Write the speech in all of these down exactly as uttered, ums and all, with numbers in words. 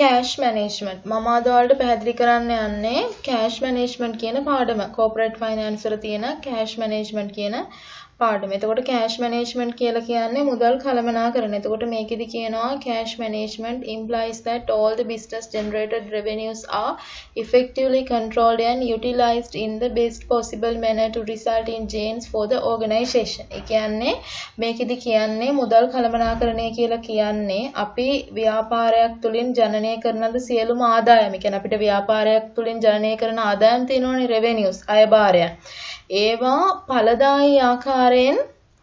cash management මම අද ඔයාලට පැහැදිලි කරන්න යන්නේ cash management කියන පාඩම. corporate finance වල තියෙන cash management කියන පාඩම. එතකොට cash management කියලා කියන්නේ මුදල් කළමනාකරන. එතකොට මේකෙදි කියනවා cash management implies that all the business generated revenues are effectively controlled and utilized in the best possible manner to result in gains for the organization. ඒ කියන්නේ මේකෙදි කියන්නේ මුදල් කළමනාකරණය කියලා කියන්නේ අපි ව්‍යාපාරයක් තුලින් ජනනය කරන ද සියලුම ආදායම. ඒ කියන්නේ අපිට ව්‍යාපාරයක් තුලින් ජනනය කරන ආදායම් තියෙනවනේ revenues අයභාරයන්. ඒවා ඵලදායී ආකාරයෙන්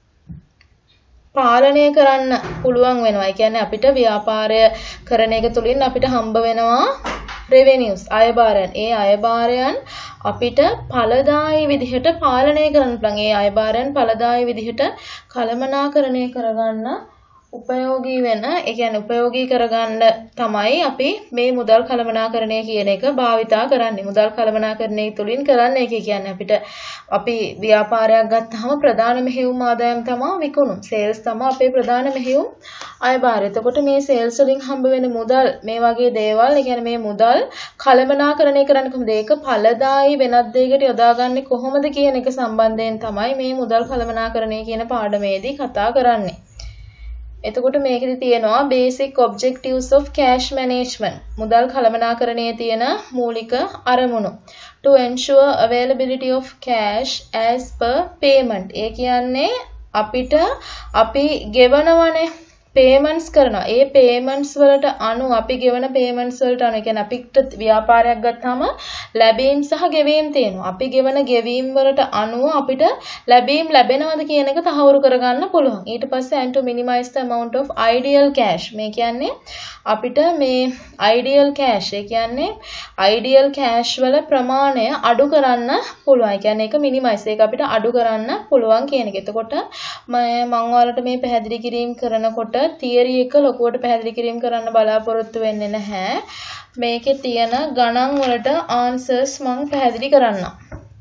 පාලනය කරන්න පුළුවන් වෙනවා. ඒ කියන්නේ අපිට ව්‍යාපාරය කරන එක තුලින් අපිට හම්බ වෙනවා revenues අයභාරයන්. ඒ අයභාරයන් අපිට ඵලදායී විදිහට පාලනය කරන්න පුළුවන්. ඒ අයභාරයන් ඵලදායී විදිහට කළමනාකරණය කරගන්න උපයෝගී වෙන, ඒ කියන්නේ උපයෝගී කරගන්න තමයි අපි මේ මුදල් කළමනාකරණය කියන එක භාවිතා කරන්නේ. මුදල් කළමනාකරණය තුලින් කරන්නේ ඒක කියන්නේ අපිට අපි ව්‍යාපාරයක් ගත්තාම ප්‍රධාන මෙහෙයුම් ආදායම් තමයි විකුණුම්. සේල්ස් තමයි අපේ ප්‍රධාන මෙහෙයුම් අයභාරය. එතකොට මේ සේල්ස් වලින් හම්බ වෙන මුදල් මේ වගේ දේවල්, ඒ කියන්නේ මේ මුදල් කළමනාකරණය කරන්නේ කොහොමද? ඒක ඵලදායී වෙනත් දෙයකට යොදාගන්නේ කොහොමද කියන එක සම්බන්ධයෙන් තමයි මේ මුදල් කළමනාකරණය කියන පාඩමේදී කතා කරන්නේ. එතකොට මේකෙදි තියෙනවා basic objectives of cash management. මුදල් කළමනාකරණයේ තියෙන මූලික අරමුණු. To ensure availability of cash as per payment. ඒ කියන්නේ අපිට අපි ගෙවනවනේ payments කරනවා. ඒ payments වලට අනුව අපි ගෙවන payments වලට අනුව, කියන්නේ අපිට ව්‍යාපාරයක් ගත්තාම ලැබීම් සහ ගෙවීම් තියෙනවා. අපි ගෙවන ගෙවීම් වලට අනුව අපිට ලැබීම් ලැබෙනවද කියන එක තහවුරු කරගන්න පුළුවන්. ඊට පස්සේ and to minimize the amount of ideal cash. මේ කියන්නේ අපිට මේ ideal cash, ඒ කියන්නේ ideal cash වල ප්‍රමාණය අඩු කරන්න පුළුවන්. ඒ කියන්නේ ඒක minimize, ඒක අපිට අඩු කරන්න පුළුවන් කියන එක. එතකොට මම ඔයාලට මේ පැහැදිලි කිරීම කරනකොට theory එක ලොකුවට පැහැදිලි කිරීම කරන්න බලාපොරොත්තු වෙන්නේ නැහැ. මේකේ තියෙන ගණන් වලට answers මම පැහැදිලි කරන්නම්.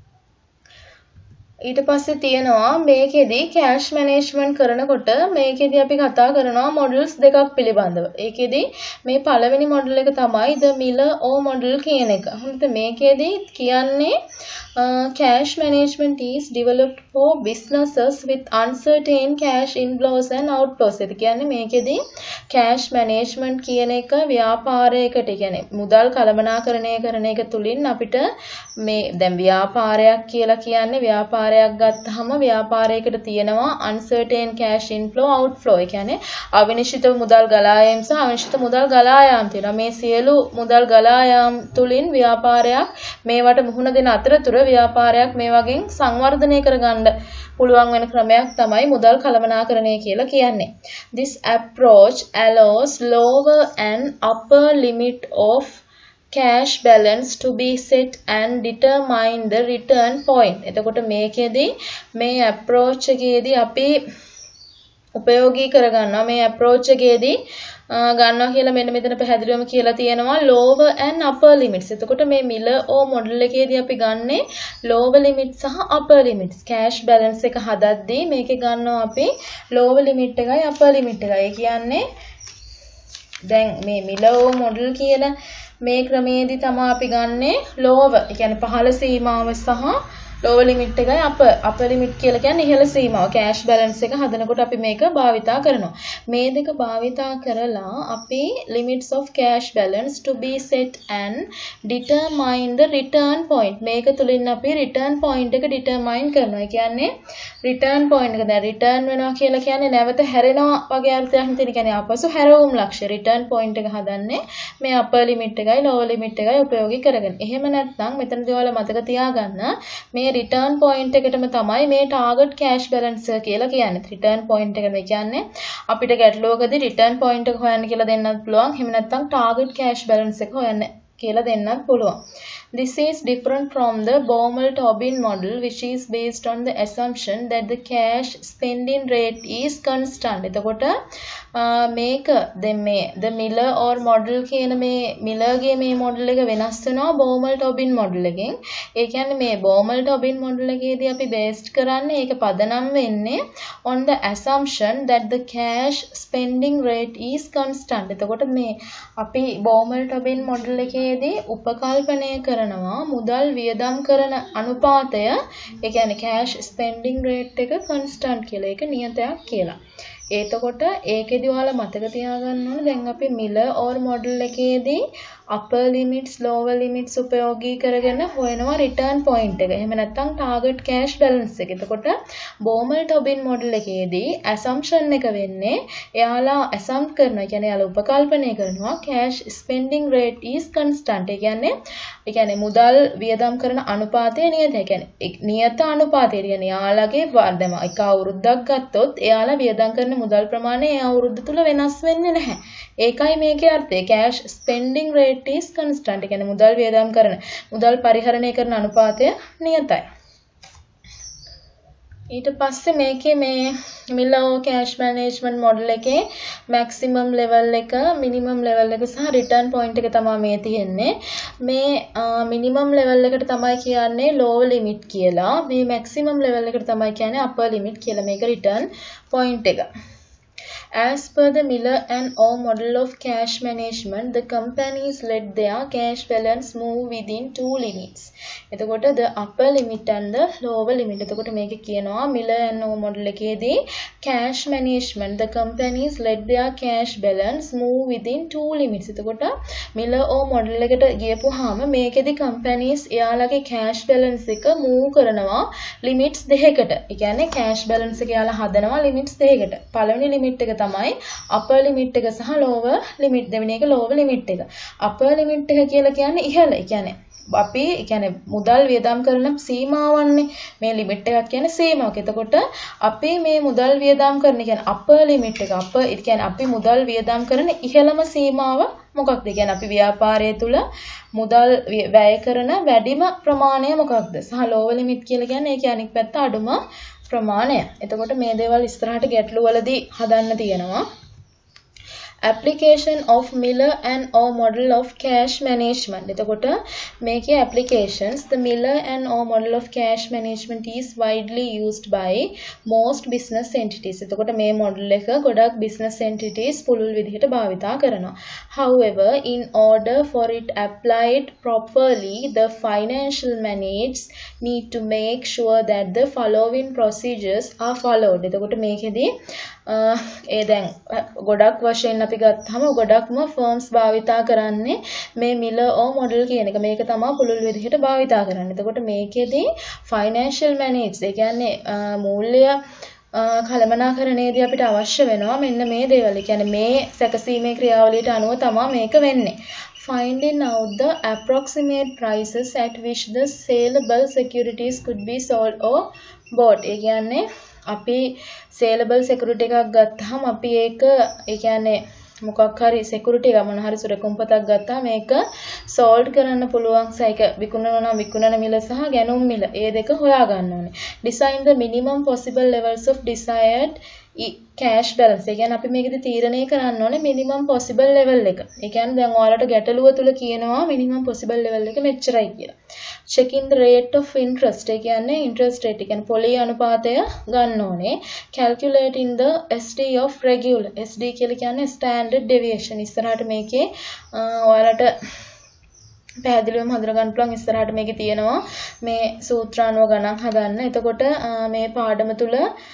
ඊට පස්සේ තියෙනවා මේකෙදි cash management කරනකොට මේකෙදි අපි කතා කරනවා models දෙකක් පිළිබඳව. ඒකෙදි මේ පළවෙනි model එක තමයි the Miller-O model කියන එක. හරිද? මේකෙදි කියන්නේ uh, cash management is developed for businesses with uncertain cash inflows and outflows. ඒ කියන්නේ මේකෙදි cash management කියන එක ව්‍යාපාරයකට, කියන්නේ මුදල් කළමනාකරණය කරන එක තුලින් අපිට මේ දැන් ව්‍යාපාරයක් කියලා කියන්නේ ව්‍යාපාරයක් ගත්තාම ව්‍යාපාරයකට තියෙනවා uncertain cash inflow outflow. ඒ කියන්නේ අවිනිශ්චිත මුදල් ගලා යාම සහ අවිනිශ්චිත මුදල් ගලා යාම තියෙනවා. මේ සියලු මුදල් ගලා යාම තුලින් ව්‍යාපාරයක් මේවට මුහුණ දෙන අතරතුර ව්‍යාපාරයක් මේ වගේ සංවර්ධනය කරගන්න පුළුවන් වෙන ක්‍රමයක් තමයි මුදල් කළමනාකරණය කියලා කියන්නේ. This approach allows lower and upper limit of cash balance to be set and determine the return point. එතකොට මේකෙදි මේ approach එකේදී අපි උපයෝගී කරගන්නවා. මේ approach එකේදී ගන්නවා කියලා මෙන්න මෙතන පැහැදිලිවම කියලා තියෙනවා lower and upper limits. එතකොට මේ Miller-O model එකේදී අපි ගන්නේ lower limit සහ upper limits. cash balance එක හදද්දී මේකේ ගන්නවා අපි lower limit එකයි upper limit එකයි. ඒ කියන්නේ දැන් මේ Miller-O model කියන මේ ක්‍රමයේදී තමයි අපි ගන්නේ lower, ඒ කියන්නේ පහළ සීමාව සහ lower limit එකයි upper upper limit කියලා කියන්නේ ඉහළ සීමාව. cash balance එක හදනකොට අපි මේක භාවිතා කරනවා. මේ දෙක භාවිතා කරලා අපි limits of cash balance to be set and determine the return point. මේක තුලින් අපි return point එක determine කරනවා. ඒ කියන්නේ return point එක දැන් return වෙනවා කියලා කියන්නේ නැවත හැරෙනවා වගේ අර්ථයක් නෙවෙයි. කියන්නේ ආපසු හැරවුම් ලක්ෂ්‍ය. return point එක හදන්නේ මේ upper limit එකයි lower limit එකයි උපයෝගී කරගෙන. එහෙම නැත්නම් මෙතනදී ඔයාලා මතක තියාගන්න මේ return point එකටම තමයි මේ target cash balance කියලා කියන්නේ. return point එක මේ කියන්නේ අපිට ගැටලුවකදී return point එක හොයන්න කියලා දෙන්නත් පුළුවන්. එහෙම නැත්නම් target cash balance එක හොයන්න කියලා දෙන්නත් පුළුවන්. This is different from the Baumol-Tobin model, which is based on the assumption that the cash spending rate is constant. එතකොට මේක දැන් මේ the Miller or model කියන මේ මිලර්ගේ මේ මොඩල් එක වෙනස් වෙනවා Baumol-Tobin model එකෙන්. ඒ කියන්නේ මේ Baumol-Tobin model එකේදී අපි based කරන්නේ ඒක පදනම් වෙන්නේ on the assumption that the cash spending rate is constant. එතකොට මේ අපි Baumol-Tobin model එකේදී උපකල්පනය කරනවා මුදල් වියදම් කරන අනුපාතය ඒ කියන්නේ cash spending rate එක constant කියලා. ඒක නියතයක් කියලා. එතකොට ඒකෙදි ඔයාලා මතක තියාගන්න ඕනේ දැන් අපි Miller or model එකේදී upper limits lower limits උපයෝගී කරගෙන හොයනවා return point එක. එහෙම නැත්නම් target cash balance එක. එතකොට Baumol-Tobin model එකේදී assumption එක වෙන්නේ එයාලා assume කරනවා. ඒ කියන්නේ එයාලා උපකල්පනය කරනවා cash spending rate is constant. ඒ කියන්නේ ඒ කියන්නේ මුදල් වියදම් කරන අනුපාතය නියතයි. ඒ කියන්නේ නියත අනුපාතය. කියන්නේ එයාලගේ වර්ධම එක අවුරුද්දක් ගත්තොත් එයාලා වියදම් කරන මුදල් ප්‍රමාණය ඒ අවුරුද්ද තුල වෙනස් වෙන්නේ නැහැ. ඒකයි මේකේ අර්ථය. cash spending rate is constant. ඒ කියන්නේ මුදල් වියදම් කරන මුදල් පරිහරණය කරන අනුපාතය නියතයි. ඊට පස්සේ මේකේ මේ Miller cash management model එකේ maximum level එක minimum level එක සහ return point එක තමයි මේ තියෙන්නේ. මේ minimum level එකට තමයි කියන්නේ lower limit කියලා. මේ maximum level එකට තමයි කියන්නේ upper limit කියලා. මේක return point එක. As per the Miller and O model of cash management, the companies let their cash balance move within two limits. එතකොට the upper limit and the lower limit. එතකොට මේක කියනවා Miller and O model එකේදී cash management, the companies let their cash balance move within two limits. එතකොට Miller O model එකට ගියපුවාම මේකෙදි companies එයාලගේ cash balance එක move කරනවා limits දෙකකට. ඒ කියන්නේ cash balance එක එයාලා හදනවා limits දෙකකට. පළවෙනි limit එක තමයි upper limit එක සහ lower limit. දෙවෙනි එක lower limit එක. upper limit එක කියලා කියන්නේ ඉහළ. ඒ කියන්නේ අපි ඒ කියන්නේ මුදල් වියදම් කරන සීමාවන්නේ මේ limit එකක් කියන්නේ සීමාවක්. එතකොට අපි මේ මුදල් වියදම් කරන කියන්නේ upper limit එක upper ඒ කියන්නේ අපි මුදල් වියදම් කරන ඉහළම සීමාව මොකක්ද? ඒ කියන්නේ අපි ව්‍යාපාරය තුල මුදල් වැය කරන වැඩිම ප්‍රමාණය මොකක්ද? සහ lower limit කියලා කියන්නේ ඒකේ අනිත් පැත්ත අඩුම ප්‍රමාණය. එතකොට මේ දේවල් ඉස්සරහට ගැටළු වලදී හදන්න තියෙනවා. Application of Miller and O model of cash management. එතකොට මේකේ applications the Miller and O model of cash management is widely used by most business entities. එතකොට මේ model එක ගොඩක් business entities පුළුල් විදිහට භාවිතා කරනවා. However, in order for it applied properly, the financial managers need to make sure that the following procedures are followed. එතකොට මේකෙදී ඒ දැන් ගොඩක් වශයෙන් අපි ගත්තාම ගොඩක්ම ෆර්ම්ස් භාවිතා කරන්නේ මේ Miller O model කියන එක. මේක තමයි පුළුල් විදිහට භාවිතා කරන්නේ. එතකොට මේකෙදී financial managers ඒ කියන්නේ මූල්‍ය කළමනාකරණයේදී අපිට අවශ්‍ය වෙනවා මෙන්න මේ දේවල්. ඒ කියන්නේ මේ සැකසීමේ ක්‍රියාවලියට අනුව තමයි මේක වෙන්නේ. Finding out the approximate prices at which the saleable securities could be sold or bought. ඒ කියන්නේ අපි saleable security එකක් ගත්තාම අපි ඒක ඒ කියන්නේ මොකක් හරි security එක මොන හරි සුරකුම්පතක් ගත්තාම මේක sold කරන්න පුළුවන් සයික විකුණනවා නම් විකුණන මිල සහ ගැනුම් මිල ඒ දෙක හොයා ගන්න ඕනේ. Design the minimum possible levels of desired cash balance. ඒ කියන්නේ අපි මේකෙදි තීරණය කරන්න ඕනේ minimum possible level එක. ඒ කියන්නේ දැන් ඔයාලට ගැටලුව තුල කියනවා minimum possible level එක මෙච්චරයි කියලා. Checking the rate of interest. ඒ කියන්නේ interest rate. ඒ කියන්නේ පොලී අනුපාතය ගන්න ඕනේ. Calculating the S D of regular. S D කියලා කියන්නේ standard deviation. ඉස්සරහට මේකේ ඔයාලට පැහැදිලිවම හඳුනා ගන්න පුළුවන් ඉස්සරහට මේකේ තියෙනවා මේ සූත්‍ර අනුව ගණන් හදන්න. එතකොට මේ පාඩම තුල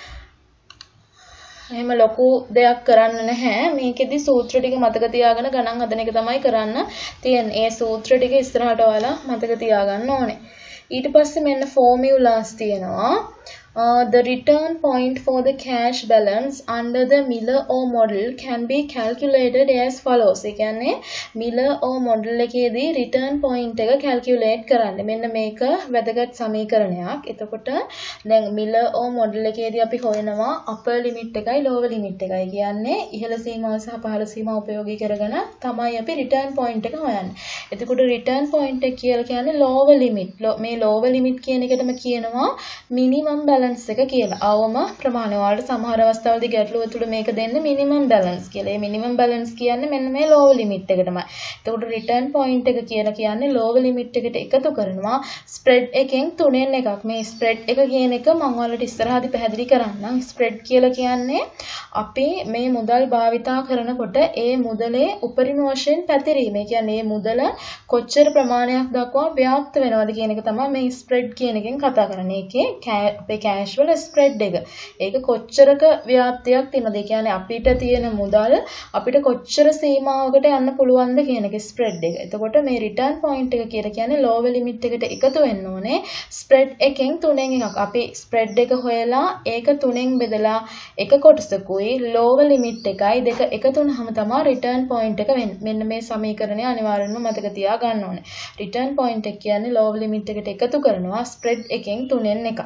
එහෙම ලොකු දෙයක් කරන්න නැහැ. මේකෙදි සූත්‍ර ටික මතක තියාගෙන ගණන් හදන එක තමයි කරන්න තියෙන්නේ. ඒ සූත්‍ර ටික ඉස්සරහට ඔයාලා මතක තියාගන්න ඕනේ. ඊට පස්සේ මෙන්න ෆෝමියුලාස් තියෙනවා. Uh, the return point for the cash balance under the Miller-Orr model can be calculated as follows. ඒ කියන්නේ Miller-Orr model එකේදී return point එක calculate කරන්න. මෙන්න මේක වැදගත් සමීකරණයක්. එතකොට දැන් Miller-Orr model එකේදී අපි හොයනවා upper limit එකයි lower limit එකයි. කියන්නේ ඉහළ සීමාව සහ පහළ සීමාව උපයෝගී කරගෙන තමයි අපි return point එක හොයන්නේ. එතකොට return point එක කියලා කියන්නේ lower limit. මේ lower limit කියන එකටම කියනවා minimum balance එක කියලා. අවම ප්‍රමාණය වලට සමහර අවස්ථාවලදී ගැටලුව තුළ මේක දෙන්නේ minimum balance කියලා. මේ minimum balance කියන්නේ මෙන්න මේ lower limit එක තමයි. එතකොට return point එක කියලා කියන්නේ lower limit එකට එකතු කරනවා spread එකෙන් තුනෙන් එකක්. මේ spread එක කියන එක මම ඔයාලට ඉස්සරහදී පැහැදිලි කරන්නම්. spread කියලා කියන්නේ අපි මේ මුදල් භාවිතා කරනකොට ඒ මුදලේ උපරිම වශයෙන් පැතිරීම. ඒ කියන්නේ මේ මුදල කොච්චර ප්‍රමාණයක් දක්වා ව්‍යාප්ත වෙනවද කියන එක තමයි මේ spread කියන එකෙන් කතා කරන්නේ. ඒකේ අපේ cash වල spread එක. ඒක කොච්චරක ව්‍යාප්තියක් තියෙනවද? ඒ කියන්නේ අපිට තියෙන මුදල් අපිට කොච්චර සීමාවකට යන්න පුළුවන්ද කියන එක spread එක. එතකොට මේ return point එක කියලා කියන්නේ lower limit එකට එකතු වෙන්න ඕනේ spread එකෙන් තුනෙන් එකක්. අපි spread එක හොයලා ඒක තුනෙන් බෙදලා එක කොටසකුයි lower limit එකයි දෙක එකතු වුනහම තමයි return point එක වෙන්නේ. මෙන්න මේ සමීකරණය අනිවාර්යෙන්ම මතක තියා ගන්න ඕනේ. return point එක කියන්නේ lower limit එකට එකතු කරනවා spread එකෙන් තුනෙන් එකක්.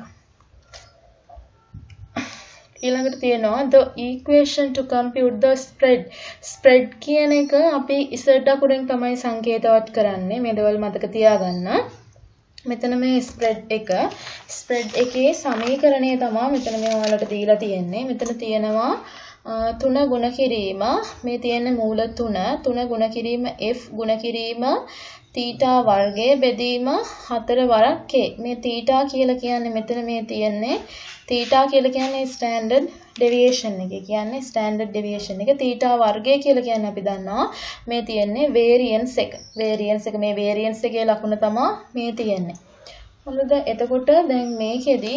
ඊළඟට තියෙනවා the equation to compute the spread. spread කියන එක අපි ඉස්සරට අකුරෙන් තමයි සංකේතවත් කරන්නේ. මේ දේවල් මතක තියාගන්න. මෙතන මේ spread එක spread එකේ සමීකරණය තමයි මෙතන මේ ඔයාලට දීලා තියෙන්නේ. මෙතන තියෙනවා තුන ගුණ කිරීම මේ තියෙන මූල තුන තුන ගුණ කිරීම f ගුණ කිරීම තීටා වර්ගයේ බෙදීම හතර වරක් k. මේ තීටා කියලා කියන්නේ මෙතන මේ තියෙන්නේ තීටා කියලා කියන්නේ standard deviation එක. කියන්නේ standard deviation එක. තීටා වර්ගය කියලා කියන්නේ අපි දන්නවා මේ තියෙන්නේ variance එක. variance එක මේ variance එකේ ලකුණ තමයි මේ තියෙන්නේ. හරිද? එතකොට දැන් මේකෙදි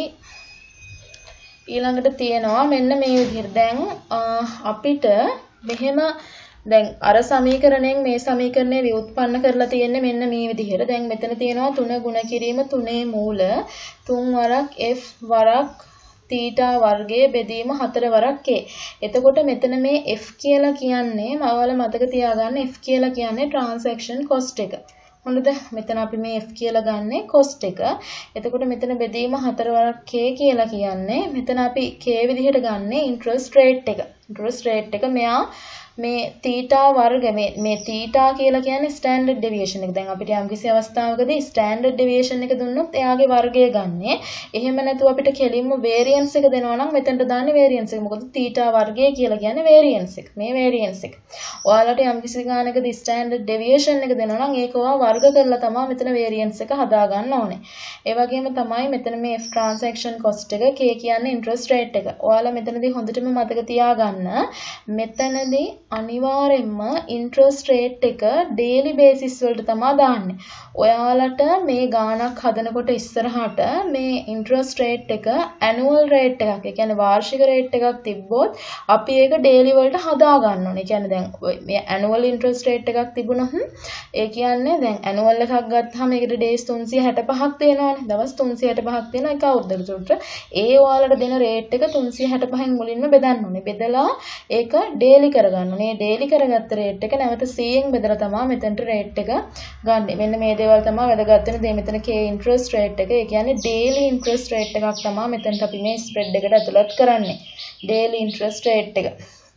ඊළඟට තියෙනවා මෙන්න මේ විදිහට. දැන් අපිට මෙහෙම දැන් අර සමීකරණයෙන් මේ සමීකරණය ව්‍යුත්පන්න කරලා තියෙන්නේ මෙන්න මේ විදිහට. දැන් මෙතන තියෙනවා තුන ගුණ කිරීම තුනේ මූල තුන් වරක් f වරක් තීටා වර්ගයේ බෙදීම හතර වරක් k. එතකොට මෙතන මේ f කියලා කියන්නේ මම ඔයාලා මතක තියාගන්න f කියලා කියන්නේ transaction cost එක. හොඳද? මෙතන අපි මේ f කියලා ගන්නේ cost එක. එතකොට මෙතන බෙදීම හතර වරක් k කියලා කියන්නේ මෙතන අපි k විදිහට ගන්නේ interest rate එක. interest rate එක මෙයා මේ තීටා වර්ග මේ මේ තීටා කියලා කියන්නේ standard deviation එක. දැන් අපිට යම්කිසි අවස්ථාවකදී standard deviation එක දුන්නොත් එයාගේ වර්ගය ගන්නෙ. එහෙම නැතුව අපිට කෙලින්ම variance එක දෙනවා නම් මෙතනට දාන්නේ variance එක. මොකද තීටා වර්ගය කියලා කියන්නේ variance එක. මේ variance එක. ඔයාලට යම්කිසි ගානකදී standard deviation එක දෙනවා නම් ඒක ඔයා වර්ග කරලා තමයි මෙතන variance එක හදා ගන්න ඕනේ. ඒ වගේම තමයි මෙතන මේ f transaction cost එක k කියන්නේ interest rate එක. ඔයාලා මෙතනදී හොඳටම මතක තියාගන්න. මෙතනදී අනිවාර්යෙන්ම interest rate එක daily basis වලට තමයි දාන්නේ. ඔයාලට මේ ගාණක් හදනකොට ඉස්සරහට මේ interest rate එක annual rate එකක්. ඒ කියන්නේ වාර්ෂික rate එකක් තිබ්බොත් අපි ඒක daily වලට හදා ගන්න ඕනේ. ඒ කියන්නේ දැන් මේ annual interest rate එකක් තිබුණොත් ඒ කියන්නේ දැන් annual එකක් ගත්තාම ඒකට days තුන්සිය හැටපහක් තියෙනවානේ. දවස් තුන්සිය හැටපහක් තියෙන එක අවුරුද්දකට. ඒ ඔයාලට දෙන rate එක තුන්සිය හැටපහෙන් මුලින්ම බෙදන්න ඕනේ. බෙදලා ඒක daily කරගන්න. මේ daily කරගත්ත rate එක නැවත සීයෙන් බෙදලා තමයි මෙතනට rate එක ගන්න. මෙන්න මේ දේවල් තමයි වැදගත් වෙන දේ. මෙතන k interest rate එක. ඒ කියන්නේ daily interest rate එකක් තමයි මෙතනට අපි මේ spread එකට ඇතුළත් කරන්නේ. daily interest rate එක.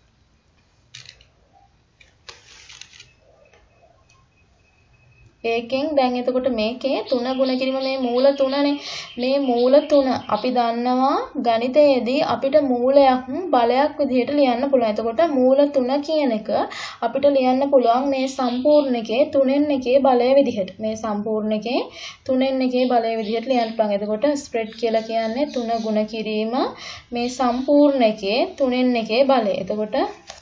ඒකෙන් දැන් එතකොට මේකේ තුන ගුණ කිරීම මේ මූල තුනනේ. මේ මූල තුන අපි දන්නවා ගණිතයේදී අපිට මූලයක් බලයක් විදිහට ලියන්න පුළුවන්. එතකොට මූල තුන කියන එක අපිට ලියන්න පුළුවන් මේ සම්පූර්ණ එකේ තුනෙන් එකේ බලය විදිහට. මේ සම්පූර්ණ එකේ තුනෙන් එකේ බලය විදිහට ලියන්න පුළුවන්. එතකොට spread කියලා කියන්නේ තුන ගුණ කිරීම මේ සම්පූර්ණ එකේ තුනෙන් එකේ බලය. එතකොට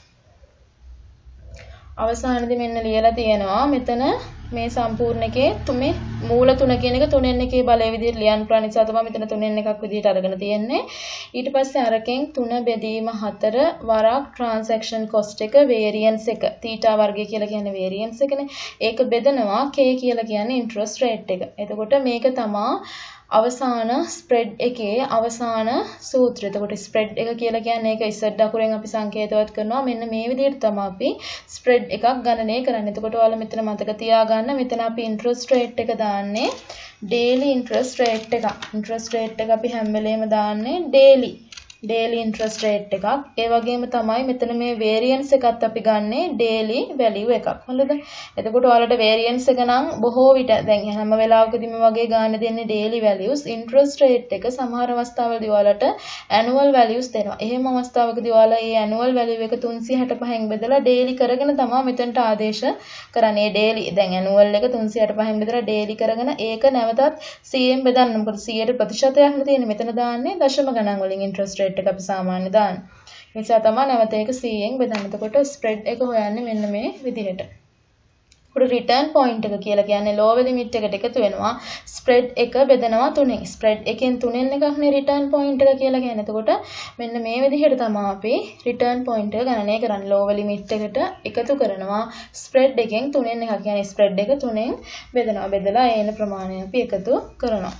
අවසානයේදී මෙන්න ලියලා තියෙනවා මෙතන මේ සම්පූර්ණ එකේ තුමේ මූල තුන කියන එක තුනෙන් එකේ බලය විදිහට ලියන්න පුළුවන් නිසා තමයි මෙතන තුනෙන් එකක් විදිහට අරගෙන තියෙන්නේ. ඊට පස්සේ අරකින් තුන බෙදීම හතර වරක් transaction cost එක variance එක තීටා වර්ගය කියලා කියන්නේ variance එකනේ. ඒක බෙදනවා k කියලා කියන්නේ interest rate එක. එතකොට මේක තමයි අවසාන ස්ප්‍රෙඩ් එකේ අවසාන සූත්‍රය. එතකොට ස්ප්‍රෙඩ් එක කියලා කියන්නේ ඒක ඉස්සෙල්ලා අකුරෙන් අපි සංකේතවත් කරනවා. මෙන්න මේ විදිහට තමයි අපි ස්ප්‍රෙඩ් එකක් ගණනය කරන්නේ. එතකොට ඔයාලා මෙතන මතක තියාගන්න මෙතන අපි ඉන්ට්‍රස්ට් රේට් එක දාන්නේ daily interest rate එක. interest rate එක අපි හැම වෙලේම දාන්නේ daily. daily interest rate එකක්. ඒ වගේම තමයි මෙතන මේ variance එකත් අපි ගන්නෙ daily value එකක්. හරිද? එතකොට ඔයාලට variance එක නම් බොහෝ විට දැන් හැම වෙලාවකදීම වගේ ගන්න දෙන්නේ daily values. interest rate එක සමහර අවස්ථාවලදී ඔයාලට annual values දෙනවා. එහෙම අවස්ථාවකදී ඔයාලා මේ annual value එක තුන්සිය හැටපහෙන් බෙදලා daily කරගෙන තමයි මෙතනට ආදේශ කරන්නේ. daily දැන් annual එක තුන්සිය හැටපහෙන් බෙදලා daily කරගෙන ඒක නැවතත් සියයෙන් බෙදන්න. මොකද සියයට ප්‍රතිශතයක් නේ තියෙන්නේ. මෙතන දාන්නේ දශම ගණන් වලින් interest rate එක අපි සාමාන්‍ය දාන. නිසා තමයි නැවත ඒක සියයෙන් බෙදන්න. එතකොට ස්ප්‍රෙඩ් එක හොයන්නේ මෙන්න මේ විදිහට. උඩ රිටර්න් පොයින්ට් එක කියලා කියන්නේ ලෝවර් ලිමිට් එකට එකතු වෙනවා. ස්ප්‍රෙඩ් එක බෙදනවා තුනෙන්. ස්ප්‍රෙඩ් එකෙන් තුනෙන් එකක් නේ රිටර්න් පොයින්ට් එක කියලා කියන්නේ. එතකොට මෙන්න මේ විදිහට තමයි අපි රිටර්න් පොයින්ට් එක ගණනය කරන්නේ. ලෝවර් ලිමිට් එකට එකතු කරනවා. ස්ප්‍රෙඩ් එකෙන් තුනෙන් එකක් කියන්නේ ස්ප්‍රෙඩ් එක තුනෙන් බෙදනවා. බෙදලා එන ප්‍රමාණය අපි එකතු කරනවා.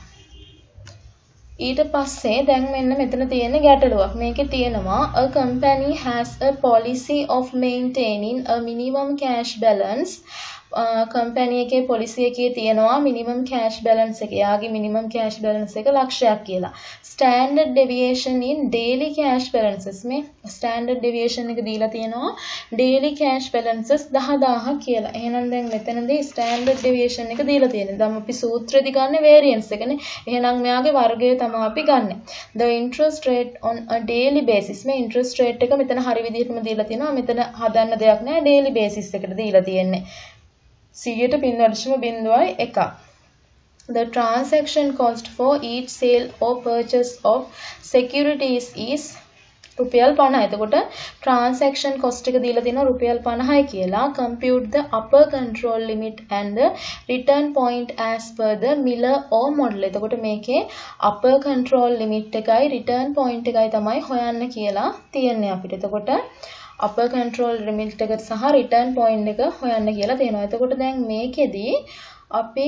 ඊට පස්සේ දැන් මෙන්න මෙතන තියෙන ගැටලුවක්. මේකේ තියෙනවා a company has a policy of maintaining a minimum cash balance. Company එකේ පොලිසි එකේ තියෙනවා minimum cash balance එක. යාගේ minimum cash balance එක ලක්ෂයක් කියලා. standard deviation in daily cash balances මේ standard deviation එක දීලා තියෙනවා daily cash balances දහ දාහක් කියලා. එහෙනම් දැන් මෙතනදී standard deviation එක දීලා තියෙනවා. දැන් අපි සූත්‍රෙදි ගන්න variance එකනේ. එහෙනම් මෙයාගේ වර්ගය තමයි අපි ගන්නෙ. the interest rate on a daily basis මේ interest rate එක මෙතන හරි විදිහටම දීලා තියෙනවා. මෙතන හදන්න දෙයක් නැහැ. daily basis එකට දීලා තියෙන්නේ. සියයට පින්වර්ෂම බිඳුවයි එකක්. The transaction cost for each sale or purchase of securities is රුපියල් පනහයි. එතකොට transaction cost එක දීලා තියෙනවා රුපියල් පනහයි කියලා. Compute the upper control limit and the return point as per the Miller or model. එතකොට මේකේ upper control limit එකයි return point එකයි තමයි හොයන්න කියලා තියෙන්නේ අපිට. එතකොට upper control limit එක සහ return point එක හොයන්න කියලා තියෙනවා. එතකොට දැන් මේකෙදි අපි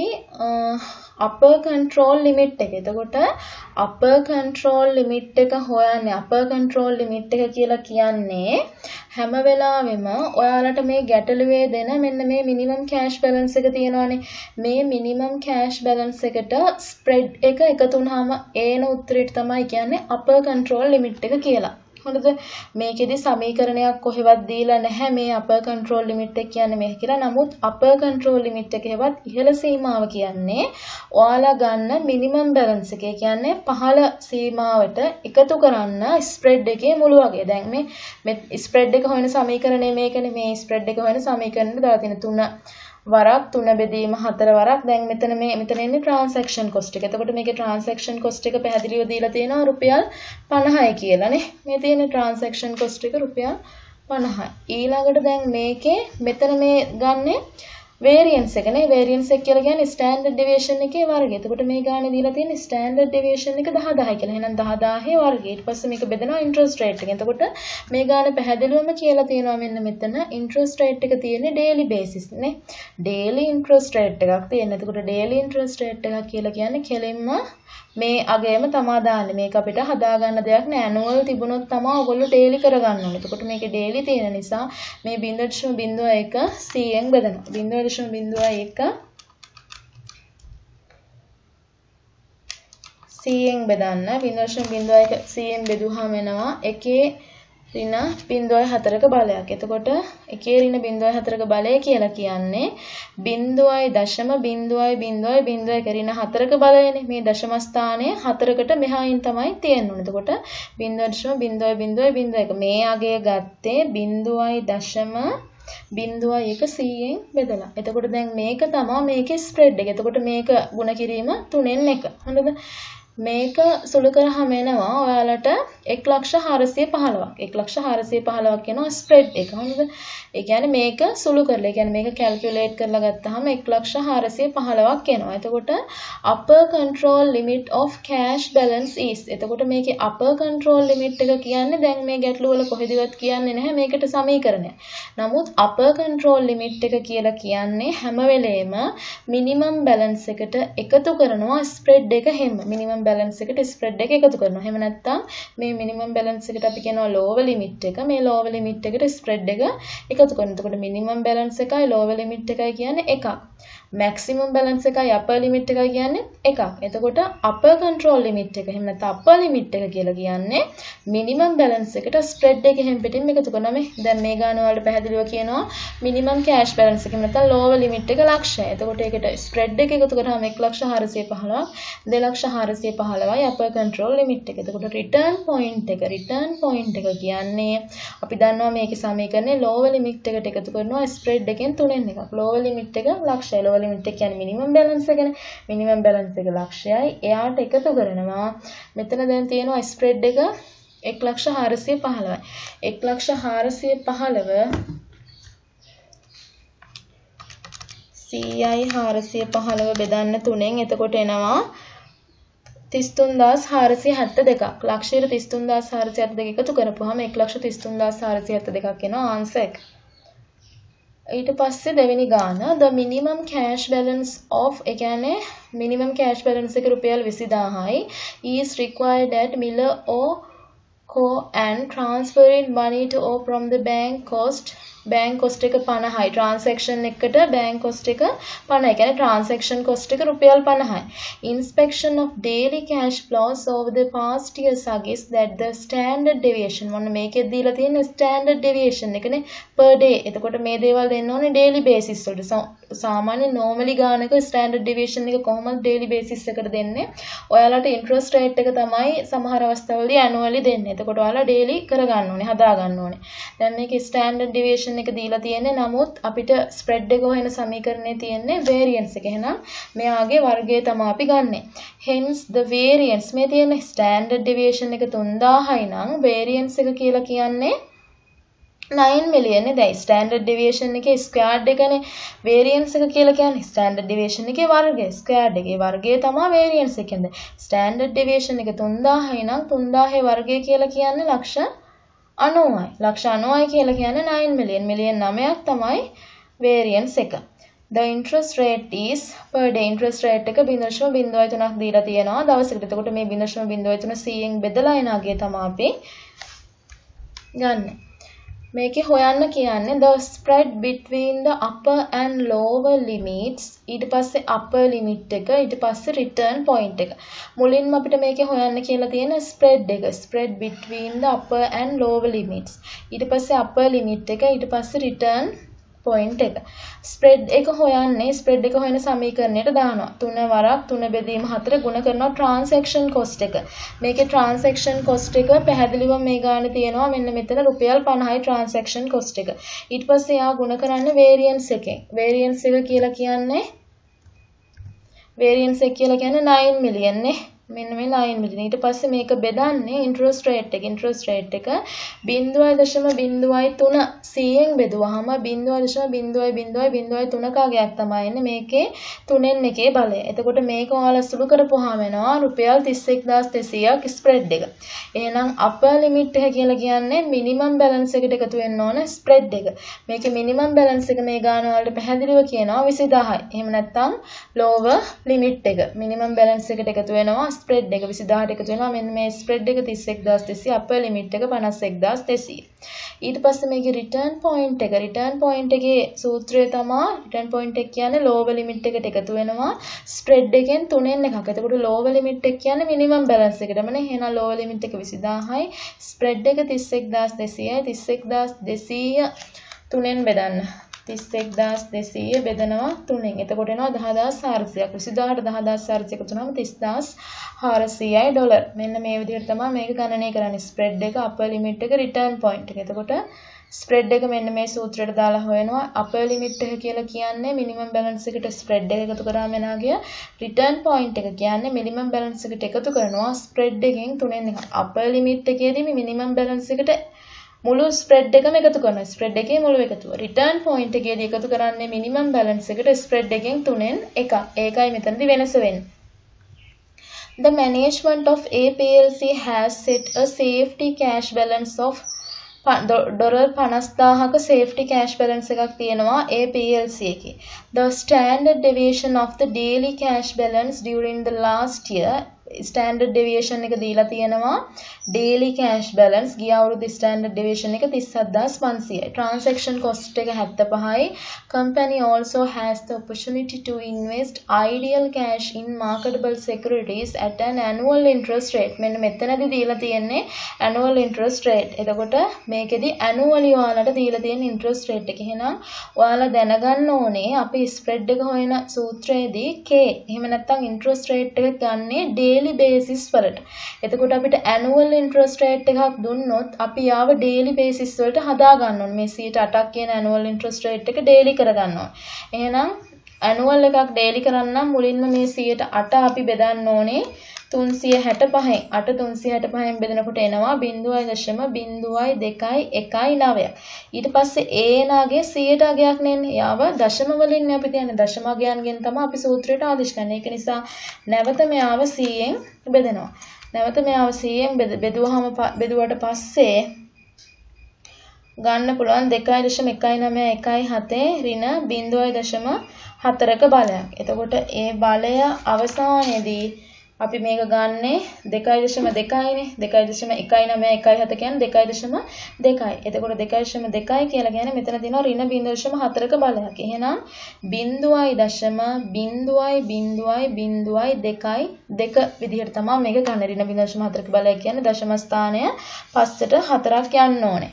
upper control limit එක. එතකොට upper control limit එක හොයන්නේ upper control limit එක කියලා කියන්නේ හැම වෙලාවෙම ඔයාලට මේ ගැටලුවේ දෙන මෙන්න මේ minimum cash balance එක තියෙනවානේ. මේ minimum cash balance එකට spread එක එකතු වුනහම ඒන උත්තරේට තමයි කියන්නේ upper control limit එක කියලා. හොඳද? මේකෙදි සමීකරණයක් කොහෙවත් දීලා නැහැ මේ upper control limit එක කියන්නේ මේක කියලා. නමුත් upper control limit එකේවත් ඉහළ සීමාව කියන්නේ ඔයාලා ගන්න minimum balance එක. ඒ කියන්නේ පහළ සීමාවට එකතු කරන්න spread එකේ මුළු වගේ. දැන් මේ මේ spread එක හොයන සමීකරණය මේකනේ. මේ spread එක හොයන සමීකරණයට දාලා තියෙන තුන වරක් තුන බෙදීම හතර වරක්. දැන් මෙතන මේ මෙතන ඉන්නේ transaction cost එක. එතකොට මේකේ transaction cost එක පැහැදිලිව දීලා තියෙනවා රුපියල් පනහයි කියලානේ. මේ තියෙන transaction cost එක රුපියල් පනහයි. ඊළඟට දැන් මේකේ මෙතන මේ ගන්නේ variance එකනේ. variance එක කියලා කියන්නේ standard deviation එකේ වර්ගය. එතකොට මේ ගානේ දීලා තියෙන standard deviation එක දහ දහයි කියලා. එහෙනම් දහ දහේ වර්ගය. ඊට පස්සේ මේක බෙදනවා interest rate එකෙන්. එතකොට මේ ගානේ පැහැදිලිවම කියලා තියෙනවා මෙන්න මෙතන interest rate එක තියෙන්නේ daily basis නේ. daily interest rate එකක් තියෙනවා. එතකොට daily interest rate එකක් කියලා කියන්නේ කෙලින්ම මේ අගයම තමා දාන්නේ. මේක අපිට හදා ගන්න දෙයක් නෑ. annual තිබුණොත් තමයි ඔයගොල්ලෝ daily කරගන්න ඕනේ. එතකොට මේකේ daily තියෙන නිසා මේ zero point zero එක සියයෙන් බෙදනවා. zero point zero එක සියයෙන් බෙදන්න. zero point zero එක සියයෙන් බෙදුවාම එනවා එකේ ඍණ බිංදුවයි හතරක බලයක්. එතකොට එකේ ඍණ බිංදුවයි හතරක බලය කියලා කියන්නේ බිංදුවයි දශම බිංදුවයි බිංදුවයි බිංදුවයි එක ඍණ හතරක බලයනේ. මේ දශම ස්ථානය හතරකට මෙහායින් තමයි තියෙන්න ඕනේ. එතකොට බිංදුවයි දශම බිංදුවයි බිංදුවයි බිංදුවයි එක මේ අගය ගත්තේ බිංදුවයි දශම බිංදුවයි එක සියයෙන් බෙදලා. එතකොට දැන් මේක තමයි මේකේ ස්ප්‍රෙඩ් එක. එතකොට මේක ගුණ කිරීම තුනෙන් එක. හරිද? මේක සුළු කරාම එනවා ඔයාලට එක ලක්ෂ හාරසිය පහළොවක්. එක ලක්ෂ හාරසිය පහළොවක් කියනවා ස්ප්‍රෙඩ් එක. හරිද? ඒ කියන්නේ මේක සුළු කරලා, ඒ කියන්නේ මේක කැල්කියුලේට් කරලා ගත්තාම එක ලක්ෂ හාරසිය පහළොවක් එනවා. එතකොට upper control limit of cash balance is. එතකොට මේකේ upper control limit එක කියන්නේ දැන් මේ ගැටළු වල කොහෙදවත් කියන්නේ නැහැ මේකට සමීකරණයක්. නමුත් upper control limit එක කියලා කියන්නේ හැම වෙලේම minimum balance එකට එකතු කරනවා ස්ප්‍රෙඩ් එක හැම. minimum balance එකට ස්ප්‍රෙඩ් එක එකතු කරනවා. එහෙම නැත්නම් මේ minimum balance එකට අපි කියනවා lower limit එක. මේ lower limit එකට ස්ප්‍රෙඩ් එක එකතු කරනවා. එතකොට minimum balance එකයි lower limit එකයි කියන්නේ එකක්. maximum balance එකයි upper limit එකයි කියන්නේ එකක්. එතකොට upper control limit එක එහෙම නැත්නම් upper limit එක කියලා කියන්නේ minimum balance එකට spread එක හැම පිටින්ම එකතු කරනවා. මේ දැන් මේ ගාන වලට පැහැදිලිව කියනවා minimum cash balance එක එහෙම නැත්නම් lower limit එක ලක්ෂය. එතකොට ඒකට spread එක එකතු කරාම එක ලක්ෂ හාරසිය පහළොවක්, දෙලක්ෂ හාරසිය පහළොවයි upper control limit එක. එතකොට return point එක return point එක කියන්නේ අපි දන්නවා මේකේ සමීකරණේ lower limit එකට එකතු කරනවා spread එකෙන් තුනෙන් එකක්. lower limit එක ලක්ෂය. lower limit එක කියන්නේ minimum balance එකනේ. minimum balance එක ලක්ෂයයි. එයාට එකතු කරනවා. මෙතන දැන් තියෙනවා spread එක එක ලක්ෂ හාරසිය පහළොවයි. එක ලක්ෂ හාරසිය පහළොව සීයයි හාරසිය පහළොව බෙදන්න තුනෙන් එතකොට එනවා තිස් තුන්දාස් හාරසිය හැත්තෑ දෙකක්. ලක්ෂයට තිස් තුන්දාස් හාරසිය හැත්තෑ දෙක එකතු කරපුවාම එක ලක්ෂ තිස් තුන්දාස් හාරසිය හැත්තෑ දෙකක් එනවා ආන්සර් එක. ඊට පස්සේ දෙවෙනි ගාන the minimum cash balance of ඒ කියන්නේ minimum cash balance එක රුපියල් විසිදාහයි is required at Miller or Co and transferring money to or from the bank cost bank cost එක පනහයි transaction එකට bank cost එක පනහයි. ඒ කියන්නේ transaction cost එක රුපියල් පනහයි. inspection of daily cash flows over the past year suggests that the standard deviation මොන මේකෙත් දීලා තියෙන standard deviation එකනේ per day. එතකොට මේ දේවල් දෙන්න ඕනේ daily basis වලට. සාමාන්‍ය normally ගානක standard deviation එක කොහොමද daily basis එකට දෙන්නේ? ඔයාලට interest rate එක තමයි සමහර අවස්ථාවලදී annually දෙන්නේ. එතකොට ඔයාලා daily කරගන්න ඕනේ, හදා ගන්න ඕනේ. දැන් මේකේ standard deviation එක දීලා තියෙන්නේ. නමුත් අපිට ස්ප්‍රෙඩ් එක හොයන සමීකරණේ තියෙන්නේ variance එක. එහෙනම් මෙයාගේ වර්ගය තමයි අපි ගන්නෙ. hence the variance මේ තියෙන standard deviation එක තුන්දාහයි නම් variance එක කියලා කියන්නේ nine million නේ. දැන් standard deviation එකේ squared එකනේ variance එක කියලා කියන්නේ. standard deviation එකේ වර්ගය squared එකේ වර්ගය තමයි variance එක. කියන්නේ standard deviation එක තුන්දාහයි නම් තුන්දාහේ වර්ගය කියලා කියන්නේ ලක්ෂ අනූවයි. ලක්ෂ අනූවයි කියලා කියන්නේ nine million. million නවයක් තමයි variance එක. the interest rate is per day interest rate එක zero point zero තුනක් දීලා තියෙනවා දවසකට. එතකොට මේ zero point zero තුන සීයෙන් බෙදලා එන අගය තමයි අපි ගන්න. මේකේ හොයන්න කියන්නේ the spread between the upper and lower limits. ඊට පස්සේ upper limit එක, ඊට පස්සේ return point එක. මුලින්ම අපිට මේකේ හොයන්න කියලා තියෙන spread එක. spread between the upper and lower limits. ඊට පස්සේ upper limit එක, ඊට පස්සේ return point එක. spread එක හොයන්නේ spread එක හොයන සමීකරණයට දානවා. තුන වරක් තුන බෙදීම හතර ගුණ කරනවා transaction cost එක. මේකේ transaction cost එක පැහැදිලිව මේ ගානේ තියෙනවා. මෙන්න මෙතන රුපියල් පනහයි transaction cost එක. ඊට පස්සේ යා ගුණ කරන්නේ variance එකෙන්. variance එක කියලා කියන්නේ variance එක කියලා කියන්නේ nine million නේ. මෙන්න මේ nine million. ඊට පස්සේ මේක බෙදන්නේ interest rate එක. interest rate එක zero point zero තුන සීයෙන් බෙදුවාම zero point zero zero zero තුන කගයක් තමයි එන්නේ. මේකේ තුනෙන් එකේ බලය. එතකොට මේක ඔයාලා සුළු කරපුවාම එනවා රුපියල් තිස් එක්දාස් දෙසීයක් spread එක. එහෙනම් upper limit එක කියලා කියන්නේ minimum balance එකට එකතු වෙන්න ඕන spread එක. මේකේ minimum balance එක මේ ගාන වලට පැහැදිලිව කියනවා විසිදාහයි. එහෙම නැත්නම් lower limit එක minimum balance එකට එකතු වෙනවා spread එක විසිදාහට එකතු වෙනවා. මෙන්න මේ spread එක තිස් එක්දාස් දෙසීය, upper limit එක පනස් එක්දාස් දෙසීය. ඊට පස්සේ මේකේ return point එක return point එකේ සූත්‍රය තමයි return point එක කියන්නේ lower limit එකට එකතු වෙනවා spread එකෙන් තුනෙන් එකක්. එතකොට lower limit එක කියන්නේ minimum balance එකටමනේ. එහෙනම් lower limit එක විසිදාහයි, spread එක තිස් එක්දාස් දෙසීයයි. තිස් එක්දාස් දෙසීය තුනෙන් බෙදන්න. තිස් එක්දාස් දෙසීය බෙදනවා තුනෙන්. එතකොට එනවා දහදාස් හාරසියක්. විසිදාහට දහදාස් හාරසිය එකතු වුණාම තිස්දාස් හාරසියයි ඩොලර්. මෙන්න මේ විදිහට තමයි මේක ගණනය කරන්නේ. spread එක, upper limit එක, return point එක. එතකොට ස්ප්‍රෙඩ් එක මෙන්න මේ සූත්‍රයට දාලා හොයනවා. අපර් ලිමිට් එක කියලා කියන්නේ මිනිමම් බැලන්ස් එකට ස්ප්‍රෙඩ් එක එකතු කරාම එන ගිය රිටර්න් පොයින්ට් එක කියන්නේ මිනිමම් බැලන්ස් එකට එකතු කරනවා ස්ප්‍රෙඩ් එකෙන් තුනෙන් එකක්. අපර් ලිමිට් එකේදී මේ මිනිමම් බැලන්ස් එකට මුළු ස්ප්‍රෙඩ් එකම එකතු කරනවා. ස්ප්‍රෙඩ් එකේ මුළු එකතුව. රිටර්න් පොයින්ට් එකේදී එකතු කරන්නේ මිනිමම් බැලන්ස් එකට ස්ප්‍රෙඩ් එකෙන් තුනෙන් එකක්. ඒකයි මෙතනදී වෙනස වෙන්නේ. The management of A P L C has set a safety cash balance of dollar පනස් දාහක safety cash balance එකක් තියෙනවා A P L C එකේ. The standard deviation of the daily cash balance during the last year standard deviation එක දීලා තියෙනවා daily cash balance ගිය අවුරුදු standard deviation එක තිස් හත්දාස් පන්සීයයි. transaction cost එක හැත්තෑපහයි. company also has the opportunity to invest ideal cash in marketable securities at an annual interest rate. මෙන්න මෙතනදී දීලා තියෙන්නේ annual interest rate. එතකොට මේකෙදි annually ඔයාලට දීලා තියෙන interest rate එක. එහෙනම් ඔයාලා දැනගන්න ඕනේ අපි spread එක හොයන සූත්‍රයේදී K එහෙම නැත්නම් interest rate එක ගන්නේ daily basis වලට. එතකොට අපිට annual interest rate එකක් දුන්නොත් අපි යාව daily basis වලට හදා ගන්න ඕනේ. මේ සියයට අටක් කියන annual interest rate එක daily කරගන්න ඕනේ. එහෙනම් annual එකක් daily කරන්න නම් මුලින්ම මේ සියයට අට අපි බෙදන්න ඕනේ තුන්සිය හැටපහෙන්. අට තුන්සිය හැටපහෙන් බෙදනකොට එනවා බිංදුවයි දශම බිංදුවයි දෙකයි එකයි නවයක්. ඊට පස්සේ ඒ නාගේ සියයට අගයක් නෙන්නේ. යාව දශම වලින් අපි තියන්නේ දශම අගයන්ගෙන් තමයි අපි සූත්‍රයට ආදේශ කරන්නේ. ඒක නිසා නැවත මෙයාව සියයෙන් බෙදෙනවා. නැවත මෙයාව සියයෙන් බෙදුවහම බෙදුවට පස්සේ ගන්න පුළුවන් දෙකයි දශම එකයි නවය එකයි හතේ ඍණ බිංදුවයි දශම හතරක බලයක්. එතකොට ඒ බලය අවසානයේදී අපි මේක ගන්නේ දෙකයි දශම දෙකයිනේ. දෙකයි දශම එකයි නවය එකයි හත කියන්නේ දෙකයි දශම දෙකයි. එතකොට දෙකයි දශම දෙකයි කියලා කියන්නේ මෙතන තියෙනවා ඍණ බිංදුව දශම හතරක බලයක්. එහෙනම් බිංදුවයි දශම බිංදුවයි බිංදුවයි බිංදුවයි දෙකයි දෙක විදිහට තමයි මේක ගන්න. ඍණ බිංදුව දශම හතරක බලයක් කියන්නේ දශම ස්ථානය පස්සට හතරක් යන්න ඕනේ.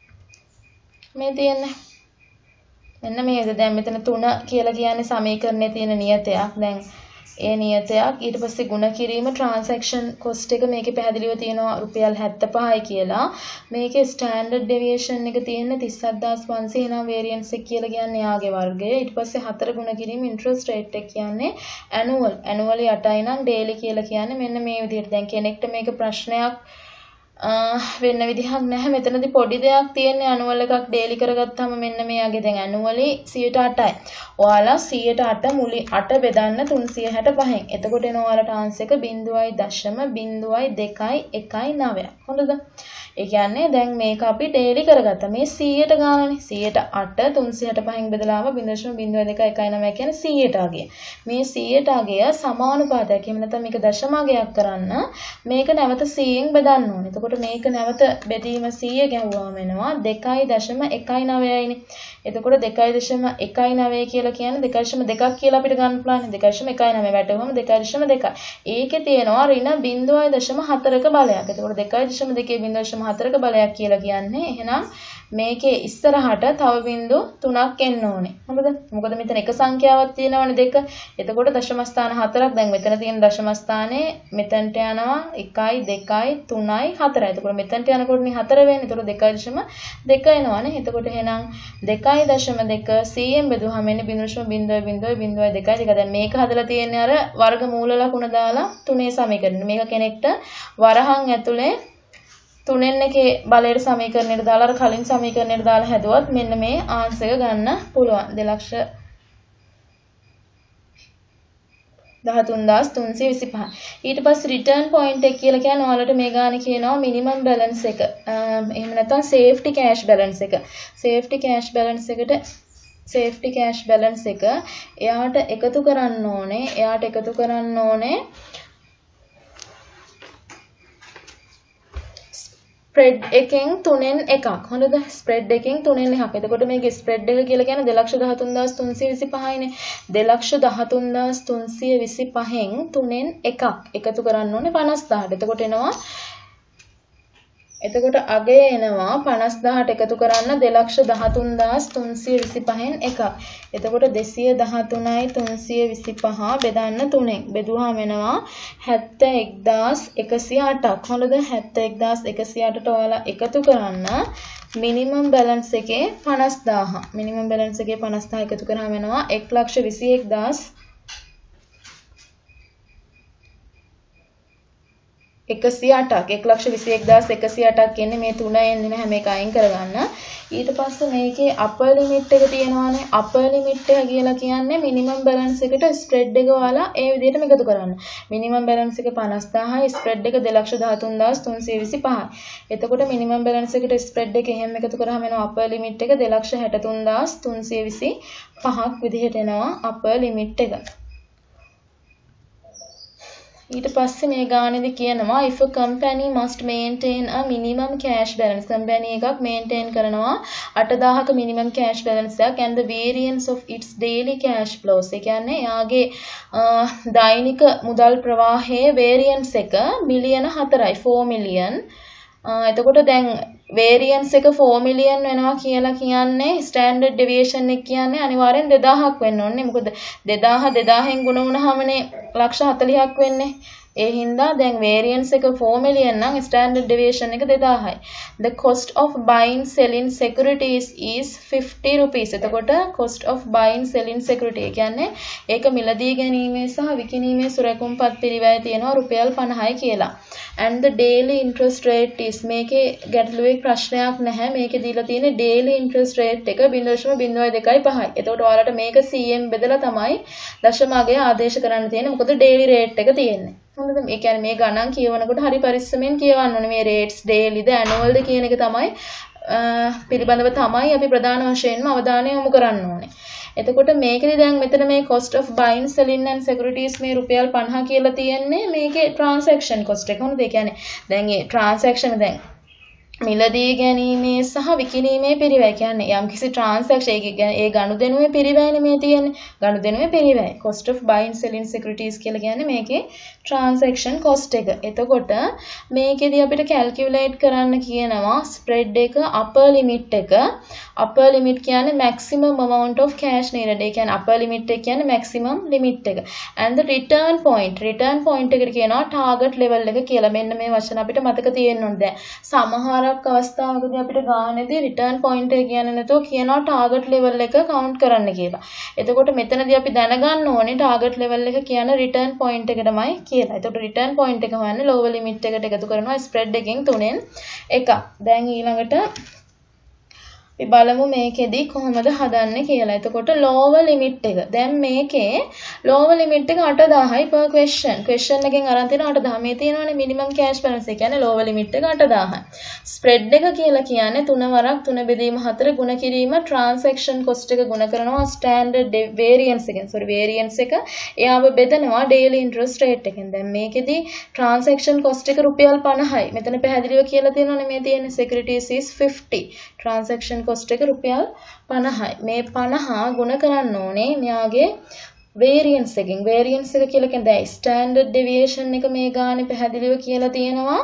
මේ තියෙන්නේ මෙන්න මේද දැන් මෙතන තුන කියලා කියන්නේ සමීකරණයේ තියෙන නියතයක්. දැන් ඒ නියතයක් ඊට පස්සේ ගුණ කිරීම transaction cost එක මේකේ පැහැදිලිව තියෙනවා රුපියල් හැත්තෑපහයි කියලා. මේකේ standard deviation එක තියෙන්නේ තිස් හත්දාස් පන්සීය නම් variance එක කියලා කියන්නේ යාගේ වර්ගය. ඊට පස්සේ හතර ගුණ කිරීම interest rate එක කියන්නේ annual. annually අටයි නම් daily කියලා කියන්නේ මෙන්න මේ විදිහට. දැන් කෙනෙක්ට මේක ප්‍රශ්නයක් වෙන්න විදිහක් නැහැ. මෙතනදී පොඩි දෙයක් තියෙන්නේ annual එකක් daily කරගත්තාම මෙන්න මෙයාගේ දැන් annually සියයට අටයි. ඔයාලා සියයට අට මුලි අට බෙදන්න තුන්සිය හැටපහෙන්. එතකොට එන ඔයාලට answer එක බිංදුවයි දශම බිංදුවයි දෙකයි එකයි නවයක්. හොඳද? ඒ කියන්නේ දැන් මේක අපි daily කරගත්තා. මේ සියයට ගානනේ. සියයට අට තුන්සිය හැටපහෙන් බෙදලාම බිංදුව දශම බිංදුවයි දෙකයි එකයි නවයක් කියන්නේ සියයට අගය. මේ සියයට අගය සමානුපාතයක්. එහෙම නැත්නම් මේක දශම අගයක් කරන්න මේක නැවත සියයෙන් බෙදන්න ඕනේ. එතකොට මේක නැවත බෙදීම සියය ගැහුවාම එනවා දෙකයි දශම එකයි නවයයිනේ. එතකොට දෙකයි දශම එකයි නවය කියලා කියන්නේ දෙකයි දශම දෙකක් කියලා අපිට ගන්න පුළුවන්. දෙකයි දශම එකයි නවය වැටුවම දෙකයි දශම දෙකයි. ඒකේ තියෙනවා ඍණ බිංදුවයි දශම හතරක බලයක්. එතකොට දෙකයි දශම දෙකේ බිංදුවයි දශම හතරක බලයක් කියලා කියන්නේ එහෙනම් මේකේ ඉස්සරහට තව බිංදු තුනක් එන්න ඕනේ. හරිද? මොකද මෙතන එක සංඛ්‍යාවක් තියෙනවනේ දෙක. එතකොට දශම ස්ථාන හතරක් දැන් මෙතන තියෙන දශම ස්ථානේ මෙතනට යනවා එකයි දෙකයි තුනයි හතරයි. එතකොට මෙතනට යනකොටනේ හතර වෙන්නේ. එතකොට දෙකයි දශම දෙක එනවනේ. එතකොට එහෙනම් දෙකයි දශම දෙක සියයෙන් බෙදුවාම එන්නේ බිංදුව දශම බිංදුවයි බිංදුවයි බිංදුවයි දෙකයි දෙක. දැන් මේක හදලා තියෙන්නේ අර වර්ග මූල ලකුණ දාලා තුනේ සමීකරණ. මේක කෙනෙක්ට වරහන් ඇතුලේ තුනෙන් එකේ බලයට සමීකරණයට දාලා අර කලින් සමීකරණයට දාලා හැදුවත් මෙන්න මේ ආන්සර් එක ගන්න පුළුවන්. දෙලක්ෂ දහතුන්දාස් තුන්සිය විසිපහ. ඊට පස්සේ රිටර්න් පොයින්ට් එක කියලා කියන්නේ ඔයාලට මේ ගානේ කියනවා මිනිමම් බැලන්ස් එක. එහෙම නැත්නම් සේෆ්ටි කෑෂ් බැලන්ස් එක. සේෆ්ටි කෑෂ් බැලන්ස් එකට සේෆ්ටි කෑෂ් බැලන්ස් එක එයාට එකතු කරන්න ඕනේ. එයාට එකතු කරන්න ඕනේ ස්ප්‍රෙඩ් එකෙන් තුනෙන් එකක්. හොඳද? ස්ප්‍රෙඩ් එකෙන් තුනෙන් එකක්. එතකොට මේකේ ස්ප්‍රෙඩ් එක කියලා කියන්නේ දෙලක්ෂ දහතුන්දාස් තුන්සිය විසිපහයිනේ. දෙලක්ෂ දහතුන්දාස් තුන්සිය විසිපහෙන් තුනෙන් එකක් එකතු කරන්න ඕනේ පනස් දාහට. එතකොට එනවා එතකොට අගය එනවා පනස් දහට එකතු කරන්න දෙලක්ෂ දහතුන් දහස් තුන්සිය විසිපහෙන් එකක්. එතකොට දෙසිය දහතුනයි තුන්සිය විසිපහ බෙදන්න තුනෙන්. බෙදුවාම එනවා හැත්තෑ එක්දාස් එකසිය අටක්. හොඳද? හැත්තෑ එක්දාස් එකසිය අටට ඔයාලා එකතු කරන්න මිනිමම් බැලන්ස් එකේ පනස් දාහ. මිනිමම් බැලන්ස් එකේ පනස් දාහ එකතු කරාම එනවා එක ලක්ෂ විසි එක්දාස් එකසිය අටක්. එක ලක්ෂ විසි එක්දාස් එකසිය අටක් කියන්නේ මේ තුන එන්නේ හැම එක අයින් කරගන්න. ඊට පස්සේ මේකේ අපර් ලිමිට් එක තියෙනවානේ. අපර් ලිමිට් එක කියලා කියන්නේ මිනිමම් බැලන්ස් එකට ස්ප්‍රෙඩ් එක ඔයාලා ඒ විදිහටම එකතු කරන්න. මිනිමම් බැලන්ස් එක පනස් දාහයි ස්ප්‍රෙඩ් එක දෙලක්ෂ දහතුන් දහස් තුන්සිය විසිපහයි. එතකොට මිනිමම් බැලන්ස් එකට ස්ප්‍රෙඩ් එක එහෙම එකතු කරාම එනවා අපර් ලිමිට් එක දෙලක්ෂ හැටතුන් දහස් තුන්සිය විසිපහක් විදිහට එනවා අපර් ලිමිට් එක. ඊට පස්සේ මේ ගානේදී කියනවා if a company must maintain a minimum cash balance. company එකක් maintain කරනවා අට දාහක minimum cash balance එකක් and the variance of its daily cash flows. ඒ කියන්නේ එයාගේ දෛනික මුදල් ප්‍රවාහයේ variance එක මිලියන හතරයි four million. එතකොට දැන් variance එක four million වෙනවා කියලා කියන්නේ standard deviation එක කියන්නේ අනිවාර්යෙන් දෙදාහක් වෙන්න ඕනේ. මොකද දෙදාහ දෙදාහෙන් ගුණ වුණාමනේ ලක්ෂ හතළිහක් වෙන්නේ. ඒ හින්දා දැන් variance එක four million නම් standard deviation එක දෙදාහයි. The cost of buying selling securities is fifty rupees. එතකොට cost of buying selling security කියන්නේ ඒක මිලදී ගැනීමේ සහ විකිණීමේ සුරකුම්පත් පිළිවෙල තියෙනවා රුපියල් පනහයි කියලා. And the daily interest rate is මේකේ ගැටලුවේ ප්‍රශ්නයක් නැහැ. මේකේ දීලා තියෙන්නේ daily interest rate එක zero point zero two five. එතකොට ඔයාලට මේක C M බෙදලා තමයි දශමාගය ආදේශ කරන්න තියෙන්නේ. මොකද daily rate එක තියෙන්නේ. හොඳද? ඒ කියන්නේ මේ ගණන් කියවනකොට හරි පරිස්සමෙන් කියවන්න ඕනේ. මේ rates daily ද annual ද කියන එක තමයි පිළිබඳව තමයි අපි ප්‍රධාන වශයෙන්ම අවධානය යොමු කරන්න ඕනේ. එතකොට මේකෙදි දැන් මෙතන මේ cost of buying selling and securities මේ රුපියල් පනහ කියලා තියෙන්නේ මේකේ transaction cost එක. හොඳද? ඒ කියන්නේ දැන් මේ transaction දැන් මිලදී ගැනීමේ සහ විකිණීමේ පිරිවැය කියන්නේ යම්කිසි transaction එක කියන්නේ ඒ ගනුදෙනුවේ පිරිවැයනේ මේ තියෙන්නේ. ගනුදෙනුවේ පිරිවැය. cost of buying selling securities කියලා කියන්නේ මේකේ transaction cost එක. එතකොට මේකෙදි අපිට calculate කරන්න කියනවා spread එක upper limit එක. upper limit කියන්නේ maximum amount of cash needed. ඒ කියන්නේ upper limit එක කියන්නේ maximum limit එක. and the return point return point එකට කියනවා target level එක කියලා. මෙන්න මේ වචන අපිට මතක තියෙන්න ඕනේ. දැන් සමහරක් අවස්ථාවකදී අපිට ගානේදී return point එක කියන්නේ නැතුව කියනවා target level එක count කරන්න කියලා. එතකොට මෙතනදී අපි දැනගන්න ඕනේ target level එක කියන්නේ return point එක තමයි කියලා. එතකොට return point එක හොයන්නේ lower limit එකට එකතු කරනවා spread එකෙන් තුනෙන් එකක්. දැන් ඊළඟට අපි බලමු මේකෙදි කොහොමද හදන්නේ කියලා. එතකොට lower limit එක. දැන් මේකේ lower limit එක අට දාහයි per question. question එකෙන් අරන් තියෙන අට දාහ. මේ තියෙනවානේ minimum cash balance එක කියන්නේ lower limit එක අට දාහයි. spread එක කියලා කියන්නේ තුන වරක් තුන බෙදීම හතර ගුණ කිරීම transaction cost එක ගුණ කරනවා standard variance එකෙන්. sorry variance එක එයාව බෙදනවා daily interest rate එකෙන්. දැන් මේකෙදි transaction cost එක රුපියල් පනහයි. මෙතන පැහැදිලිව කියලා තියෙනවානේ මේ තියෙන securities is fifty. transaction cost එක රුපියල් පනහයි. මේ පනහ ගුණ කරන්න ඕනේ මෙයාගේ variance එකෙන්. variance එක කියලා කියන්නේ දැන් standard deviation එක මේ ගානේ පැහැදිලිව කියලා තියෙනවා.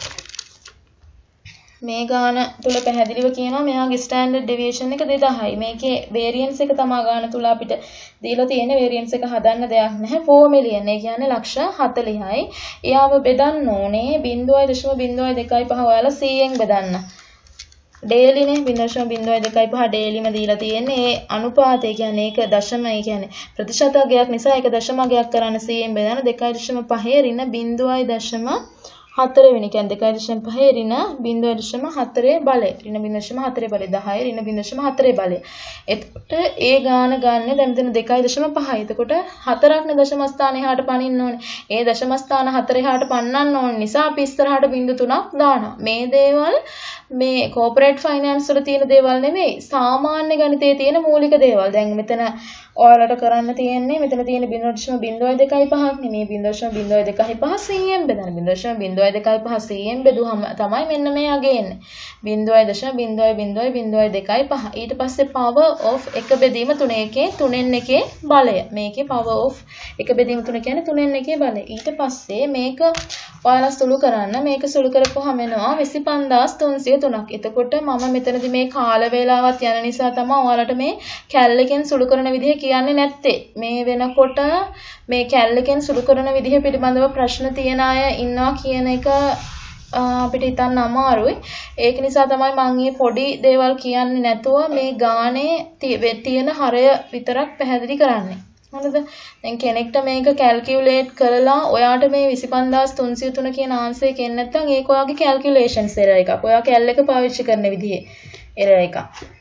මේ ගාන තුල පැහැදිලිව කියනවා මෙයාගේ standard deviation එක දෙදාහයි. මේකේ variance එක තමා ගාන තුල අපිට දීලා තියෙන variance එක හදන්න දෙයක් නැහැ. four million. ඒ කියන්නේ ලක්ෂ හතළිහයි. එයාව බෙදන්න ඕනේ zero point zero two five ඔයාලා C ෙන් බෙදන්න. daily නේ zero point zero two five daily ම දීලා තියෙන්නේ. ඒ අනුපාතය කියන්නේ ඒක දශම ඒ කියන්නේ ප්‍රතිශතයක් නිසා ඒක දශමයක් කරන්න C ෙන් බෙදන්න two point five ඍණ zero point හතර වෙනි කියන්නේ two point five ඍණ zero point four බලය. ඍණ zero point four බලය දහය ඍණ zero point four බලය. එතකොට ඒ ගාන ගන්න දැන් මෙතන two point five. එතකොට හතරක් නේ දශම ස්ථාන එහාට පනින්න ඕනේ. ඒ දශම ස්ථාන හතර එහාට පන්නන්න ඕන නිසා අපි ඉස්සරහට බිංදු තුනක් දානවා. මේ දේවල් මේ corporate finance වල තියෙන දේවල් නෙමෙයි. සාමාන්‍ය ගණිතයේ තියෙන මූලික දේවල්. දැන් මෙතන ඔයාලට කරන්න තියෙන්නේ මෙතන තියෙන zero point zero two five නේ මේ zero point zero two five cm බෙදන්න zero point zero two five cm බෙදුවම තමයි මෙන්න මේ අගේ එන්නේ zero point zero zero zero two five ඊට පස්සේ power of එක බෙදීම තුන එකේ තුනෙන් එකේ බලය මේකේ power of එක බෙදීම තුන කියන්නේ තුනෙන් එකේ බලය ඊට පස්සේ මේක ඔයාලා සුළු කරන්න මේක සුළු කරපුවාම එනවා twenty-five thousand three hundred three එතකොට මම මෙතනදී මේ කාල වේලාවත් යන නිසා තමයි ඔයාලට මේ කැල්ලකින් සුළු කරන විදිහ කියන්නේ නැත්තේ මේ වෙනකොට මේ කැල්ලකින් සුළු කරන විදිහ පිළිබඳව ප්‍රශ්න තියන අය ඉන්නවා කියන එක අපිට හිතන්න අමාරුයි ඒක නිසා තමයි මම මේ පොඩි දේවල් කියන්නේ නැතුව මේ ගානේ තියෙන හරය විතරක් පැහැදිලි කරන්නේ හරිද දැන් කෙනෙක්ට මේක කැල්කියුලේට් කරලා ඔයාට මේ twenty-five thousand three hundred three කියන ආන්සර් එක එන්නේ නැත්නම් ඒක ඔයාගේ කැල්කියුලේෂන්ස් error එකක් ඔයා කැල් එක පාවිච්චි කරන විදිහේ error එකක්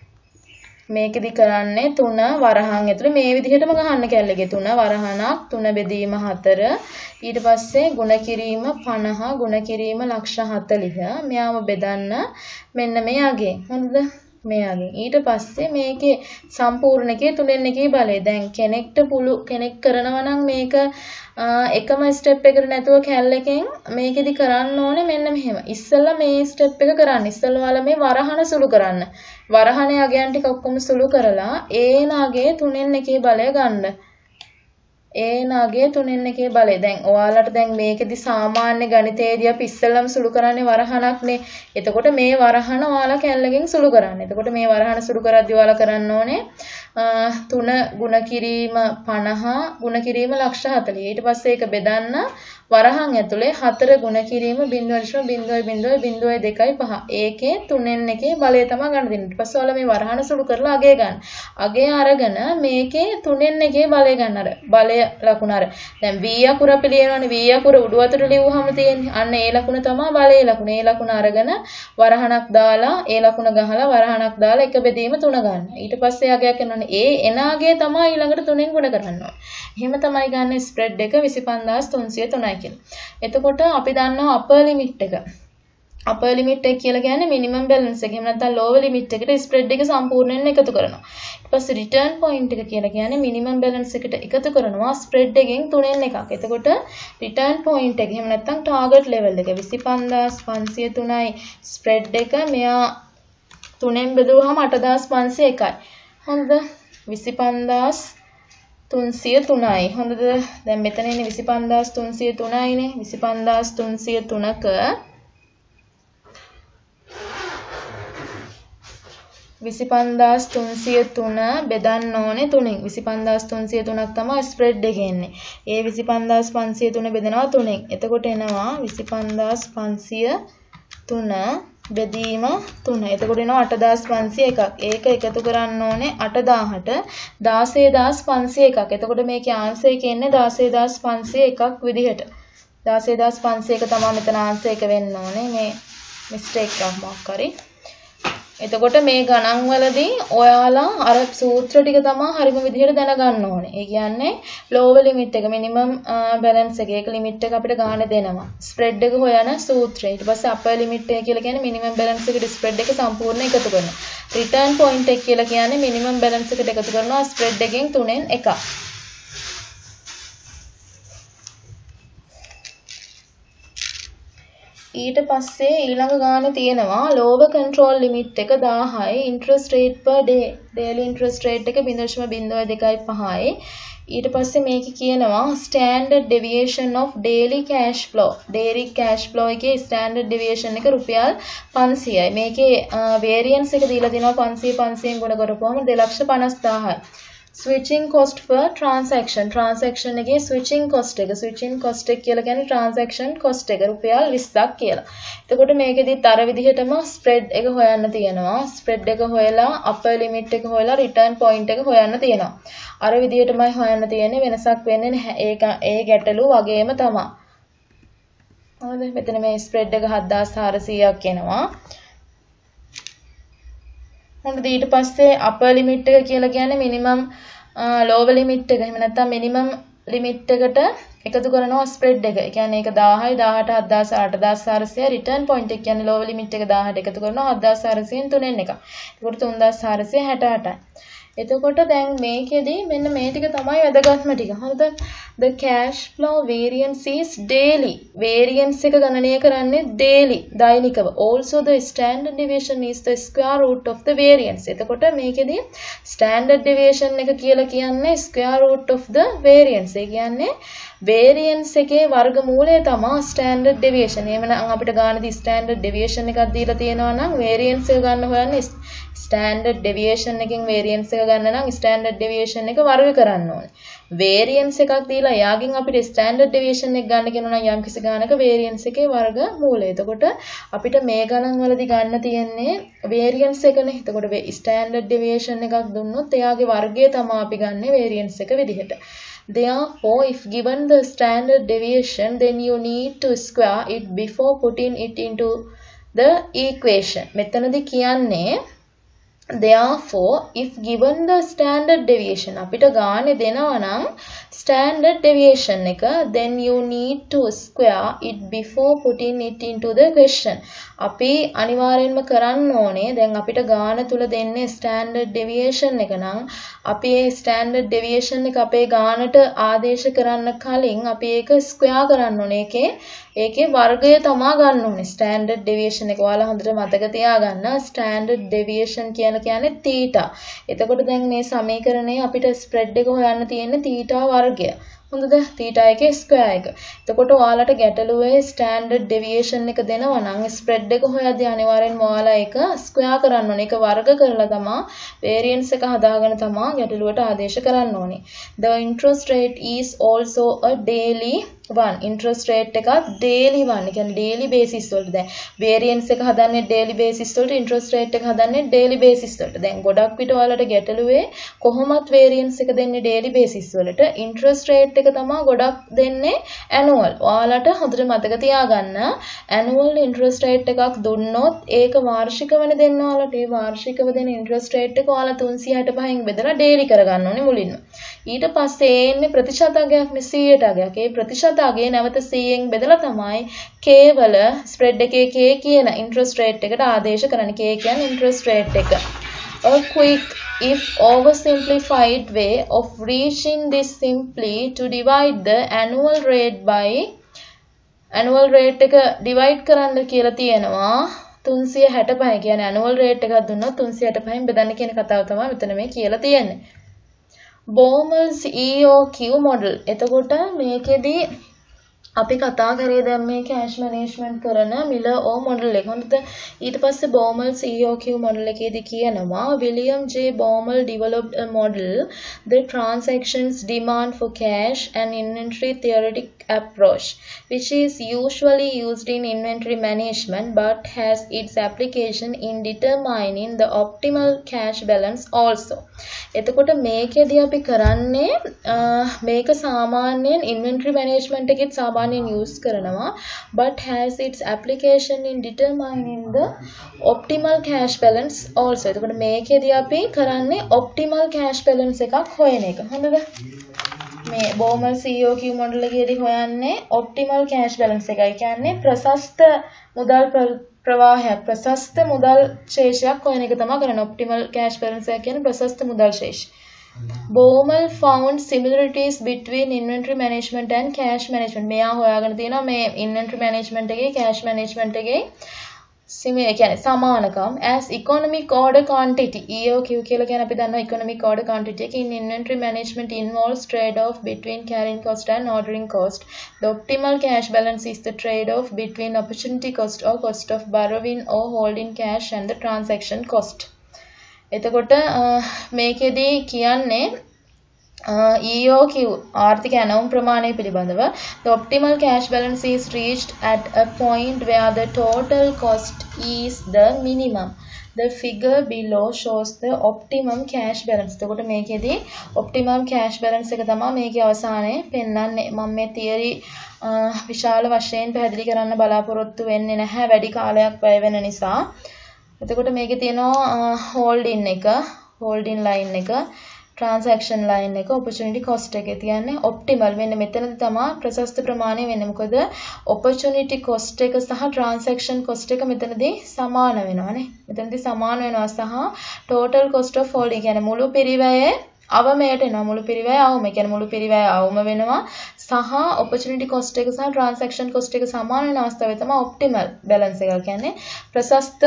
මේකෙදි කරන්නේ තුන වරහන් ඇතුලේ මේ විදිහටම ගහන්න කැල් එකේ තුන වරහණක් තුන බෙදීම හතර ඊට පස්සේ ගුණ කිරීම පනහ ගුණ කිරීම ලක්ෂ හතළිහ මෙයාම බෙදන්න මෙන්න මේ අගේ හරිද මේ අගේ ඊට පස්සේ මේකේ සම්පූර්ණ එකේ තුනෙන් එකේ බලය දැන් කෙනෙක්ට පුළු කෙනෙක් කරනවා නම් මේක එකම ස්ටෙප් එකකට නැතුව කැල් එකෙන් මේකෙදි කරන්න ඕනේ මෙන්න මෙහෙම ඉස්සෙල්ලා මේ ස්ටෙප් එක කරන්න ඉස්සෙල්ලා ඔයාලා මේ වරහන සුළු කරන්න වරහනේ අගයන් ටික ඔක්කොම සුළු කරලා ඒ නාගේ තුනෙන් එකේ බලය ගන්න ඒ නාගේ තුනෙන් එකේ බලය දැන් ඔයාලට දැන් මේකෙදි සාමාන්‍ය ගණිතයේදී අපි ඉස්සෙල්ලාම සුළු කරන්නේ වරහණක්නේ එතකොට මේ වරහන ඔයාලා කැල්ලකින් සුළු කරන්න එතකොට මේ වරහන සුළු කරද්දී ඔයාලා කරන්න ඕනේ තුන ගුණ කිරීම පනහ ගුණ කිරීම ලක්ෂ හතළිහ ඊට පස්සේ ඒක බෙදන්න වරහන් ඇතුලේ හතර ගුණ කිරීම zero point zero zero zero two five ඒකේ තුනෙන් එකේ බලය තමයි ගන්න දෙන්නේ ඊට පස්සේ ඔයාලා මේ වරහන සුළු කරලා අගය ගන්න අගය අරගෙන මේකේ තුනෙන් එකේ බලය ගන්න අර බලය ලකුණ අර දැන් v අකුර අපි ලියනවානේ v අකුර උඩු අතට ලියුවහම තියෙන්නේ අන්න ඒ ලකුණ තමයි බලයේ ලකුණ ඒ ලකුණ අරගෙන වරහණක් දාලා ඒ ලකුණ ගහලා වරහණක් දාලා එක බෙදීම තුන ගන්න ඊට පස්සේ අගයක් කරනවානේ ඒ එනාගේ තමයි ඊළඟට තුනෙන් ගුණ කරන්න ඕනේ එහෙම තමයි ගන්න ස්ප්‍රෙඩ් එක twenty-five thousand three hundred three කියලා එතකොට අපි දන්නවා අපර් ලිමිට් එක අපර් ලිමිට් එක කියලා කියන්නේ මිනිමම් බැලන්ස් එක එහෙම නැත්නම් ලෝවර් ලිමිට් එකට ස්ප්‍රෙඩ් එක සම්පූර්ණයෙන් එකතු කරනවා ඊට පස්සේ රිටර්න් පොයින්ට් එක කියලා කියන්නේ මිනිමම් බැලන්ස් එකට එකතු කරනවා ස්ප්‍රෙඩ් එකෙන් තුනෙන් එකක් එතකොට රිටර්න් පොයින්ට් එක එහෙම නැත්නම් ටාගට් ලෙවල් එක twenty-five thousand five hundred three spread එක මෙයා තුනෙන් බෙදුවහම eight thousand five hundred එකයි හරිද twenty-five thousand three hundred three හොඳද දැන් මෙතන ඉන්නේ twenty-five thousand three hundred three නේ twenty-five thousand three hundred three ක twenty-five thousand three hundred three බෙදන්න ඕනේ තුනෙන් twenty-five thousand three hundred three තමයි ස්ප්‍රෙඩ් එකේ එන්නේ ඒ twenty-five thousand five hundred three බෙදනවා තුනෙන් එතකොට එනවා twenty-five thousand five hundred three බෙදීම තුන. එතකොට එනවා eight thousand five hundred එකක්. ඒක එකතු කරන්න ඕනේ eight thousand sixteen thousand five hundred එකක්. එතකොට මේකේ ආන්සර් එක එන්නේ sixteen thousand five hundred එකක් විදිහට. sixteen thousand five hundred එක තමයි මෙතන ආන්සර් එක වෙන්න ඕනේ. මේ මිස්ටේක් එකක් මොකක් හරි. එතකොට මේ ගණන් වලදී ඔයාලා අර සූත්‍ර ටික තමයි හරිම විදිහට දැනගන්න ඕනේ. ඒ කියන්නේ ලෝවර් ලිමිට් එක මිනිමම් බැලන්ස් එක ඒක ලිමිට් එක අපිට ගන්න දෙනවා. ස්ප්‍රෙඩ් එක හොයන සූත්‍රය. ඊට පස්සේ අපර් ලිමිට් එක කියලා කියන්නේ මිනිමම් බැලන්ස් එකට ස්ප්‍රෙඩ් එක සම්පූර්ණ එකතු කරනවා. රිටර්න් පොයින්ට් එක කියලා කියන්නේ මිනිමම් බැලන්ස් එකට එකතු කරනවා ස්ප්‍රෙඩ් එකෙන් තුනෙන් එකක්. ඊට පස්සේ ඊළඟ ගානේ තියෙනවා lower control limit එක දාහයි interest rate per day daily interest rate එක zero point zero two five ඊට පස්සේ මේක කියනවා standard deviation of daily cash flow daily cash flow එකේ standard deviation එක රුපියල් five hundred මේකේ variance එක දීලා දෙනවා five hundred five hundred ගුණ කරපුවම two lakh fifty thousand switching cost per transaction transaction එකේ switching cost එක switching cost එක කියලා කියන්නේ transaction cost එක රුපියල් twenty කියලා. එතකොට මේකෙදිත් අර විදිහටම spread එක හොයන්න තියෙනවා. spread එක හොයලා upper limit එක හොයලා return point එක හොයන්න තියෙනවා. අර විදිහටමයි හොයන්න තියෙන්නේ වෙනසක් වෙන්නේ නැහැ. ඒක ඒ ගැටලු වගේම තමයි. හරිද? මෙතන මේ spread එක seven thousand four hundred එනවා. හොඳද ඊට පස්සේ upper limit එක කියලා කියන්නේ minimum lower limit එක එහෙම නැත්නම් minimum limit එකට එකතු කරනවා spread එක. ඒ කියන්නේ ඒක දාහයි දාහට seven thousand eight thousand four hundred return point එක කියන්නේ lower limit එක දාහට එකතු කරනවා seven thousand four hundred තුනෙන් එක. ඒකට three thousand four hundred sixty-eight. එතකොට දැන් මේකෙදි මෙන්න මේ ටික තමයි වැදගත්ම ටික. හරිද? The cash flow variance is daily. variance එක ගණනය කරන්නේ daily දෛනිකව. Also the standard deviation is the square root of the variance. එතකොට මේකෙදි standard deviation එක කියලා කියන්නේ square root of the variance. ඒ කියන්නේ variance එකේ වර්ගමූලය තමයි standard deviation. එහෙමනම් අපිට ගානදී standard deviation එකක් දීලා තියෙනවා නම් variance එක ගන්න හොයන්නේ standard deviation එකෙන් variance එක ගන්න නම් standard deviation එක වර්ග කරන්න ඕනේ. variance එකක් දීලා යාගෙන් අපිට standard deviation එක ගන්න කියනවා නම් යම්කිසි ගානක variance එකේ වර්ගමූලය. එතකොට අපිට මේ ගණන් වලදී ගන්න තියෙන්නේ variance එකනේ. එතකොට standard deviation එකක් දුන්නොත් එයාගේ වර්ගය තමයි අපි ගන්න variance එක විදිහට. Therefore, if given the standard deviation, then you need to square it before putting it into the equation. මෙතනදී කියන්නේ therefore, if given the standard deviation, අපිට ගානේ දෙනවා නම් standard deviation එක, then you need to square it before putting it into the question. අපි අනිවාර්යෙන්ම කරන්න ඕනේ දැන් අපිට ගාන තුල දෙන්නේ standard deviation එක නම් අපි ඒ standard deviation එක අපේ ගානට ආදේශ කරන්න කලින් අපි ඒක square කරන්න ඕනේ. ඒකේ ඒකේ වර්ගය තමයි ගන්න ඕනේ. standard deviation එක ඔයාලා හොඳට මතක තියාගන්න. standard deviation කියලා කියන්නේ theta. එතකොට දැන් මේ සමීකරණයේ අපිට spread එක හොයන්න තියෙන්නේ theta වර්ගය. හොඳද? theta එකේ square එක. එතකොට ඔයාලට ගැටලුවේ standard deviation එක දෙනවා නම් spread එක හොයද්දී අනිවාර්යෙන්ම ඔයාලා ඒක square කරන්න ඕනේ. ඒක වර්ග කරලා තමයි variance එක හදාගෙන තමයි ගැටලුවට ආදේශ කරන්න ඕනේ. The interest rate is also a daily one. interest rate එකත් daily one. ඒ කියන්නේ daily basis වලට. දැන් variance එක හදන්නේ daily basis වලට, interest rate එක හදන්නේ daily basis වලට. දැන් ගොඩක් විට ඔයාලට ගැටලුවේ කොහොමත් variance එක දෙන්නේ daily basis වලට. interest rate එක තමයි ගොඩක් දෙන්නේ annual. ඔයාලට හොඳට මතක තියාගන්න annual interest rate එකක් දුන්නොත් ඒක වාර්ෂිකවනේ දෙන්න ඔයාලට. ඒ වාර්ෂිකව දෙන interest rate එක ඔයාලා තුන්සිය හැටපහෙන් බෙදලා daily කරගන්න ඕනේ මුලින්ම. ඊට පස්සේ එන්නේ ප්‍රතිශතගයක් නේ සීයට අගයක්. ඒ ප්‍රතිශතගය නැවත සීයෙන් බෙදලා තමයි කේවල spread එකේ K කියන interest rate එකට ආදේශ කරන්නේ. K කියන්නේ interest rate එක. A quick if oversimplified way of reaching this simply to divide the annual rate by annual rate එක divide කරන්න කියලා තියෙනවා. තුන්සිය හැටපහ කියන්නේ annual rate එකක් දුන්නොත් තුන්සිය හැටපහෙන් බෙදන්න කියන කතාව තමයි මෙතන මේ කියලා තියෙන්නේ. Baumol's E O Q model. එතකොට මේකෙදි අපි කතා කරේ දැන් මේ cash management කරන Miller O model එක. හොඳද? ඊට පස්සේ Baumol's E O Q model එකේදී කියනවා William J. Baumol developed a model the transactions demand for cash and inventory theoretic approach which is usually used in inventory management but has its application in determining the optimal cash balance also. එතකොට මේකෙදී අපි කරන්නේ මේක සාමාන්‍යයෙන් inventory management එකෙත් සාමාන්‍යයෙන් use කරනවා but has its application in determining the optimal cash balance also. එතකොට මේකෙදී අපි කරන්නේ optimal cash balance එකක් හොයන එක. හොඳද? මේ Baumol's E O Q model එකේදී හොයන්නේ optimal cash balance එකයි. කියන්නේ ප්‍රශස්ත මුදල් ප්‍රවාහයක්, ප්‍රශස්ත මුදල් ශේෂයක් හොයන එක තමයි කරන්නේ. optimal cash balance එක කියන්නේ ප්‍රශස්ත මුදල් ශේෂ. Baumol found similarities between inventory management and cash management. මෙයා හොයාගෙන තියෙනවා මේ inventory management එකේ cash management එකේ similar කියන්නේ සමානකම් as economic order quantity. E O Q කියලා කියන්නේ අපි දන්නවා economic order quantity එක in inventory management involves trade-off between carrying cost and ordering cost. The optimal cash balance is the trade-off between opportunity cost or cost of borrowing or holding cash and the transaction cost. එතකොට මේකෙදී කියන්නේ E O Q ආර්ථික ඇනවුම් ප්‍රමාණය පිළිබඳව the optimal cash balance is reached at a point where the total cost is the minimum. The figure below shows the optimum cash balance. එතකොට මේකෙදී optimum cash balance එක තමයි මේකේ අවසානයේ පෙන්වන්නේ. මම මේ theory විශාල වශයෙන් පැහැදිලි කරන්න බලාපොරොත්තු වෙන්නේ නැහැ වැඩි කාලයක් වැය වෙන නිසා. එතකොට මේකේ තියෙනවා holding එක, holding line එක, transaction line එක opportunity cost එකේ තියන්නේ optimal. මෙන්න මෙතනදී තමයි ප්‍රශස්ත ප්‍රමාණය වෙන්නේ. මොකද opportunity cost එක සහ transaction cost එක මෙතනදී සමාන වෙනවානේ. මෙතනදී සමාන වෙනවා සහ total cost of holding කියන්නේ මුළු පිරිවැයේ අවමයට එනවා. මුළු පිරිවැය අවම. ඒ කියන්නේ මුළු පිරිවැය අවම වෙනවා සහ opportunity cost එක සහ transaction cost එක සමාන වෙන අවස්ථාවේ තමයි optimal balance එක කියන්නේ ප්‍රශස්ත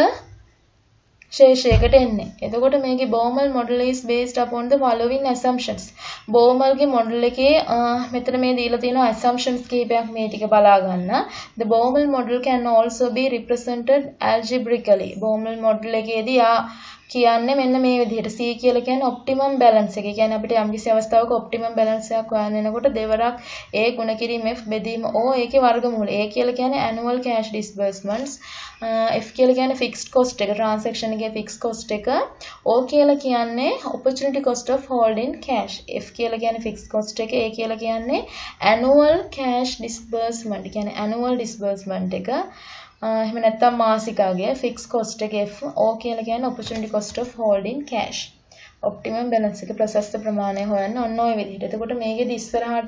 ශේෂයකට එන්නේ. එතකොට මේකේ Baumol model is based upon the following assumptions. Baumol ගේ model එකේ මෙතන මේ දීලා තියෙන assumptions කීපයක් මේ ටික බලා ගන්න. The Baumol model can also be represented algebraically. Baumol model එකේදී ආ කියන්නේ මෙන්න මේ විදිහට C කියලා කියන්නේ optimum balance එක. කියන්නේ අපිට යම්කිසි අවස්ථාවක optimum balance එකක් හොයන්න වෙනකොට දෙවරක් A ගුණ කිරීම F බෙදීම O ඒකේ වර්ගමූල. A කියලා කියන්නේ annual cash disbursements. F කියලා කියන්නේ fixed cost එක, transaction එකේ fixed cost එක. O කියලා කියන්නේ opportunity cost of holding cash. F කියලා කියන්නේ fixed cost එක. A කියලා කියන්නේ annual cash disbursement. කියන්නේ annual disbursement එක. එහෙම නැත්නම් මාසිකාගේ fixed cost එක F. O කියලා කියන්නේ opportunity cost of holding cash. optimum balance එක ප්‍රශස්ත ප්‍රමාණය හොයන්න ඔන්න ඔය විදිහට. එතකොට මේකෙදි ඉස්සරහට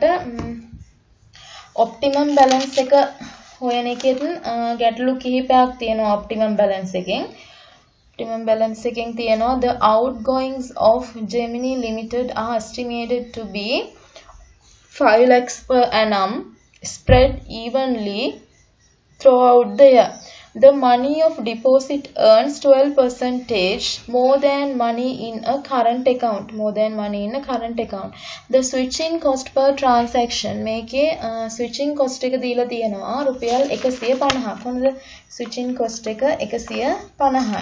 optimum balance එක හොයන එකෙන් ගැටලු කිහිපයක් තියෙනවා optimum balance එකෙන්. optimum balance එකෙන් තියෙනවා the outgoings of Gemini Limited are estimated to be five lakhs per annum spread evenly throughout the year. The money of deposit earns twelve percent more than money in a current account. More than money in a current account. The switching cost per transaction. මේකේ uh, switching cost එක දීලා තියෙනවා රුපියල් එකසිය පනහක්. හොඳද? switching cost එක එකසිය පනහයි.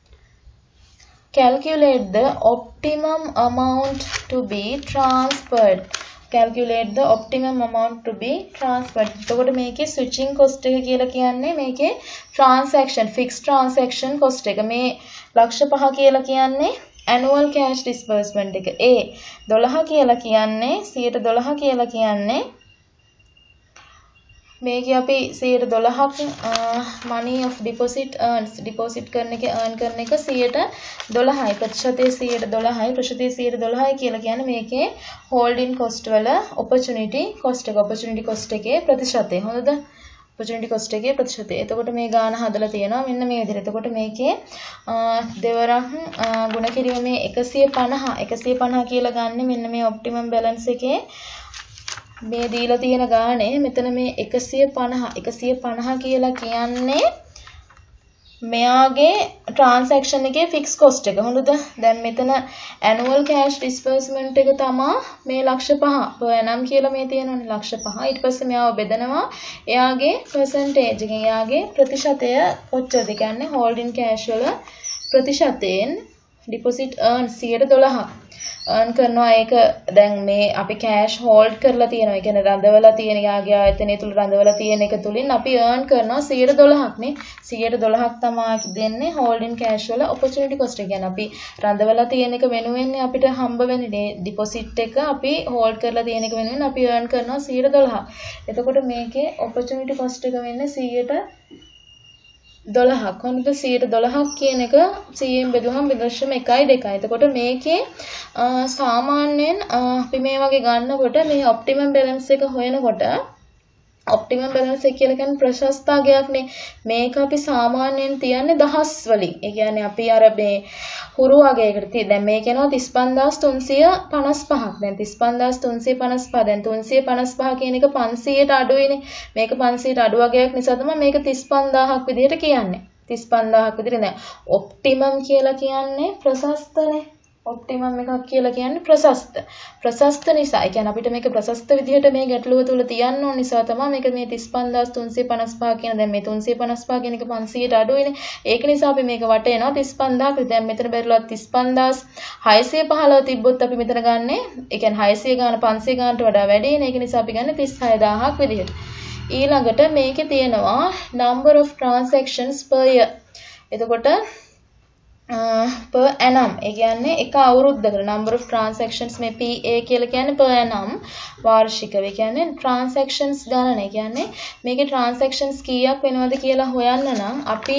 Calculate the optimum amount to be transferred. Calculate the optimum amount to be transferred. එතකොට මේකේ switching cost එක කියලා කියන්නේ මේකේ transaction fixed transaction cost එක. මේ ලක්ෂ පහ කියලා කියන්නේ annual cash disbursement එක. A දොළහ කියලා කියන්නේ සියයට දොළහ කියලා කියන්නේ මේකේ අපි සියයට දොළහක් money of deposit earns deposit කරන එක earn කරන එක සියයට දොළහයි ප්‍රතිශතය සියයට දොළහයි ප්‍රතිශතය සියයට දොළහයි කියලා කියන්නේ මේකේ holding cost වල opportunity cost එක opportunity cost එකේ ප්‍රතිශතය. හොඳද? opportunity cost එකේ ප්‍රතිශතය. එතකොට මේ ගාන හදලා තියෙනවා මෙන්න මේ විදිහට. එතකොට මේකේ දෙවරක් ගුණ කිරීමේ එකසිය පනහ එකසිය පනහ කියලා ගන්න මෙන්න මේ optimum balance එකේ මේ දීලා තියෙන ගානේ මෙතන මේ එකසිය පනහ එකසිය පනහ කියලා කියන්නේ මෙයාගේ transaction එකේ fixed cost එක. හොඳද? දැන් මෙතන annual cash disbursement එක තමයි මේ ලක්ෂ පහ per annum කියලා මේ තියෙනවනේ ලක්ෂ පහ. ඊට පස්සේ මෙයාව බෙදනවා එයාගේ percentage එකෙන් එයාගේ ප්‍රතිශතය කොච්චරද? කියන්නේ holding cash වල ප්‍රතිශතයෙන් deposit earn සියයට දොළහ earn කරනවා. ඒක දැන් මේ අපි cash hold කරලා තියෙනවා. ඒ කියන්නේ රඳවලා තියෙන යාගේ ආයතනය තුල රඳවලා තියෙන එක තුලින් අපි earn කරනවා සියයට දොළහක් නේ. සියයට දොළහක් තමයි දෙන්නේ holding cash වල opportunity cost එක. කියන්නේ අපි රඳවලා තියෙන එක වෙනුවෙන් අපිට හම්බ වෙන්නේ deposit එක අපි hold කරලා තියෙන එක වෙනුවෙන් අපි earn කරනවා සියයට දොළහක්. එතකොට මේකේ opportunity cost එක වෙන්නේ සියයට දොළහක්. හොඳද? සියයට දොළහක් කියන එක සියයෙන් බෙදුවහම zero point එකයි දෙකයි. එතකොට මේකේ සාමාන්‍යයෙන් අපි මේ වගේ ගන්නකොට මේ optimum balance එක හොයනකොට optimum balance එක කියලා කියන්නේ ප්‍රශස්තාගයක්නේ. මේක අපි සාමාන්‍යයෙන් තියන්නේ දහස් වලින්. ඒ කියන්නේ අපි අර මේ හුරු වගයකට තිය. දැන් මේක එනවා තිස් පන්දාස් තුන්සිය පනස් පහක්. දැන් තිස් පන්දාස් තුන්සිය පනස් පහ. දැන් තුන්සිය පනස් පහ කියන එක පන්සියයට අඩුයිනේ. මේක පන්සියයට අඩු වගයක් නිසා තමයි මේක තිස් පන්දාහක් විදිහට කියන්නේ. තිස් පන්දාහක් විදිහට නෑ. optimum කියලා කියන්නේ ප්‍රශස්තනේ. optimum එකක් කියලා කියන්නේ ප්‍රශස්ත. ප්‍රශස්ත නිසා. ඒ කියන්නේ අපිට මේක ප්‍රශස්ත විදිහට මේ ගැටලුව තුල තියන්න ඕන නිසා තමයි මේක මේ තිස් පන්දාස් තුන්සිය පනස් පහ කියන දැන් මේ තුන්සිය පනස් පහ කියන එක පන්සියයට අඩුයිනේ. ඒක නිසා අපි මේක වටේනවා තිස් පන්දාහක්. දැන් මෙතන බැරිලා තිස් පන්දාස් හයසිය පහළොව තිබ්බොත් අපි මෙතන ගන්නෙ ඒ කියන්නේ හයසිය ගාන පන්සිය ගානට වඩා වැඩිනේ. ඒක නිසා අපි ගන්නේ තිස් හය දාහක් විදිහට. ඊළඟට මේකේ තියෙනවා number of transactions per year. එතකොට per annum ඒ කියන්නේ එක අවුරුද්දකට number of transactions මේ P A කියලා කියන්නේ per annum වාර්ෂිකව. ඒ කියන්නේ transactions ගණන. ඒ කියන්නේ මේකේ transactions කීයක් වෙනවද කියලා හොයන්න නම් අපි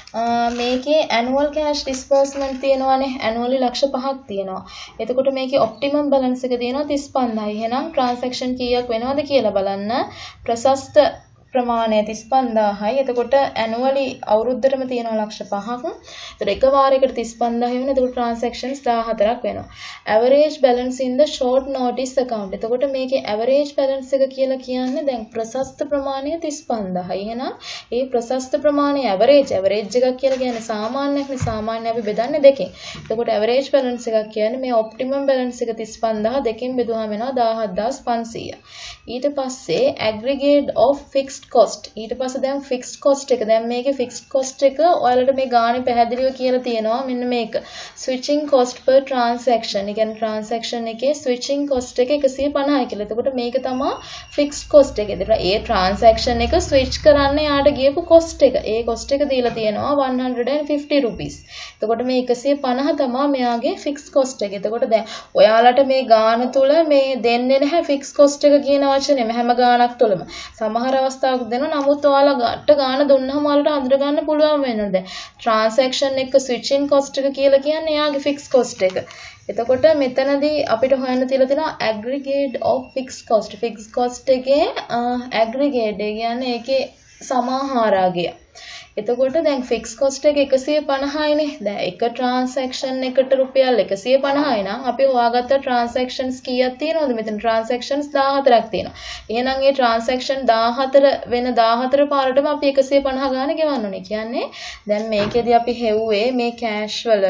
මේකේ annual cash disbursement තියෙනවානේ. annually ලක්ෂ පහක් තියෙනවා. එතකොට මේකේ optimum balance එක තියෙනවා තිස් පන්දායි. එහෙනම් transaction කීයක් වෙනවද කියලා බලන්න ප්‍රශස්ත ප්‍රමාණය තිස් පන්දාහයි. එතකොට annually අවුරුද්දටම තියෙනවා ලක්ෂ පහක්. එතකොට එක වාරයකට තිස් පන්දාහයි වෙන. එතකොට transactions දාහතරක් වෙනවා. average balance in the short notice account. එතකොට මේකේ average balance එක කියලා කියන්නේ දැන් ප්‍රශස්ත ප්‍රමාණය තිස් පන්දාහයි. එහෙනම් ඒ ප්‍රශස්ත ප්‍රමාණය average average එකක් කියලා කියන්නේ සාමාන්‍යයක් නේ. සාමාන්‍ය අපි බෙදන්නේ දෙකෙන්. එතකොට average balance එකක් කියන්නේ මේ optimum balance එක තිස් පන්දාහ දෙකෙන් බෙදුවාම වෙනවා දාහදාස් පන්සීය. ඊට පස්සේ aggregate of fixed cost. ඊට පස්සේ දැන් fixed cost එක. දැන් මේකේ fixed cost එක ඔයාලට මේ ගානේ පැහැදිලිව කියලා තියෙනවා. මෙන්න මේක. switching cost per transaction. ඒ කියන්නේ transaction එකේ switching cost එක එකසිය පනහයි කියලා. එතකොට මේක තමයි fixed cost එක. එතකොට ඒ transaction එක switch කරන්න යාට ගියපු cost එක. ඒ cost එක දීලා තියෙනවා one hundred fifty rupees. එතකොට මේ එකසිය පනහ තමයි මෙයාගේ fixed cost එක. එතකොට දැන් ඔයාලට මේ ගාන තුල මේ දෙන්නේ නැහැ fixed cost එක කියන වචනේ. හැම ගානක් තුලම. සමහර අවස්ථාවක දෙනවා. නමුත් ඔයාලා ගාට ගාන දුන්නාම ඔයාලට අඳුර ගන්න පුළුවන් වෙනවා. දැන් transaction එක switching cost එක කියලා කියන්නේ එයාගේ fixed cost එක. එතකොට මෙතනදී අපිට හොයන්න තියලා තියෙනවා aggregate of fixed cost. fixed cost එකේ aggregate ඒ කියන්නේ ඒකේ සමාහාරාගය. එතකොට දැන් fixed cost එක එකසිය පනහයිනේ. දැන් එක transaction එකට රුපියල් එකසිය පනහයි නම් අපි හොයාගත්ත transactions කීයක් තියෙනවද? මෙතන transactions දාහතරක් තියෙනවා. එහෙනම් මේ transaction දාහතර වෙන දාහතර පාරටම අපි එකසිය පනහ ගාන ගෙවන්න ඕනේ. කියන්නේ දැන් මේකෙදි අපි හෙව්වේ මේ cash වල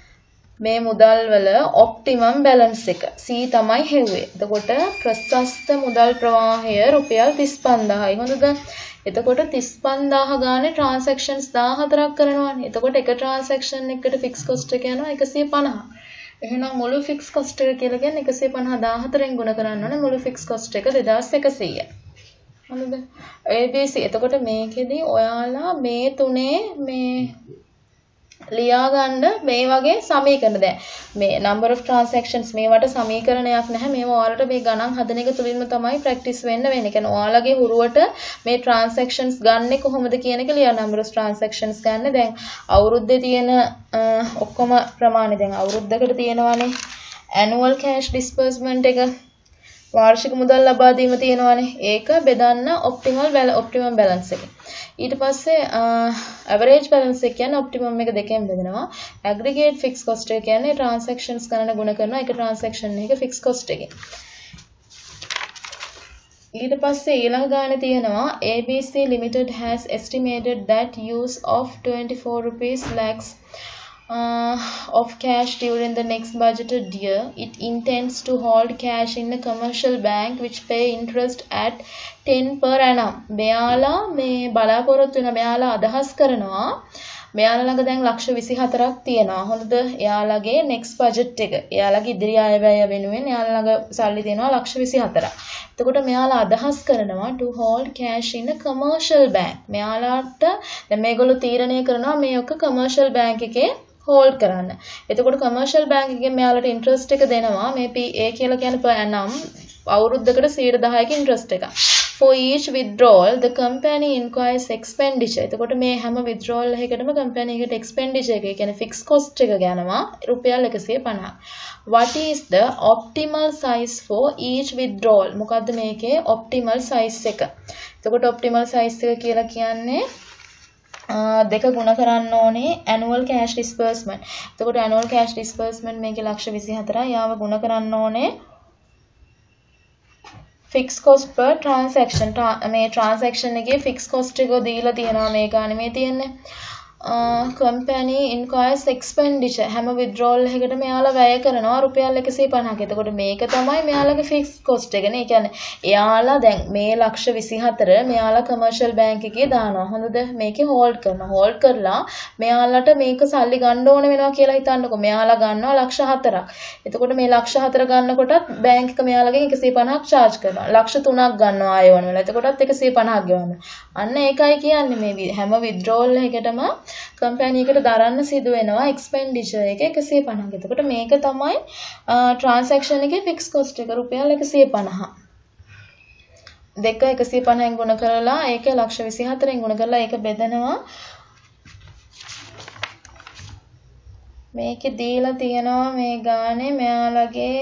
මේ මුදල් වල optimum balance එක C තමයි හෙව්වේ. එතකොට ප්‍රශස්ත මුදල් ප්‍රවාහය රුපියල් තිස් පන්දාහයි. හොඳද? එතකොට තිස් පන්දාහ ගානේ transactions දාහතරක් කරනවානේ. එතකොට එක transaction එකකට fixed cost එක යනවා එකසිය පනහ. එහෙනම් මුළු fixed cost එක කියලා කියන්නේ එකසිය පනහ දාහතරෙන් ගුණ කරන්න ඕනේ. මුළු fixed cost එක දෙදාස් එකසීය. හරිද? A B C. එතකොට මේකෙදි ඔයාලා මේ තුනේ මේ ලියා ගන්න මේ වගේ සමීකරණ. දැන් මේ number of transactions මේවට සමීකරණයක් නැහැ. මේවා ඔයාලට මේ ගණන් හදන එක තුලින්ම තමයි practice වෙන්න වෙන්නේ. ඒ කියන්නේ ඔයාලගේ හුරුවට මේ transactions ගන්නෙ කොහොමද කියන එක ලියා. number of transactions ගන්න. දැන් අවුරුද්දේ තියෙන ඔක්කොම ප්‍රමාණය දැන් අවුරුද්දකට තියෙනවානේ annual cash disbursement එක. වාර්ෂික මුදල් ලබා දීම තියෙනවානේ. ඒක බෙදන්න optimal optimum balance එක. ඊට පස්සේ average balance එක කියන්නේ optimum එක දෙකෙන් බෙදෙනවා. aggregate fixed cost එක කියන්නේ transactions ගණන ගුණ කරනවා එක transaction එක fixed cost එකෙන්. ඊට පස්සේ ඊළඟ ගානේ තියෙනවා A B C Limited has estimated that use of twenty-four rupees lakhs Uh, of cash during the next budgeted year. It intends to hold cash in a commercial bank which pay interest at ten per annum. මෙයාලා මේ බලාපොරොත්තු වෙන මෙයාලා අදහස් කරනවා මෙයාලා ළඟ දැන් ලක්ෂ විසිහතරක් තියෙනවා. හොඳද? එයාලගේ next budget එක. එයාලගේ ඉදිරි ආයවැය වෙනුවෙන් එයාලා ළඟ සල්ලි තියෙනවා ලක්ෂ විසිහතරක්. එතකොට මෙයාලා අදහස් කරනවා to hold cash in a commercial bank. මෙයාලාට දැන් මේගොල්ලෝ තීරණය කරනවා මේක commercial bank එකේ hold කරන්න. එතකොට commercial bank එකෙන් මෙයාලට interest එක දෙනවා. මේ P A කියලා කියන්නේ per annum අවුරුද්දකට සියයට දහයක interest එක. For each withdrawal the company incurs expenditure. එතකොට මේ හැම withdrawal එකකටම company එකට expenditure එක, ඒ කියන්නේ fixed cost එක ගන්නවා රුපියල් එකසිය පනහ. What is the optimal size for each withdrawal? මොකද්ද මේකේ optimal size එක? එතකොට optimal size එක කියලා කියන්නේ දෙක ගුණ කරන්න ඕනේ annual cash disbursement. එතකොට annual cash disbursement මේකේ ලක්ෂ විසිහතරයි. යාව ගුණ කරන්න ඕනේ fixed cost per transaction. මේ transaction එකේ fixed cost එක දීලා තියෙනවා මේ ගානේ මේ තියෙන්නේ. company incurs expenditure. හැම withdrawal එකකටම මෙයාලා වැය කරනවා රුපියල් එකසිය පනහක්. එතකොට මේක තමයි මෙයාලගේ fixed cost එක නේ. ඒ කියන්නේ එයාලා දැන් මේ ලක්ෂ විසිහතර මෙයාලා commercial bank එකේ දානවා. හොඳද? මේකේ hold කරනවා. hold කරලා මෙයාලට මේක සල්ලි ගන්න ඕන වෙනවා කියලා හිතන්නකෝ. මෙයාලා ගන්නවා ලක්ෂ හතරක්. එතකොට මේ ලක්ෂ හතර ගන්නකොටත් bank එක මෙයාලගෙන් එකසිය පනහක් charge කරනවා. ලක්ෂ තුනක් ගන්නවා ආයෙ වන වෙලාව. එතකොටත් එකසිය පනහක් ගෙවනවා. අන්න ඒකයි කියන්නේ මේ හැම withdrawal එකකටම කම්පැනි එකට දරන්න සිදු වෙනවා එක්ස්පෙන්ඩිචර් එක එකසිය පනහක්. එතකොට මේක තමයි ට්‍රාන්සැක්ෂන් එකේ ෆික්ස් කොස්ට් එක රුපියල් එකසිය පනහ. දෙක එකසිය පනහෙන් ගුණ කරලා ඒක ලක්ෂ විසිහතරෙන් ගුණ කරලා ඒක බෙදනවා. මේකේ දීලා තියෙනවා මේ ගානේ මෙයාලගේ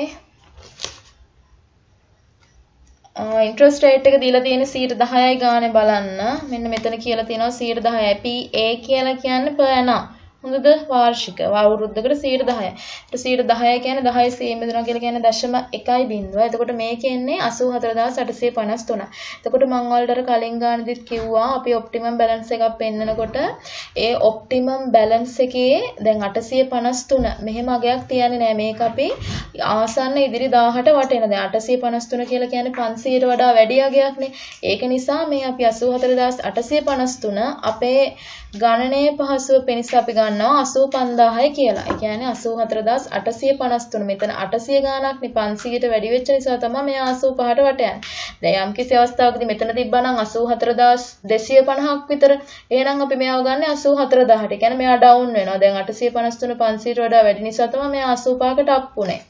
ඉන්ට්‍රස්ට් රේට් එක දීලා තියෙන සියයට දහයයි ගානේ බලන්න. මෙන්න මෙතන කියලා තියෙනවා සියයට දහයයි. P A කියලා කියන්නේ per annum. හොඳද? වාර්ෂික අවුරුද්දකට සියයට දහයයි. ඒත් සියයට දහය කියන්නේ දහය සියයෙන් බෙදනවා කියලා කියන්නේ දශම එකයි බිංදුව. එතකොට මේකේ එන්නේ අසූ හතර හදාස් අටසිය පනස් තුනයි. එතකොට මම වලට අර කලින් ගානදිත් කිව්වා අපි ඔප්ටිමම් බැලන්ස් එකක් පෙන්නනකොට ඒ ඔප්ටිමම් බැලන්ස් එකේ දැන් අටසිය පනස් තුන මෙහෙම අගයක් තියන්නේ නැහැ. මේක අපි ආසන්න ඉදිරි දහයට වටේන. දැන් අටසිය පනස් තුන කියලා කියන්නේ පන්සියයට වඩා වැඩි අගයක්නේ. ඒක නිසා මේ අපි අසූ හතර හදාස් අටසිය පනස් තුන අපේ ගණනයේ පහසුව පිණිස අපි ගන්නවා අසූ පන්දාහයි කියලා. ඒ කියන්නේ අසූ හතර හදාස් අටසිය පනස් තුන. මෙතන අටසිය ගාණක් නේ පන්සියයට වැඩි වෙච්ච නිසා තමයි මේ අසූ පහට වට යන්නේ. දැන් යම්කිසි අවස්ථාවකදී මෙතන තිබ්බනම් අසූ හතර හදාස් දෙසිය පනහක් විතර. එහෙනම් අපි මෙයාව ගන්න අසූ හතර දහයට. ඒ කියන්නේ මෙයා ඩවුන් වෙනවා. දැන් අටසිය පනස් තුන පන්සියයට වඩා වැඩි නිසා තමයි මෙයා අසූ පහකට අප් වුනේ.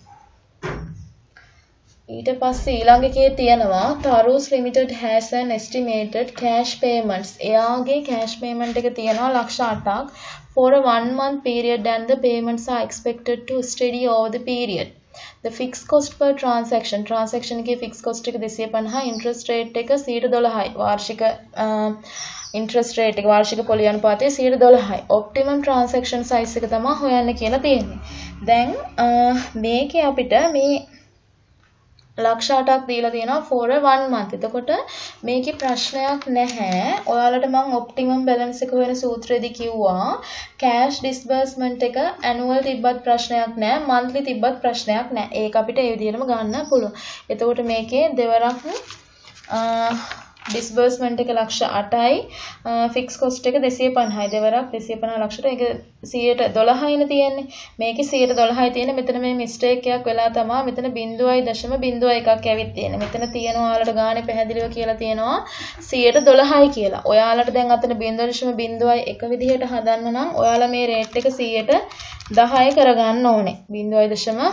ඊට පස්සේ ඊළඟ එකේ තියෙනවා Tarus Limited has an estimated cash payments. එයාගේ cash payment එක තියෙනවා ලක්ෂ අටක් for a one month period and the payments are expected to steady over the period. The fixed cost per transaction transaction එකේ fixed cost එක දෙසිය පනහ, interest rate එක සියයට දොළහයි. වාර්ෂික interest rate එක වාර්ෂික පොලි අනුපාතය සියයට දොළහයි. optimum transaction size එක තමයි හොයන්න කියලා තියෙන්නේ. දැන් මේකේ අපිට මේ ලක්ෂ අටක් දීලා තියෙනවා for a one month. එතකොට මේකේ ප්‍රශ්නයක් නැහැ. ඔයාලට මම optimum balance එක වෙන සූත්‍රයේදී කිව්වා cash disbursement එක annual තිබ්බත් ප්‍රශ්නයක් නැහැ, monthly තිබ්බත් ප්‍රශ්නයක් නැහැ. ඒක අපිට ඒ විදිහටම ගන්න පුළුවන්. එතකොට මේකේ දෙවරක් disbursement එක ලක්ෂ අටයි, fixed cost එක දෙසිය පනහයි. දෙවරක් දෙසිය පනහ ලක්ෂයට ඒක සියයට දොළහයිනේ තියෙන්නේ. මේකේ සියයට දොළහයි තියෙන. මෙතන මේ mistake එකක් වෙලා තමයි මෙතන බිංදුවයි දශම බිංදුව එකක් ඇවිත් තියෙන්නේ. මෙතන තියෙනවා ඔයාලට ගානේ පැහැදිලිව කියලා තියෙනවා සියයට දොළහයි කියලා. ඔයාලට දැන් අතන බිංදුව දශම බිංදුවයි එක විදිහට හදන්න නම් ඔයාලා මේ රේට් එක සියයට දහය කරගන්න ඕනේ. බිංදුවයි දශම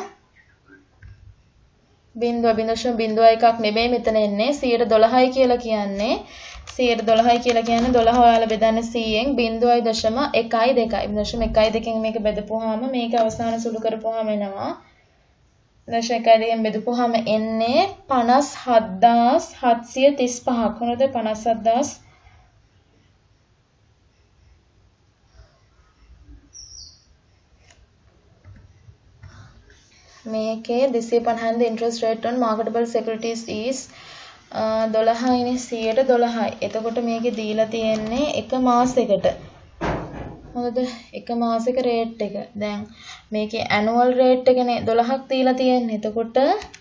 බිංදුව බිංදුව බිංදුව එකක් නෙමෙයි මෙතන එන්නේ සියයට දොළහයි කියලා කියන්නේ. සියයට දොළහයි කියලා කියන්නේ දොළහ ඔයාලා බෙදන්නේ සීයෙන් බිංදුවයි දශම එකයි දෙකයි. දශම එකයි දෙකෙන් මේක බෙදපුවාම මේක අවසාන සුළු කරපුවාම එනවා. දශම එකයි දෙකෙන් බෙදපුවාම එන්නේ පනස් හත්දාස් හත්සිය තිස් පහක්. හොඳද? පනස් හත්දාස් මේකේ දෙසිය පනහෙන් the interest rate on marketable securities is දොළහයිනේ සියයට දොළහයි. එතකොට මේකේ දීලා තියෙන්නේ එක මාසයකට. හොඳද? එක මාසයක රේට් එක. දැන් මේකේ annual rate එකනේ දොළහක් දීලා තියෙන්නේ. එතකොට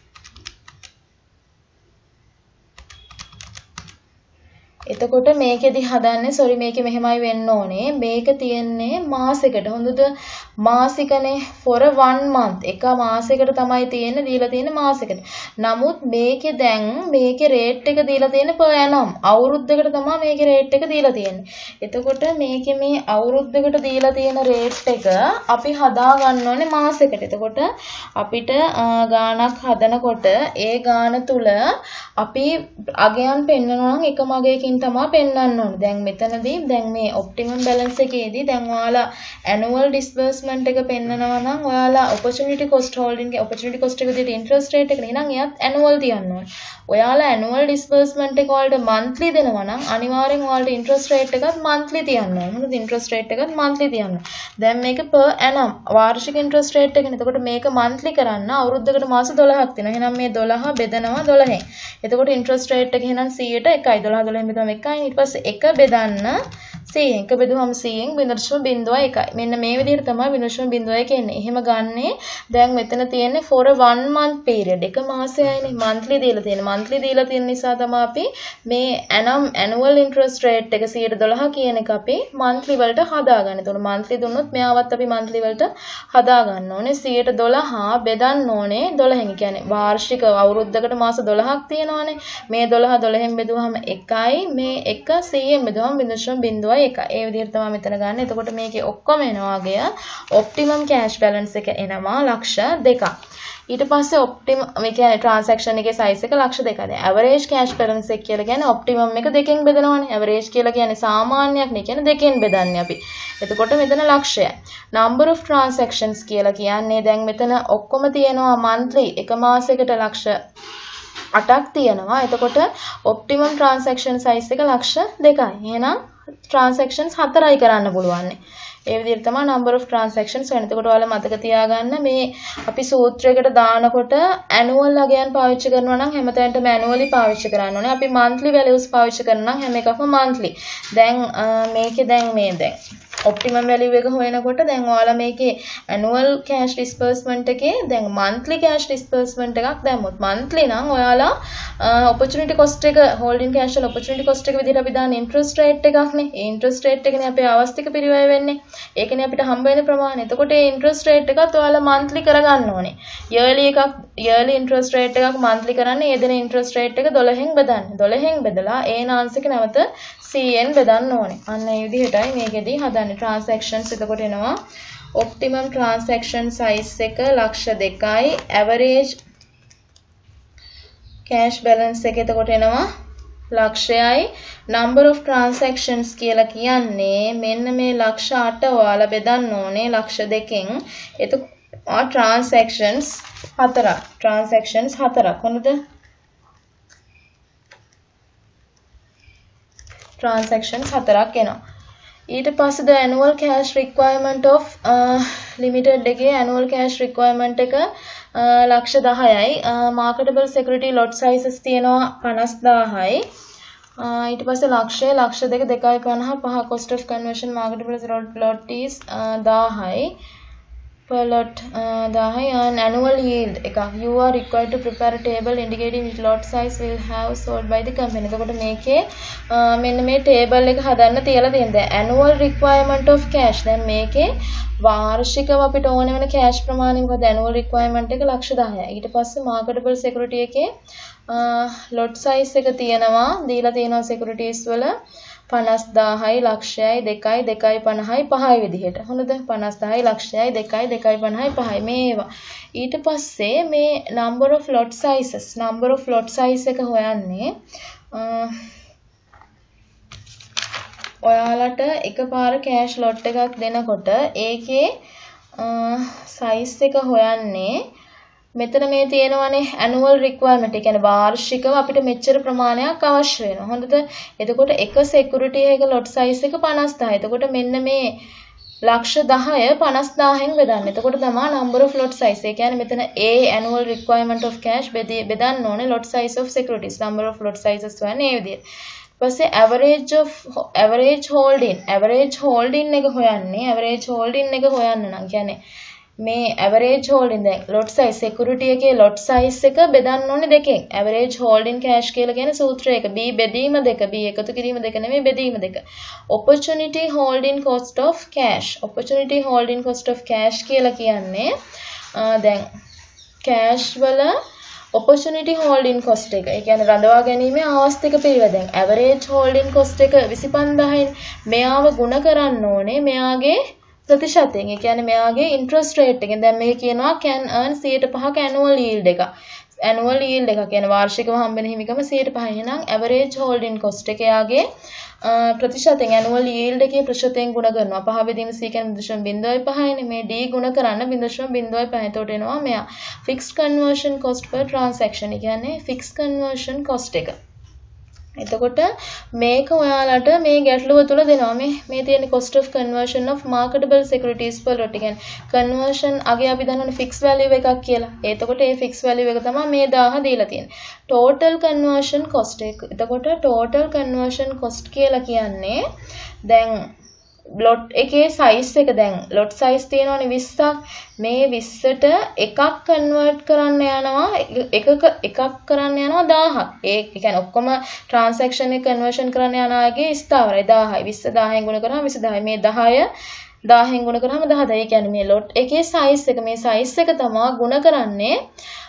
එතකොට මේකෙදි හදන්නේ sorry මේකේ මෙහෙමයි වෙන්න ඕනේ. මේක තියෙන්නේ මාසෙකට. හොඳද? මාසිකනේ for a one month. එක මාසෙකට තමයි තියෙන්නේ දීලා තියෙන්නේ මාසෙකට. නමුත් මේකේ දැන් මේකේ රේට් එක දීලා තියෙන්නේ per annum. අවුරුද්දකට තමයි මේකේ රේට් එක දීලා තියෙන්නේ. එතකොට මේකේ මේ අවුරුද්දකට දීලා තියෙන රේට් එක අපි හදා ගන්න ඕනේ මාසෙකට. එතකොට අපිට ගාණක් හදනකොට ඒ ගාණ තුල අපි අගයන් පෙන්වනවා නම් එකම අගයකින් තමයි පෙන්වන්න ඕනේ. දැන් මෙතනදී දැන් මේ optimum balance එකේදී දැන් ඔයාලා annual disbursement එක පෙන්නනවා නම් ඔයාලා opportunity cost holding එක opportunity cost එක විදිහට interest rate එක නේනම් එයත් annual තියන්න ඕනේ. ඔයාලා annual disbursement එක වලට monthly දෙනවා නම් අනිවාර්යෙන් ඔයාලට interest rate එකත් monthly තියන්න ඕනේ. හරිද? interest rate එකත් monthly තියන්න. දැන් මේක per annum වාර්ෂික interest rate එකනේ. එතකොට මේක monthly කරන්න අවුරුද්දකට මාස දොළහක් තියෙනවා. එහෙනම් මේ දොළහ බෙදනවා දොළහෙන්. එතකොට interest rate එක එහෙනම් සියයට එකයි. දොළහ දොළහෙන් බෙදුවම එකයි. ඊට පස්සේ එක බෙදන්න සීයෙන්. එක බෙදුවම සීයෙන් බිංදුව බිංදුව එකයි. මෙන්න මේ විදිහට තමයි බිංදුව බිංදුව එක එන්නේ. එහෙම ගන්නේ දැන් මෙතන තියෙන්නේ for a one month period. එක මාසයයිනේ monthly දීලා තියෙන්නේ. monthly දීලා තියෙන නිසා තමයි අපි මේ annum annual interest rate එක සියයට දොළහ කියන එක අපි monthly වලට හදාගන්නේ. එතකොට monthly දුන්නොත් මෙයාවත් අපි monthly වලට හදා ගන්න ඕනේ. සියයට දොළහ බෙදන්න ඕනේ දොළහෙන්. කියන්නේ වාර්ෂික අවුරුද්දකට මාස දොළහක් තියෙනවානේ. මේ දොළහ දොළහෙන් බෙදුවහම එකයි. මේ එක සීයෙන් බෙදුවම බිංදුව බිංදුව එක. ඒ විදිහට තමයි මෙතන ගන්න. එතකොට මේකේ ඔක්කොම එනවා වගේ ඔප්ටිමම් කෑෂ් බැලන්ස් එක එනවා ලක්ෂ දෙකක්. ඊට පස්සේ ඔප්ටිම මේ කියන්නේ ට්‍රාන්සැක්ෂන් එකේ සයිස් එක ලක්ෂ දෙකක්. දැන් ඇවරේජ් කෑෂ් බැලන්ස් එක කියලා කියන්නේ ඔප්ටිමම් එක දෙකෙන් බෙදනවානේ. ඇවරේජ් කියලා කියන්නේ සාමාන්‍යයක් නේ. කියන්නේ දෙකෙන් බෙදන්නේ අපි. එතකොට මෙතන ලක්ෂයයි. number of transactions කියලා කියන්නේ දැන් මෙතන ඔක්කොම තියෙනවා monthly එක මාසයකට ලක්ෂ අටක් තියෙනවා. එතකොට ඔප්ටිමම් ට්‍රාන්සැක්ෂන් සයිස් එක ලක්ෂ දෙකයි. එහෙනම් ට්‍රාන්සැක්ෂන්ස් හතරයි කරන්න පුළුවන්. ඒ විදිහට තමයි number of transactions වෙන්නේ. එතකොට ඔයාලා මතක තියාගන්න මේ අපි සූත්‍රයකට දානකොට annual අගයන් පාවිච්චි කරනවා නම් හැමතැනටම annually පාවිච්චි කරන්න ඕනේ. අපි monthly values පාවිච්චි කරනවා නම් හැම එකක්ම monthly. දැන් මේකේ දැන් මේ දැන් optimum value එක හොයනකොට දැන් ඔයාලා මේකේ annual cash disbursement එකේ දැන් monthly cash disbursement එකක් දැම්මොත් monthly නම් ඔයාලා opportunity cost එක holding cash වල opportunity cost එක විදිහට අපි දාන interest rate එකක් නේ. ඒ interest rate එකනේ අපේ අවස්තික පිරිවැය වෙන්නේ. ඒකනේ අපිට හම්බ වෙන ප්‍රමාණය. එතකොට මේ interest rate එකත් ඔයාලා monthly කරගන්න ඕනේ. yearly එකක් yearly interest rate එකක් monthly කරන්නේ ඒ දෙන interest rate එක දොළහෙන් බෙදන්නේ. දොළහෙන් බෙදලා ඒ නාන්ස් එක නැවත cn බෙදන්න ඕනේ. අන්න ඒ විදිහටයි මේකෙදී හදන්නේ. transactions එතකොට එනවා optimum transaction size එක ලක්ෂ දෙකයි average cash balance එක එතකොට එනවා ලක්ෂයයි number of transactions කියලා කියන්නේ මෙන්න මේ ලක්ෂ අට ඔයාලා බෙදන්න ඕනේ ලක්ෂ දෙකෙන්. එතකොට transactions හතරක් transactions හතරක් හොඳද? transactions හතරක් එනවා. ඊට පස්සේ the annual cash requirement of uh, limited එකේ annual cash requirement එක uh, ලක්ෂ දහයයි. uh, marketable security lot sizes තියෙනවා පනස් දාහයි. uh, ඊට පස්සේ ලක්ෂය ලක්ෂ දෙක දෙකයි පනහ පහ cost of conversion marketable lot is uh, දාහයි per lot uh, දාහයි and annual yield එකක්. you are required to prepare a table indicating which lot size will have sold by the company. එතකොට මේකේ මෙන්න මේ table එක හදන්න තියලා තියෙනවා. annual requirement of cash. දැන් මේකේ වාර්ෂිකව අපිට ඕන වෙන cash ප්‍රමාණය මොකද? annual requirement එක ලක්ෂ දහයයි. ඊට පස්සේ marketable security එකේ lot size එක තියෙනවා දීලා තියෙනවා securities වල පනස් දාහයි ලක්ෂයයි දෙකයි දෙකයි පනහයි පහයි විදිහට. හොඳද? පනස් දාහයි ලක්ෂයයි දෙකයි දෙකයි පනහයි පහයි මේවා. ඊට පස්සේ මේ number of lot sizes number of lot size එක හොයන්නේ ඔයාලට එකපාර cash lot එකක් දෙනකොට ඒකේ size එක හොයන්නේ මෙතන මේ තියෙනවානේ annual requirement. ඒ කියන්නේ වාර්ෂිකව අපිට මෙච්චර ප්‍රමාණයක් අවශ්‍ය වෙනවා. හොඳද? එතකොට එක security එක lot size එක පනස් දාහයි. එතකොට මෙන්න මේ ලක්ෂ දහය පනස් දාහෙන් බෙදන්න. එතකොට තමයි number of lot size. ඒ කියන්නේ මෙතන A annual requirement of cash බෙදන්න ඕනේ lot size of securities. number of lot sizes හොයන්නේ මේ විදිහට. ඊපස්සේ average of average holding average holding එක හොයන්නේ average holding එක හොයන්න නම් කියන්නේ මේ average holding දැන් lot size security එකේ lot size එක බෙදන්න ඕනේ දෙකෙන්. average holding cash කියලා කියන්නේ සූත්‍රයක B බෙදීම දෙක B එකතු කිරීම දෙක නෙමෙයි බෙදීම දෙක. opportunity holding cost of cash opportunity holding cost of cash කියලා කියන්නේ දැන් cash වල opportunity holding cost එක. ඒ කියන්නේ රඳවා ගැනීමේ ආවස්තික පිරිවෙල. දැන් average holding cost එක විසි පන්දාහයි. මෙයාව ගුණ කරන්න ඕනේ මෙයාගේ ප්‍රතිශතයෙන්. ඒ කියන්නේ මෙයාගේ interest rate එකෙන්. දැන් මේක කියනවා can earn සියයට පහක annual yield එක. annual yield එක කියන්නේ වාර්ෂිකව හම්බෙන හිමිකම සියයට පහයි. එහෙනම් average holding cost එක යාගේ ප්‍රතිශතයෙන් annual yield එකේ ප්‍රතිශතයෙන් ගුණ කරනවා. පහ බෙදීම c කියන්නේ zero point zero five නේ. මේ d ගුණ කරන්න zero point zero five. එතකොට එනවා මෙයා fixed conversion cost per transaction. ඒ කියන්නේ fixed conversion cost එක. එතකොට මේක ඔයාලට මේ ගැටලුව තුල දෙනවා. මේ මේ තියෙන cost of conversion of marketable securities per lot. කියන්නේ conversion අගේ අපි දන්නවනේ fixed value එකක් කියලා. එතකොට මේ fixed value එක තමයි මේ දාහ දීලා තියෙන්නේ. total conversion cost එක. එතකොට total conversion cost කියලා කියන්නේ දැන් lot එකේ size එක දැන් lot size තියෙනවනේ විස්සක්. මේ විස්සට එකක් convert කරන්න යනවා එකක එකක් කරන්න යනවා දාහක්. ඒ කියන්නේ ඔක්කොම transaction එක conversion කරන්න යන අයගේ ස්ථාවරයි දාහයි. විස්ස දාහෙන් ගුණ කරාම විස්ස දාහයි. මේ දහය දාහෙන් ගුණ කරාම දහදයි. ඒ කියන්නේ මේ lot එකේ size එක මේ size එක තමයි ගුණ කරන්නේ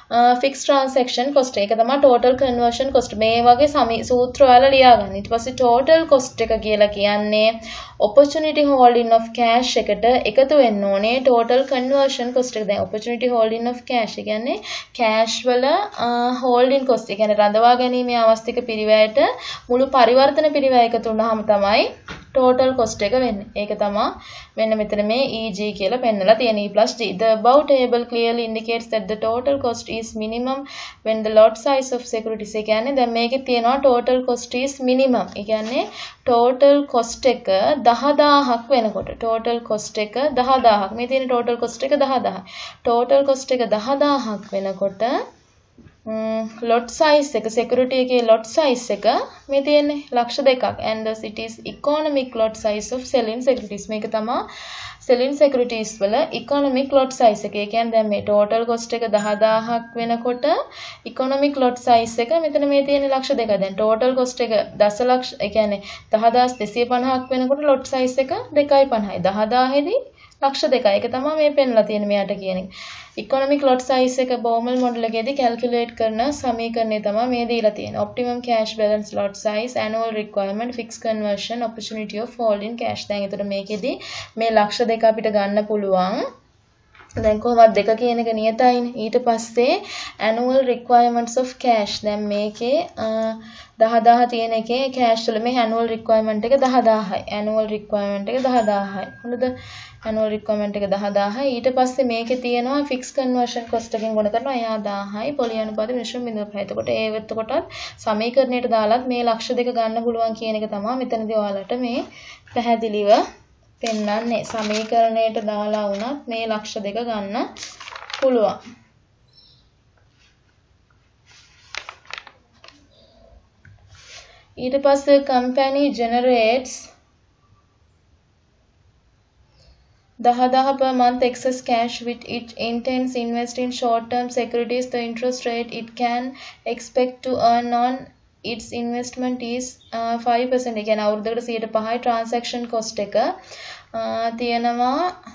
ෆික්ස් ට්‍රාන්සැක්ෂන් කොස්ට් එක තමයි ටෝටල් කන්වර්ෂන් කොස්ට්. මේ වගේ සමි සූත්‍ර වල ලියා ගන්න. ඊට පස්සේ ටෝටල් කොස්ට් එක කියලා කියන්නේ opportunity holding of cash එකට එකතු වෙන්න ඕනේ ටෝටල් කන්වර්ෂන් කොස්ට් එක. දැන් opportunity holding of cash කියන්නේ cash වල holding cost. ඒ කියන්නේ රඳවා ගැනීමේ අවස්තික පිරිවැයට මුළු පරිවර්තන පිරිවැය එකතු වුණාම තමයි total cost එක වෙන්නේ. ඒක තමයි මෙන්න මෙතන මේ E G කියලා පෙන්නලා තියෙන E plus G. The above table clearly indicates that the total cost is minimum when the lot size of securities. ඒ කියන්නේ දැන් මේකේ තියෙනවා total cost is minimum. ඒ කියන්නේ total cost එක දහ දාහක් වෙනකොට total cost එක දහ දාහක්. මේ තියෙන total cost එක දහ දාහයි. total cost එක දහ දාහක් වෙනකොට lot size එක security එකේ lot size එක මේ තියෙන්නේ ලක්ෂ දෙකක්. and thus it is economic lot size of selling securities. මේක තමයි selling securities වල economic lot size එක. ඒ කියන්නේ දැන් මේ total cost එක දහ දාහක් වෙනකොට economic lot size එක මෙතන මේ තියෙන්නේ ලක්ෂ දෙකයි. දැන් total cost එක දසලක්ෂ ඒ කියන්නේ දහදාස් දෙසිය පනහක් වෙනකොට lot size එක දෙකයි පනහයි. දහ දාහේදී ලක්ෂ දෙකයි. ඒක තමයි මේ පෙන්නලා තියෙන්නේ මෙයාට කියන එක. economic lot size එක Baumol model එකේදී calculate කරන සමීකරණය තමයි මේ දීලා තියෙන්නේ. optimum cash balance lot size, annual requirement, fixed conversion, opportunity of holding cash. දැන් එතකොට මේකෙදී මේ ලක්ෂ දෙක අපිට ගන්න පුළුවන්. දැන් කොහොමද දෙක කියන එක නියතයිනේ. ඊට පස්සේ annual requirements of cash. දැන් මේකේ දහ දාහ තියෙන එකේ cash වල මේ annual requirement එක දහ දාහයි. annual requirement එක දහ දාහයි. හොඳද? annual requirement එක දහ දාහයි. ඊට පස්සේ මේකේ තියෙනවා fixed conversion cost එකෙන් ගුණ කරනවා. එයා දාහයි. පොලි අනුපාත මිශ්‍ර බිඳුව පහයි. එතකොට ඒ එතකොටත් සමීකරණයට දාලත් මේ ලක්ෂ දෙක ගන්න පුළුවන් කියන එක තමයි මෙතනදී ඔයාලට මේ පැහැදිලිව පෙන්වන්නේ. සමීකරණයට දාලා වුණත් මේ ලක්ෂ දෙක ගන්න පුළුවන්. ඊට පස්සේ company generates දහ දාහ per month excess cash which it intends invest in short term securities. The interest rate it can expect to earn on its investment is uh, five percent. ඒ කියන්නේ අවුරුද්දකට සියයට පහයි transaction cost එක තියෙනවා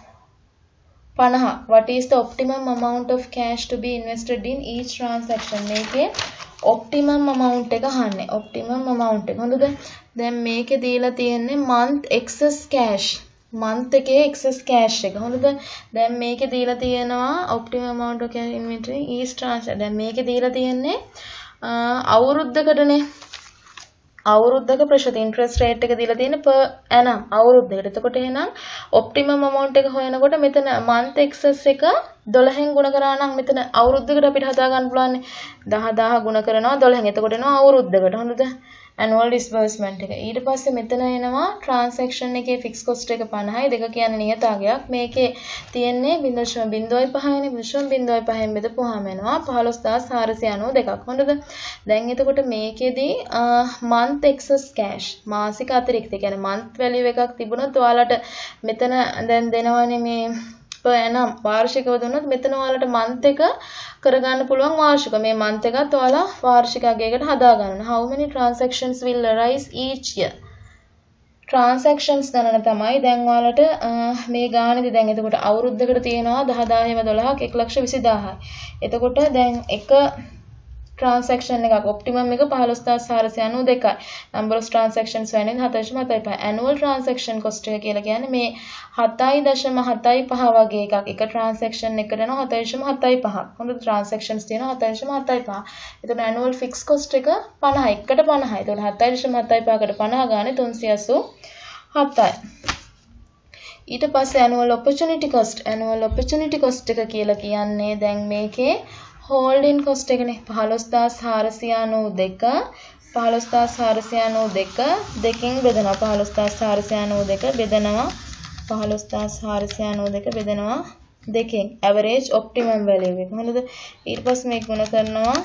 පනහ. What is the optimum amount of cash to be invested in each transaction? මේකේ optimum amount එක අහන්නේ. optimum amount එක. හොඳද? දැන් මේකේ දීලා තියෙන්නේ month excess cash. month එකේ excess cash එක. හොඳද? දැන් මේකේ දීලා තියෙනවා optimum amount of cash inventory each transaction. දැන් මේකේ දීලා තියෙන්නේ අවුරුද්දකටනේ. අවුරුද්දක ප්‍රතිශත interest rate එක දීලා තියෙන්නේ per annum අවුරුද්දකට. එතකොට එහෙනම් optimum amount එක හොයනකොට මෙතන month excess එක දොළහෙන් ගුණ කරා නම් මෙතන අවුරුද්දකට අපිට හදා ගන්න පුළුවන් දහ දාහ ගුණ කරනවා දොළහෙන්. එතකොට එනවා අවුරුද්දකට. හොඳද? annual disbursement එක. ඊට පස්සේ මෙතන එනවා transaction එකේ fixed cost එක පනහයි. දෙක කියන්නේ නියතාගයක්. මේකේ තියෙන්නේ බිංදුව දශම බිංදුවයි පහයිනේ. දශම බිංදුවයි පහෙන් බෙදපුවාම එනවා පහළොස් හදාස් හාරසිය අනූ දෙකක්. හොඳද? දැන් එතකොට මේකෙදී month excess cash මාසික අතිරික්ත. ඒ කියන්නේ month value එකක් තිබුණොත් ඔයාලට මෙතන දැන් දෙනවනේ මේ per annum වාර්ෂිකව දුන්නොත් මෙතන ඔයාලට month එක කරගන්න පුළුවන් වාර්ෂික. මේ month එකත් ඔයාලා වාර්ෂික අගයකට හදා ගන්න. How many transactions will arise each year? transactions ගණන තමයි දැන් ඔයාලට මේ ගානේදී දැන් එතකොට අවුරුද්දකට තියෙනවා දහ දාහේම දොළහක් එක ලක්ෂ විසි දාහයි. එතකොට දැන් එක transaction එකක් optimum එක පහළොස් හදාස් හාරසිය අනූ දෙකයි. number of transactions වෙන්නේ හත දශම හතයි පහ. annual transaction cost එක කියලා කියන්නේ මේ හතයි දශම හතයි පහ වගේ එකක්. එක transaction එකකට යනවා හත දශම හතයි පහක්. හොඳ transactions තියෙනවා හත දශම හතයි පහ. එතකොට annual fixed cost එක පනහයි. එකට පනහයි. එතකොට හතයි දශම හතයි පහකට පනහ ගානේ තුන්සිය අසූ හතයි. ඊට පස්සේ annual opportunity cost. annual opportunity cost එක කියලා කියන්නේ දැන් මේකේ holding cost එකනේ. පහළොස් හදාස් හාරසිය අනූ දෙක පහළොස් හදාස් හාරසිය අනූ දෙක දෙකෙන් බෙදනවා. පහළොස් හදාස් හාරසිය අනූ දෙක බෙදනවා පහළොස් හදාස් හාරසිය අනූ දෙක බෙදනවා දෙකෙන්. average optimum value එක. හොඳද? ඊට පස්සේ මේක ගුණ කරනවා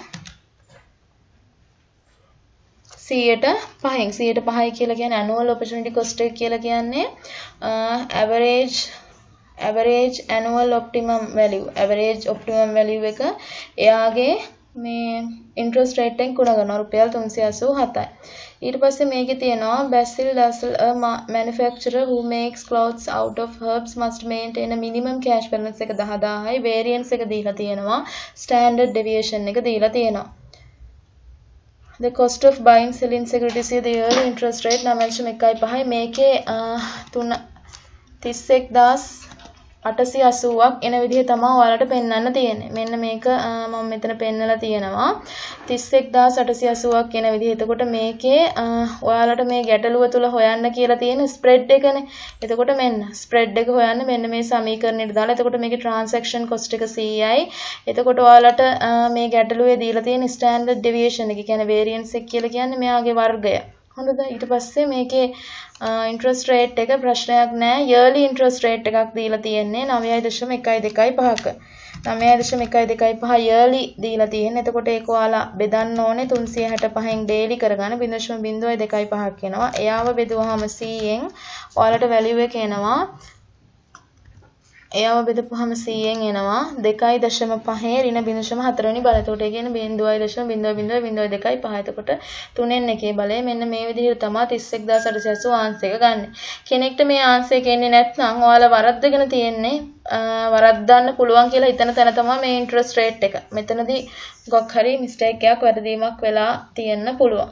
සියයට පහෙන්. සියයට පහයි කියලා කියන්නේ annual opportunity cost එක කියලා කියන්නේ average average annual optimum value. average optimum value එක එයාගේ මේ interest rate එකෙන් ගුණ කරනවා රුපියල් තුන්සිය අසූ හතයි. ඊට පස්සේ මේකේ තියෙනවා Basil Dassel a manufacturer who makes clothes out of herbs must maintain a minimum cash balance එක දහ දාහයි variance එක දීලා තියෙනවා standard deviation එක දීලා තියෙනවා. The cost of buying selling securities the yearly interest rate නවය දශම එකයි පහයි මේකේ තුන තිස් එක්දාස් අටසිය අසූවක් එන විදිහ තමයි ඔයාලට පෙන්වන්න තියෙන්නේ. මෙන්න මේක මම මෙතන පෙන්නලා තියෙනවා. තිස් එක්දාස් අටසිය අසූවක් එන විදිහ. එතකොට මේකේ ඔයාලට මේ ගැටලුව තුල හොයන්න කියලා තියෙන ස්ප්‍රෙඩ් එකනේ. එතකොට මෙන්න ස්ප්‍රෙඩ් එක හොයන්න මෙන්න මේ සමීකරණයට දාලා. එතකොට මේකේ transaction cost එක සීයයි. එතකොට ඔයාලට මේ ගැටලුවේ දීලා තියෙන standard deviation එක කියන්නේ variance එක කියලා කියන්නේ මෙයාගේ වර්ගය. හොඳද? ඊට පස්සේ මේකේ interest rate එක ප්‍රශ්නයක් නෑ. yearly interest rate එකක් දීලා තියෙන්නේ නවය දශම එකයි දෙකයි පහක. නවය දශම එකයි දෙකයි පහ yearly දීලා තියෙන්නේ. එතකොට ඒක ඔයාලා බෙදන්න ඕනේ තුන්සිය හැට පහෙන් daily කරගන්න zero point zero දෙකයි පහක් එනවා. එයාව බෙදුවාම C යෙන් ඔයාලට value එක එනවා. එයාව බෙදපුවාම C යෙන් එනවා දෙකයි දශම පහේ ඍණ zero point four වෙනි බලය. එතකොට ඒ කියන්නේ zero point zero zero zero දෙකයි පහ. එතකොට තුනෙන් එකේ බලය මෙන්න මේ විදිහට තමයි තිස් එක්දාස් අටසිය අසූ ආන්සර් එක ගන්න. කෙනෙක්ට මේ ආන්සර් එක එන්නේ නැත්නම් ඔයාලා වරද්දගෙන තියෙන්නේ වරද්දන්න පුළුවන් කියලා හිතන තැන තමයි මේ interest rate එක. මෙතනදී මොකක් හරි mistake එකක් වැරදීමක් වෙලා තියෙන්න පුළුවන්.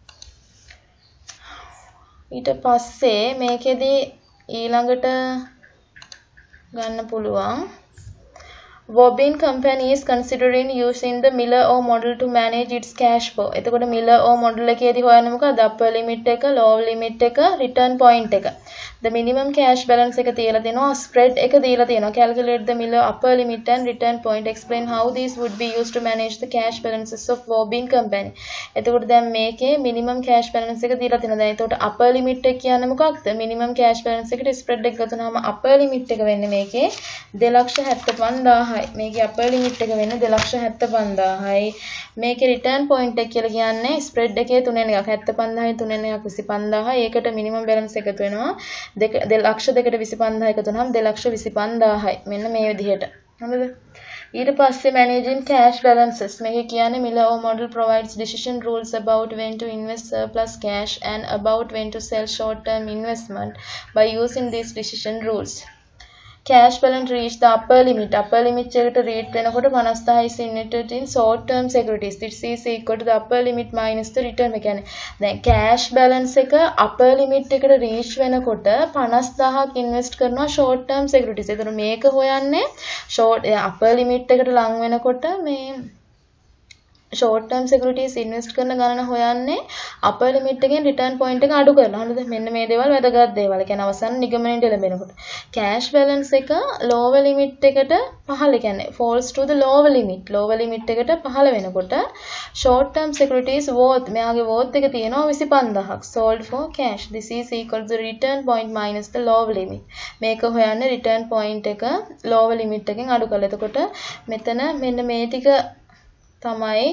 ඊට පස්සේ මේකෙදී ඊළඟට ගන්න පුළුවන් Wobbin company is considering using the Miller O model to manage its cash flow. එතකොට Miller O model එකේදී හොයන්නේ මොකක්ද? upper limit එක, lower limit එක, return point එක. The minimum cash balance එක තියලා දෙනවා, spread එක දීලා තියෙනවා. Calculate the Miller upper limit and return point. Explain how these would be used to manage the cash balances of Wobbin company. එතකොට දැන් මේකේ minimum cash balance එක දීලා තියෙනවා. දැන් එතකොට upper limit එක කියන්නේ මොකක්ද? minimum cash balance එකට spread එක ගත්තාම upper limit එක වෙන්නේ මේකේ දෙලක්ෂ හැත්තෑ පන්දාහයි. මේකේ upper limit එක වෙන්නේ දෙලක්ෂ හැත්තෑ පන්දාහයි. මේකේ return point එක කියලා කියන්නේ spread එකේ තුනෙන් එකක් හැත්තෑ පන්දාහයි තුනෙන් එකක් විසි පන්දාහයි. ඒකට minimum balance එකතු වෙනවා දෙක දෙලක්ෂ දෙකට විසි පන්දාහයි එකතු වුනහම දෙලක්ෂ විසි පන්දාහයි. මෙන්න මේ විදිහට. හරිද? ඊට පස්සේ managing cash balances මේක කියන්නේ Miller O model provides decision rules about when to invest surplus cash and about when to sell short term investment by using these decision rules. Cash balance reach the upper limit. Upper limit එකට reach වෙනකොට පනස්දාහයි is invested in short term securities. This is equal to the upper limit minus the return. ඒ කියන්නේ දැන් cash balance එක upper limit එකට reach වෙනකොට පනස්දාහක් invest කරනවා short term securities. ඒතර මේක හොයන්නේ short upper limit එකට ලං වෙනකොට මේ short term securities invest කරන ගණන හොයන්නේ upper limit එකෙන් return point එක අඩු කරලා. හරිද? මෙන්න මේ දේවල් වැදගත් දේවල්. ඒ කියන්නේ අවසන් නිගමනයට ලැබෙනකොට cash balance එක lower limit එකට පහළ කියන්නේ falls to the lower limit. lower limit එකට පහළ වෙනකොට short term securities worth මෙයාගේ worth එක තියෙනවා විසි පන්දාහක්. sold for cash. This is equal to the return point minus the lower limit. මේක හොයන්නේ return point එක lower limit එකෙන් අඩු කරලා. එතකොට මෙතන මෙන්න මේ ටික තමයි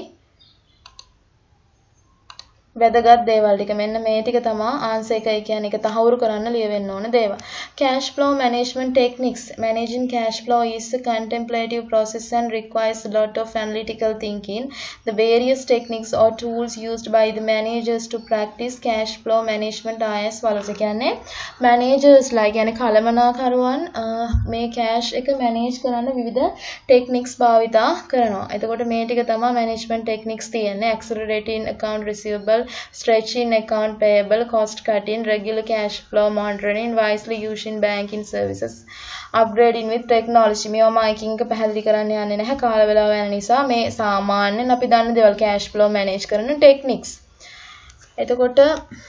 වැදගත් දේවල් ටික. මෙන්න මේ ටික තමයි ආන්සර් එකයි කියන්නේ. ඒක තහවුරු කරන්න ලියවෙන්න ඕන දේවල්. Cash flow management techniques. Managing cash flow is a contemplative process and requires a lot of analytical thinking. The various techniques or tools used by the managers to practice cash flow management are as follows. කියන්නේ managers ලා කියන්නේ කළමනාකරුවන් මේ cash එක manage කරන්න විවිධ techniques භාවිතා කරනවා. එතකොට මේ ටික තමයි management techniques තියෙන්නේ. accelerating account receivable, stretching account payable, cost cutting, regular cash flow monitoring, wisely using banking services, upgrading with technology. මේවා මයිකින් එක පැහැදිලි කරන්න යන්නේ නැහැ කාල වේලාව යන නිසා. මේ සාමාන්‍යයෙන් අපි දන්න දේවල් cash flow manage කරන techniques. එතකොට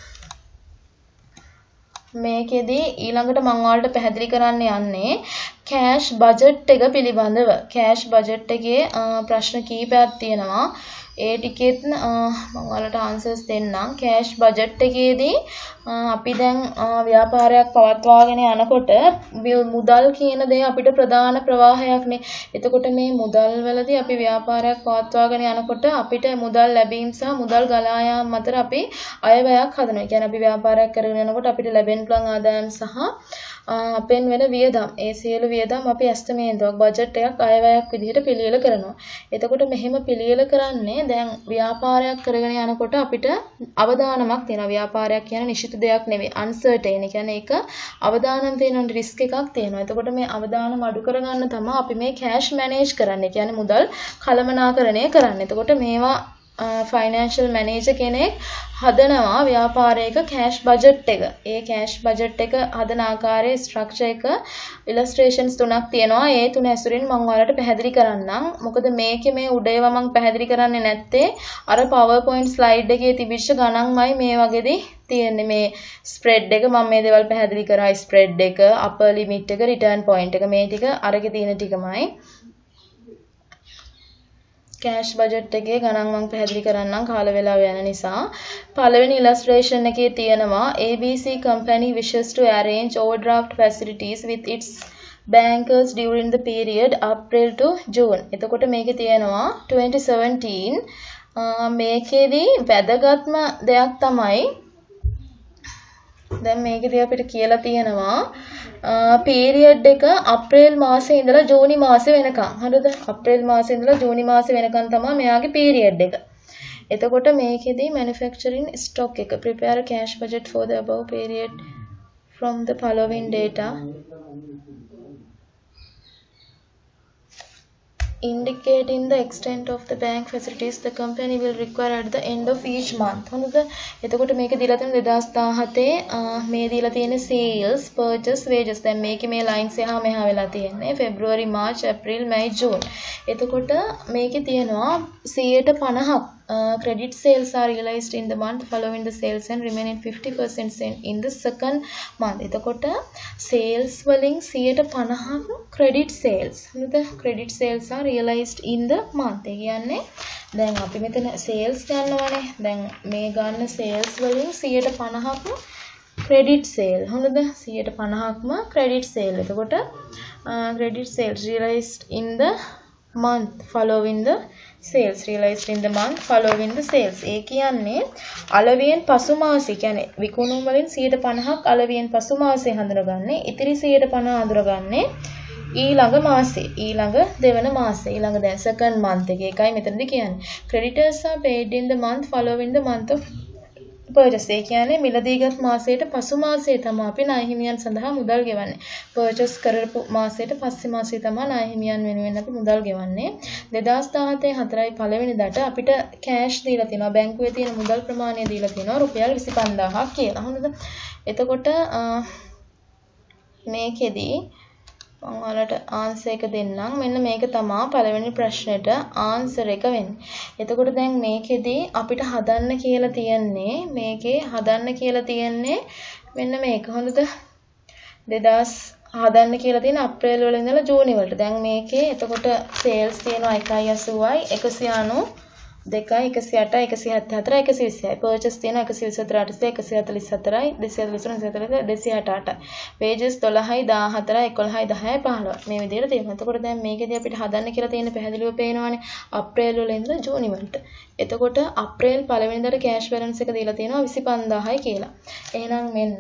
මේකෙදී ඊළඟට මම ඔයාලට පැහැදිලි කරන්න යන්නේ cash budget එක පිළිබඳව. cash budget එකේ ප්‍රශ්න කීපයක් තියෙනවා. ඒ ටිකෙත් මම ඔයාලට ආන්සර්ස් දෙන්නම්. කෑෂ් බජට් එකේදී අපි දැන් ව්‍යාපාරයක් පවත්වාගෙන යනකොට මුදල් කියන දේ අපිට ප්‍රධාන ප්‍රවාහයක්නේ. එතකොට මේ මුදල් වලදී අපි ව්‍යාපාරයක් පවත්වාගෙන යනකොට අපිට මුදල් ලැබීම සහ මුදල් ගලා යාම අතර අපි අයවැයක් හදනවා. ඒ කියන්නේ අපි ව්‍යාපාරයක් කරගෙන යනකොට අපිට ලැබෙන පුළුවන් ආදායම් සහ අපෙන් වෙන වියදම්, ඒ සියලු වියදම් අපි ඇස්තමේන්තුවක් බජට් එකක් අයවැයක් විදිහට පිළියෙල කරනවා. එතකොට මෙහෙම පිළියෙල කරන්නේ දැන් ව්‍යාපාරයක් කරගෙන යනකොට අපිට අවදානමක් තියෙනවා. ව්‍යාපාරයක් කියන්නේ නිශ්චිත දෙයක් නෙවෙයි, අන්සර්ටයින්. ඒ කියන්නේ ඒක අවදානම් තියෙන රිස්ක් එකක් තියෙනවා. එතකොට මේ අවදානම අඩු කරගන්න තමයි අපි මේ කෑෂ් මැනේජ් කරන්නේ. ඒ කියන්නේ මුදල් කළමනාකරණය කරන්නේ. එතකොට මේවා ෆයිනෑන්ෂල් මැනේජර් කෙනෙක් හදනවා ව්‍යාපාරයක කෑෂ් බජට් එක. ඒ කෑෂ් බජට් එක හදන ආකාරයේ ස්ට්‍රක්චර් එක ඉලස්ට්‍රේෂන්ස් තුනක් තියෙනවා. ඒ තුන ඇසුරින් මම ඔයාලට පැහැදිලි කරන්නම්. මොකද මේකේ මේ උඩ ඒවා මම පැහැදිලි කරන්නේ නැත්තේ අර PowerPoint slide එකේ තිබිච්ච ගණන්මයි මේ වගේදී තියෙන්නේ. මේ ස්ප්‍රෙඩ් එක මම මේ දේවල් පැහැදිලි කරා. ස්ප්‍රෙඩ් එක, අපර් ලිමිට් එක, රිටර්න් පොයින්ට් එක, මේ ටික අරගේ තියෙන ටිකමයි. කෑෂ් බජට් එකේ ගණන් මම පැහැදිලි කරන්නම් කාල වේලාව යන නිසා. පළවෙනි ඉලස්ට්‍රේෂන් එකේ තියෙනවා A B C company wishes to arrange overdraft facilities with its bankers during the period April to June. එතකොට මේකේ තියෙනවා twenty seventeen මේකේදී වැදගත්ම දෙයක් තමයි දැන් මේකේදී අපිට කියලා තියෙනවා පීරියඩ් එක අප්‍රේල් මාසේ ඉඳලා ජූනි මාසේ වෙනකම්. හරිද? අප්‍රේල් මාසේ ඉඳලා ජූනි මාසේ වෙනකම් තමයි මෙයාගේ පීරියඩ් එක. එතකොට මේකෙදී manufacturing stock එක prepare a cash budget for the above period from the following data. Indicating the extent of the bank facilities the company will require at the end of each month. හොඳද? එතකොට මේක දීලා තියෙන දෙදාස් දහසතේ මේ දීලා තියෙන sales, purchase, wages. දැන් මේකේ මේ lines එහා මෙහා වෙලා තියෙන්නේ February, March, April, May, June. එතකොට මේකේ තියෙනවා සියයට පනහක් Uh, credit sales are realized in the month following the sales and remaining fifty percent in the second month. එතකොට sales වලින් සියයට පනහක් credit sales. හරිද? credit sales are realized in the month. ඒ කියන්නේ දැන් අපි මෙතන sales ගන්නවානේ. දැන් මේ ගන්න sales වලින් සියයට පනහක් credit sale. හරිද? සියයට පනහක්ම credit sale. එතකොට uh, credit sales realized in the month following the sales realized in the month following the sales. ඒ කියන්නේ අලවියෙන් පසු මාසෙ කියන්නේ විකුණුම් වලින් සියයට පනහක් අලවියෙන් පසු මාසෙ හඳුනගන්නේ. ඉතිරි සියයට පනහ හඳුනගන්නේ ඊළඟ මාසෙ. ඊළඟ දෙවන මාසෙ. ඊළඟ දැන් second month එකේ. ඒකයි මෙතනදී කියන්නේ. Creditors are paid in the month following the month of purchase. ඒ කියන්නේ මිලදීගත් මාසයට පසු මාසයේ තමයි අපි ණය හිමියන් සඳහා මුදල් ගෙවන්නේ. purchase කරපු මාසයට පස්සේ මාසයේ තමයි ණය හිමියන් වෙනුවෙන් අපි මුදල් ගෙවන්නේ. දෙදාස් දහසතේ හතරයි පළවෙනිදාට අපිට කෑෂ් දීලා තියෙනවා. බැංකුවේ තියෙන මුදල් ප්‍රමාණය දීලා තියෙනවා රුපියල් විසි පන්දාහක් කියලා. හොඳද? එතකොට මේකෙදී මම ඔයාලට ආන්සර් එක දෙන්නම්. මෙන්න මේක තමයි පළවෙනි ප්‍රශ්නෙට ආන්සර් එක වෙන්නේ. එතකොට දැන් මේකෙදී අපිට හදන්න කියලා තියෙන්නේ මේකේ හදන්න කියලා තියෙන්නේ මෙන්න මේක. හොඳද? දෙදාස් හදන්න කියලා තියෙන අප්‍රේල් වල ඉඳලා ජූනි වලට. දැන් මේකේ එතකොට සේල්ස් තියෙනවා එකයි අසූවයි, එකසිය අනූ දෙකයි, එකසිය අටයි, එකසිය හැත්තෑ හතරයි, එකසිය විස්සයි. පර්චේස් තියෙනවා එකසිය විසි හතර, අටසිය, එකසිය හතළිස් හතරයි, දෙසිය හතළිස් තුන, දෙසිය හතළිස්, දෙසිය හැට අටයි. වේජස් දොළහයි, දාහතරයි, එකොළහයි, දහයයි, පහළොවයි. මේ විදිහට තියෙනවා. එතකොට දැන් මේකෙදී අපිට හදන්න කියලා තියෙන පැහැදිලිව පේනවනේ අප්‍රේල් වල ඉඳලා ජූනි වලට. එතකොට අප්‍රේල් පළවෙනිදාට කෑෂ් බැලන්ස් එක දීලා තියෙනවා විසි පන්දාහයි කියලා. එහෙනම් මෙන්න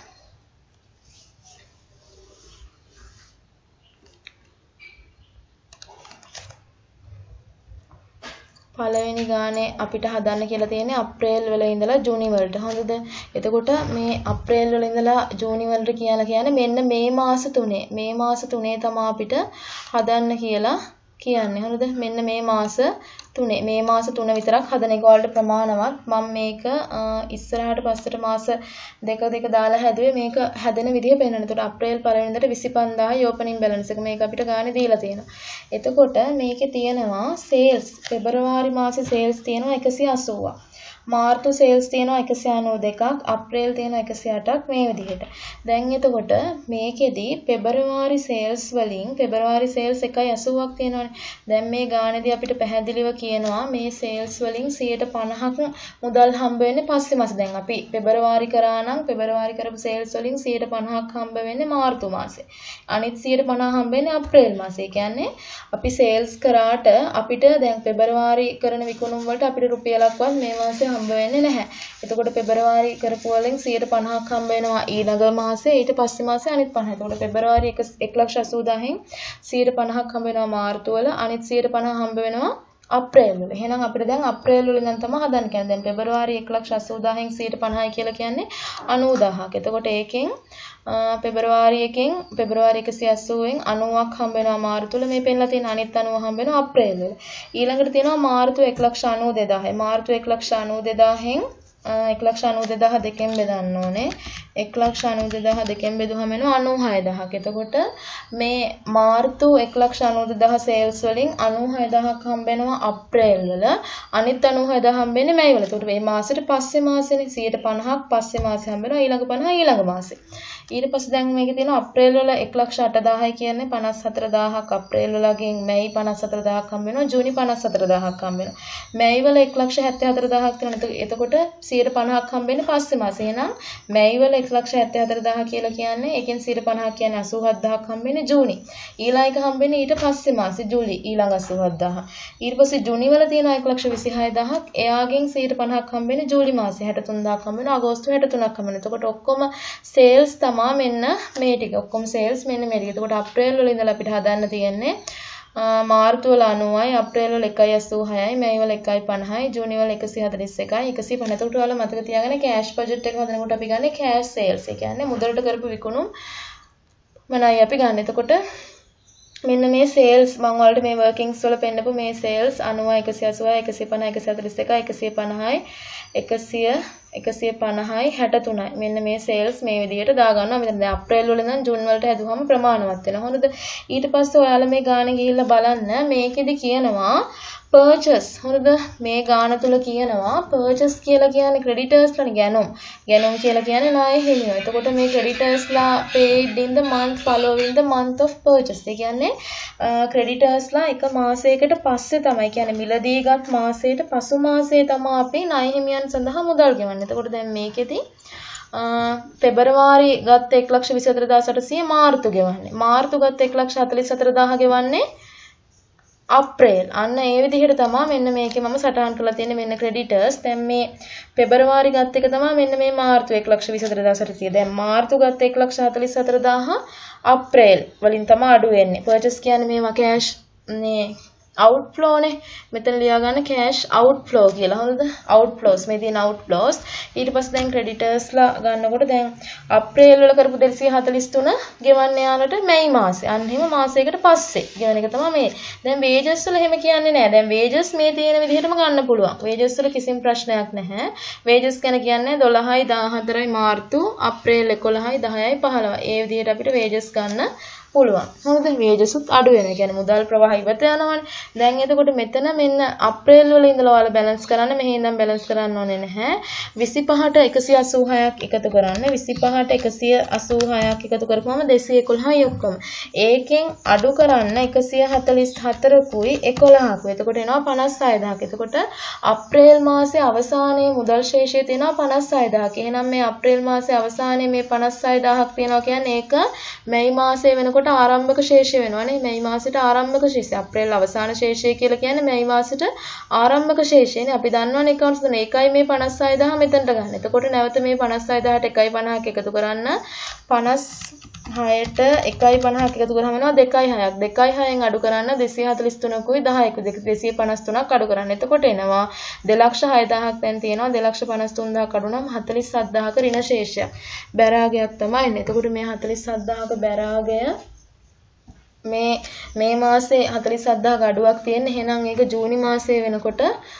පළවෙනි ගානේ අපිට හදන්න කියලා තියෙන්නේ අප්‍රේල් වල ඉඳලා ජූනි වලට. හොඳද? එතකොට මේ අප්‍රේල් වල ඉඳලා ජූනි වලට කියලා කියන්නේ මෙන්න මේ මාස තුනේ. මේ මාස තුනේ තමයි අපිට හදන්න කියලා කියන්නේ. හරිද? මෙන්න මේ මාස තුනේ. මේ මාස තුන විතරක් හදන එක වලට ප්‍රමාණවත්. මම මේක ඉස්සරහට පස්සට මාස දෙක දෙක දාලා හැදුවේ මේක හැදෙන විදිය පෙන්වන්න. එතකොට අප්‍රේල් පළවෙනිදාට විසි පන්දාහයි ඕපනින් බැලන්ස් එක මේක අපිට ගානේ දීලා තියෙනවා. එතකොට මේකේ තියෙනවා සේල්ස්. පෙබරවාරි මාසේ සේල්ස් තියෙනවා එකසිය අසූවක්. මාර්තු සේල්ස් තියෙනවා එකසිය අනූ දෙකක්, අප්‍රේල් තියෙනවා එකසිය අටක් මේ විදිහට. දැන් එතකොට මේකෙදි පෙබරවාරි සේල්ස් වලින් පෙබරවාරි සේල්ස් එකයි අසූවක් තියෙනවානේ. දැන් මේ ගානේදී අපිට පැහැදිලිව කියනවා මේ සේල්ස් වලින් සියයට පනහක් මුදල් හම්බ වෙන්නේ පස්සේ මාසේ. දැන් අපි පෙබරවාරි කරා නම් පෙබරවාරි කරපු සේල්ස් වලින් සියයට පනහක් හම්බ වෙන්නේ මාර්තු මාසේ. අනිත් සියයට පනහ හම්බ වෙන්නේ අප්‍රේල් මාසේ. කියන්නේ අපි සේල්ස් කරාට අපිට දැන් පෙබරවාරි කරන විකුණුම් වලට අපිට රුපියලක්වත් මේ මාසේ හම්බ වෙන්නේ නැහැ. එතකොට පෙබරවාරි කරපු වලින් සියයට පනහක් හම්බ වෙනවා ඊළඟ මාසේ, ඊට පස්සේ මාසේ අනිත් පනහ. එතකොට පෙබරවාරි එක ලක්ෂ අසූ දහයෙන් සියයට පනහක් හම්බ වෙනවා මාර්තු වල, අනිත් සියයට පනහ හම්බ වෙනවා අප්‍රේල් වල. එහෙනම් අපිට දැන් අප්‍රේල් වල ඉඳන් තමයි හදන්න කියන්නේ. දැන් පෙබරවාරි එක ලක්ෂ අසූ දහයෙන් සියයට පනහයි කියලා කියන්නේ අනූ දහයක්. එතකොට ඒකෙන් පෙබරවාරි එකෙන් පෙබරවාරි එකසිය අසූවෙන් අනූවක් හම්බ වෙනවා මාර්තු වල. මේ පෙන්නලා තියෙන අනිත් අනූව හම්බ වෙනවා අප්‍රේල් වල. ඊළඟට තියෙනවා මාර්තු එක ලක්ෂ අනූ දෙදාහයි. මාර්තු එක ලක්ෂ අනූ දෙදාහෙන් එක ලක්ෂ අනූ දෙදාහ දෙකෙන් බෙදන්න ඕනේ. එක ලක්ෂ අනූ දෙදාහ දෙකෙන් බෙදුවම එනවා අනූ හය දහයක්. එතකොට මේ මාර්තු එක ලක්ෂ අනූ දෙදාහ සේල්ස් වලින් අනූ හය දහයක් හම්බ වෙනවා අප්‍රේල් වල. අනිත් අනූ හය දහයක් හම්බ වෙන්නේ මැයි වල. එතකොට මේ මාසෙට පස්සේ මාසෙනේ සියයට පනහක් පස්සේ මාසේ හම්බ වෙනවා, ඊළඟ පනහ ඊළඟ මාසේ. ඊට පස්සේ දැන් මේකේ තියෙනවා අප්‍රේල් වල එක ලක්ෂ අට දහය කියන්නේ පනස් හතර දහයක්. අප්‍රේල් වලගෙන් මැයි පනස් හතර දහයක් හම්බ වෙනවා, ජූනි පනස් හතර දහයක් හම්බ වෙනවා. මැයි වල එක ලක්ෂ හැත්තෑ හතර දහයක් තියෙනවා. එතකොට සියයට පනහක් හම්බ වෙන්නේ පස්සේ මාසේ. එහෙනම් මැයි වල එක ලක්ෂ හැත්තෑ හතර දහයක් කියලා කියන්නේ ඒකෙන් සියයට පනහක් කියන්නේ අසූ හත් දහයක් හම්බ වෙන්නේ ජූනි. ඊළඟ එක හම්බ වෙන්නේ ඊට පස්සේ මාසේ ජූලි ඊළඟ අසූ හත් දහයක්. ඊට පස්සේ ජූනි වල තියෙනවා එක ලක්ෂ විසිහය දහයක්. එයාගෙන් සියයට පනහක් හම්බ වෙන්නේ ජූලි මාසේ හැට තුන් දහයක් හම්බ වෙනවා, අගෝස්තු හැට තුනක් හම්බ වෙනවා. එතකොට ඔක්කොම සේල්ස් තමා මෙන්න මේ ටික. ඔක්කොම සේල්ස් මෙන්න මේ ටික. එතකොට අප්‍රේල් වල ඉඳලා අපිට හදන්න තියෙන්නේ මාර්තු වල අනූවයි, අප්‍රේල් වල එකයි අසූ හයයි, මැයි වල එකයි පනහයි, ජූනි වල එකසිය හතළිස් එකයි, එකසිය පනහ. එතකොට ඔයාලා මතක තියාගන්න කෑෂ් බජට් එක හදනකොට අපි ගන්නේ කෑෂ් සේල්ස්. ඒ කියන්නේ මුදලට කරපු විකුණුම් මොනයි අපි ගන්න. එතකොට මෙන්න මේ සේල්ස් මම ඔයාලට මේ වර්කින්ග්ස් වල පෙන්නපු මේ සේල්ස් අනූවයි, එකසිය අසූවයි, එකසිය පනහයි, එකසිය හතළිස් එකයි, එකසිය පනහයි, එකසිය එකසිය පනහයි, හැට තුනයි. මෙන්න මේ සේල්ස් මේ විදිහට දාගන්නවා. මෙතන දැන් අප්‍රේල් වල ඉඳන් ජූන් වලට හැදුවම ප්‍රමාණවත් වෙනවා. හොඳද? ඊට පස්සේ ඔයාලා මේ ගානේ ගිහිල්ලා බලන්න. මේකෙදි කියනවා purchase. හොඳද? මේ ගාන තුල කියනවා purchase කියලා කියන්නේ creditorsලානේ ගැනුම්. ගැනුම් කියලා කියන්නේ ණය හිමියෝ. එතකොට මේ creditorsලා paid in the month following the month of purchase. ඒ කියන්නේ creditorsලා එක මාසයකට පස්සේ තමයි, කියන්නේ මිලදීගත් මාසයට පසු මාසයේ තමයි අපි ණය හිමියන් සඳහා මුදල් ගෙවන්නේ. එතකොට දැන් මේකෙදි පෙබරවාරි ගත්ත එක ලක්ෂ විසි හතර දහස් අටසිය මාර්තු ගෙවන්නේ. මාර්තු ගත්ත එක ලක්ෂ හතළිස් හතර දහස් ගෙවන්නේ අප්‍රේල්. අන්න ඒ විදිහට තමයි මෙන්න මේකේ මම සටහන් කරලා තියෙන්නේ මෙන්න creditors. දැන් මේ පෙබරවාරි ගත්ත එක තමයි මෙන්න මේ මාර්තු එක ලක්ෂ විසි හතර දහස් අටසිය. දැන් මාර්තු ගත්ත එක ලක්ෂ හතළිස් හතර දහස් අප්‍රේල් වලින් තමයි අඩු වෙන්නේ. purchase කියන්නේ මේවා cash නේ outflow නේ. මෙතන ලියා ගන්න cash outflow කියලා. හරිද? outflows මේ තියෙන outflows. ඊට පස්සේ දැන් creditorsලා ගන්නකොට දැන් අප්‍රේල් වල කරපු දෙසිය හතළිස් තුන ගෙවන්න යාලට මැයි මාසේ. අන්න එහෙම මාසයකට පස්සේ ගෙවන එක තමයි මේ. දැන් wages වල එහෙම කියන්නේ නැහැ. දැන් wages මේ තියෙන විදිහටම ගන්න පුළුවන්. wages වල කිසිම ප්‍රශ්නයක් නැහැ. wages ගැන කියන්නේ දොළහයි දාහතරයි මාර්තු, අප්‍රේල් එකොළහයි දහයයි පහළොවයි. ඒ විදිහට අපිට wages ගන්න පුළුවන්. හරිද? wages උත් අඩු වෙනවා. කියන්නේ මුදල් ප්‍රවාහ ඉවත යනවනේ. දැන් එතකොට මෙතන මෙන්න අප්‍රේල් වල ඉඳලා ඔයාලා බැලන්ස් කරන්න. මෙහි ඉඳන් බැලන්ස් කරන්න ඕනේ නැහැ. විසිපහට එකසිය අසූ හයක් එකතු කරන්න. විසිපහට එකසිය අසූ හයක් එකතු කරපුවම දෙසිය එකොළහයි ඔක්කොම. ඒකෙන් අඩු කරන්න එකසිය හතළිස් හතරකුයි එකොළහකුයි. එතකොට එනවා පනස් හය දහයක්. එතකොට අප්‍රේල් මාසේ අවසානයේ මුදල් ශේෂය තියෙනවා පනස් හය දහයක්. එහෙනම් මේ අප්‍රේල් මාසේ අවසානයේ මේ පනස් හය දහයක් තියෙනවා කියන්නේ ඒක මැයි මාසේ වෙනකොට ආරම්භක ශේෂය වෙනවානේ. මැයි මාසෙට ආරම්භක ශේෂය. අප්‍රේල් අවසාන ශේෂය කියලා කියන්නේ මැයි මාසෙට ආරම්භක ශේෂයනේ. අපි දන්නවනේ accounts තුන. ඒකයි මේ පනස් හය දහය මෙතනට ගන්න. එතකොට නැවත මේ පනස් හය දහයට එකයි පනහක් එකතු කරන්න. පනස් හයට එකයි පනහක් එකතු කරාම වෙනවා දෙකයි හයක්. දෙකයි හයෙන් අඩු කරන්න දෙසිය හතළිස් තුනකුයි දහයකුයි. දෙසිය පනස් තුනක් අඩු කරන්න. එතකොට එනවා දෙලක්ෂ හය දහයක් දැන් තියෙනවා. දෙලක්ෂ පනස් තුන් දහයක් අඩු නම් හතළිස් හත් දහයක ඍණ ශේෂයක්. බැරාගයක් තමයි එන්නේ. එතකොට මේ හතළිස් හත් දහයක බැරාගය මේ මේ මාසේ හතළිස් හත් දහයක අඩුවක් තියෙන. එහෙනම් ඒක ජූනි මාසේ වෙනකොට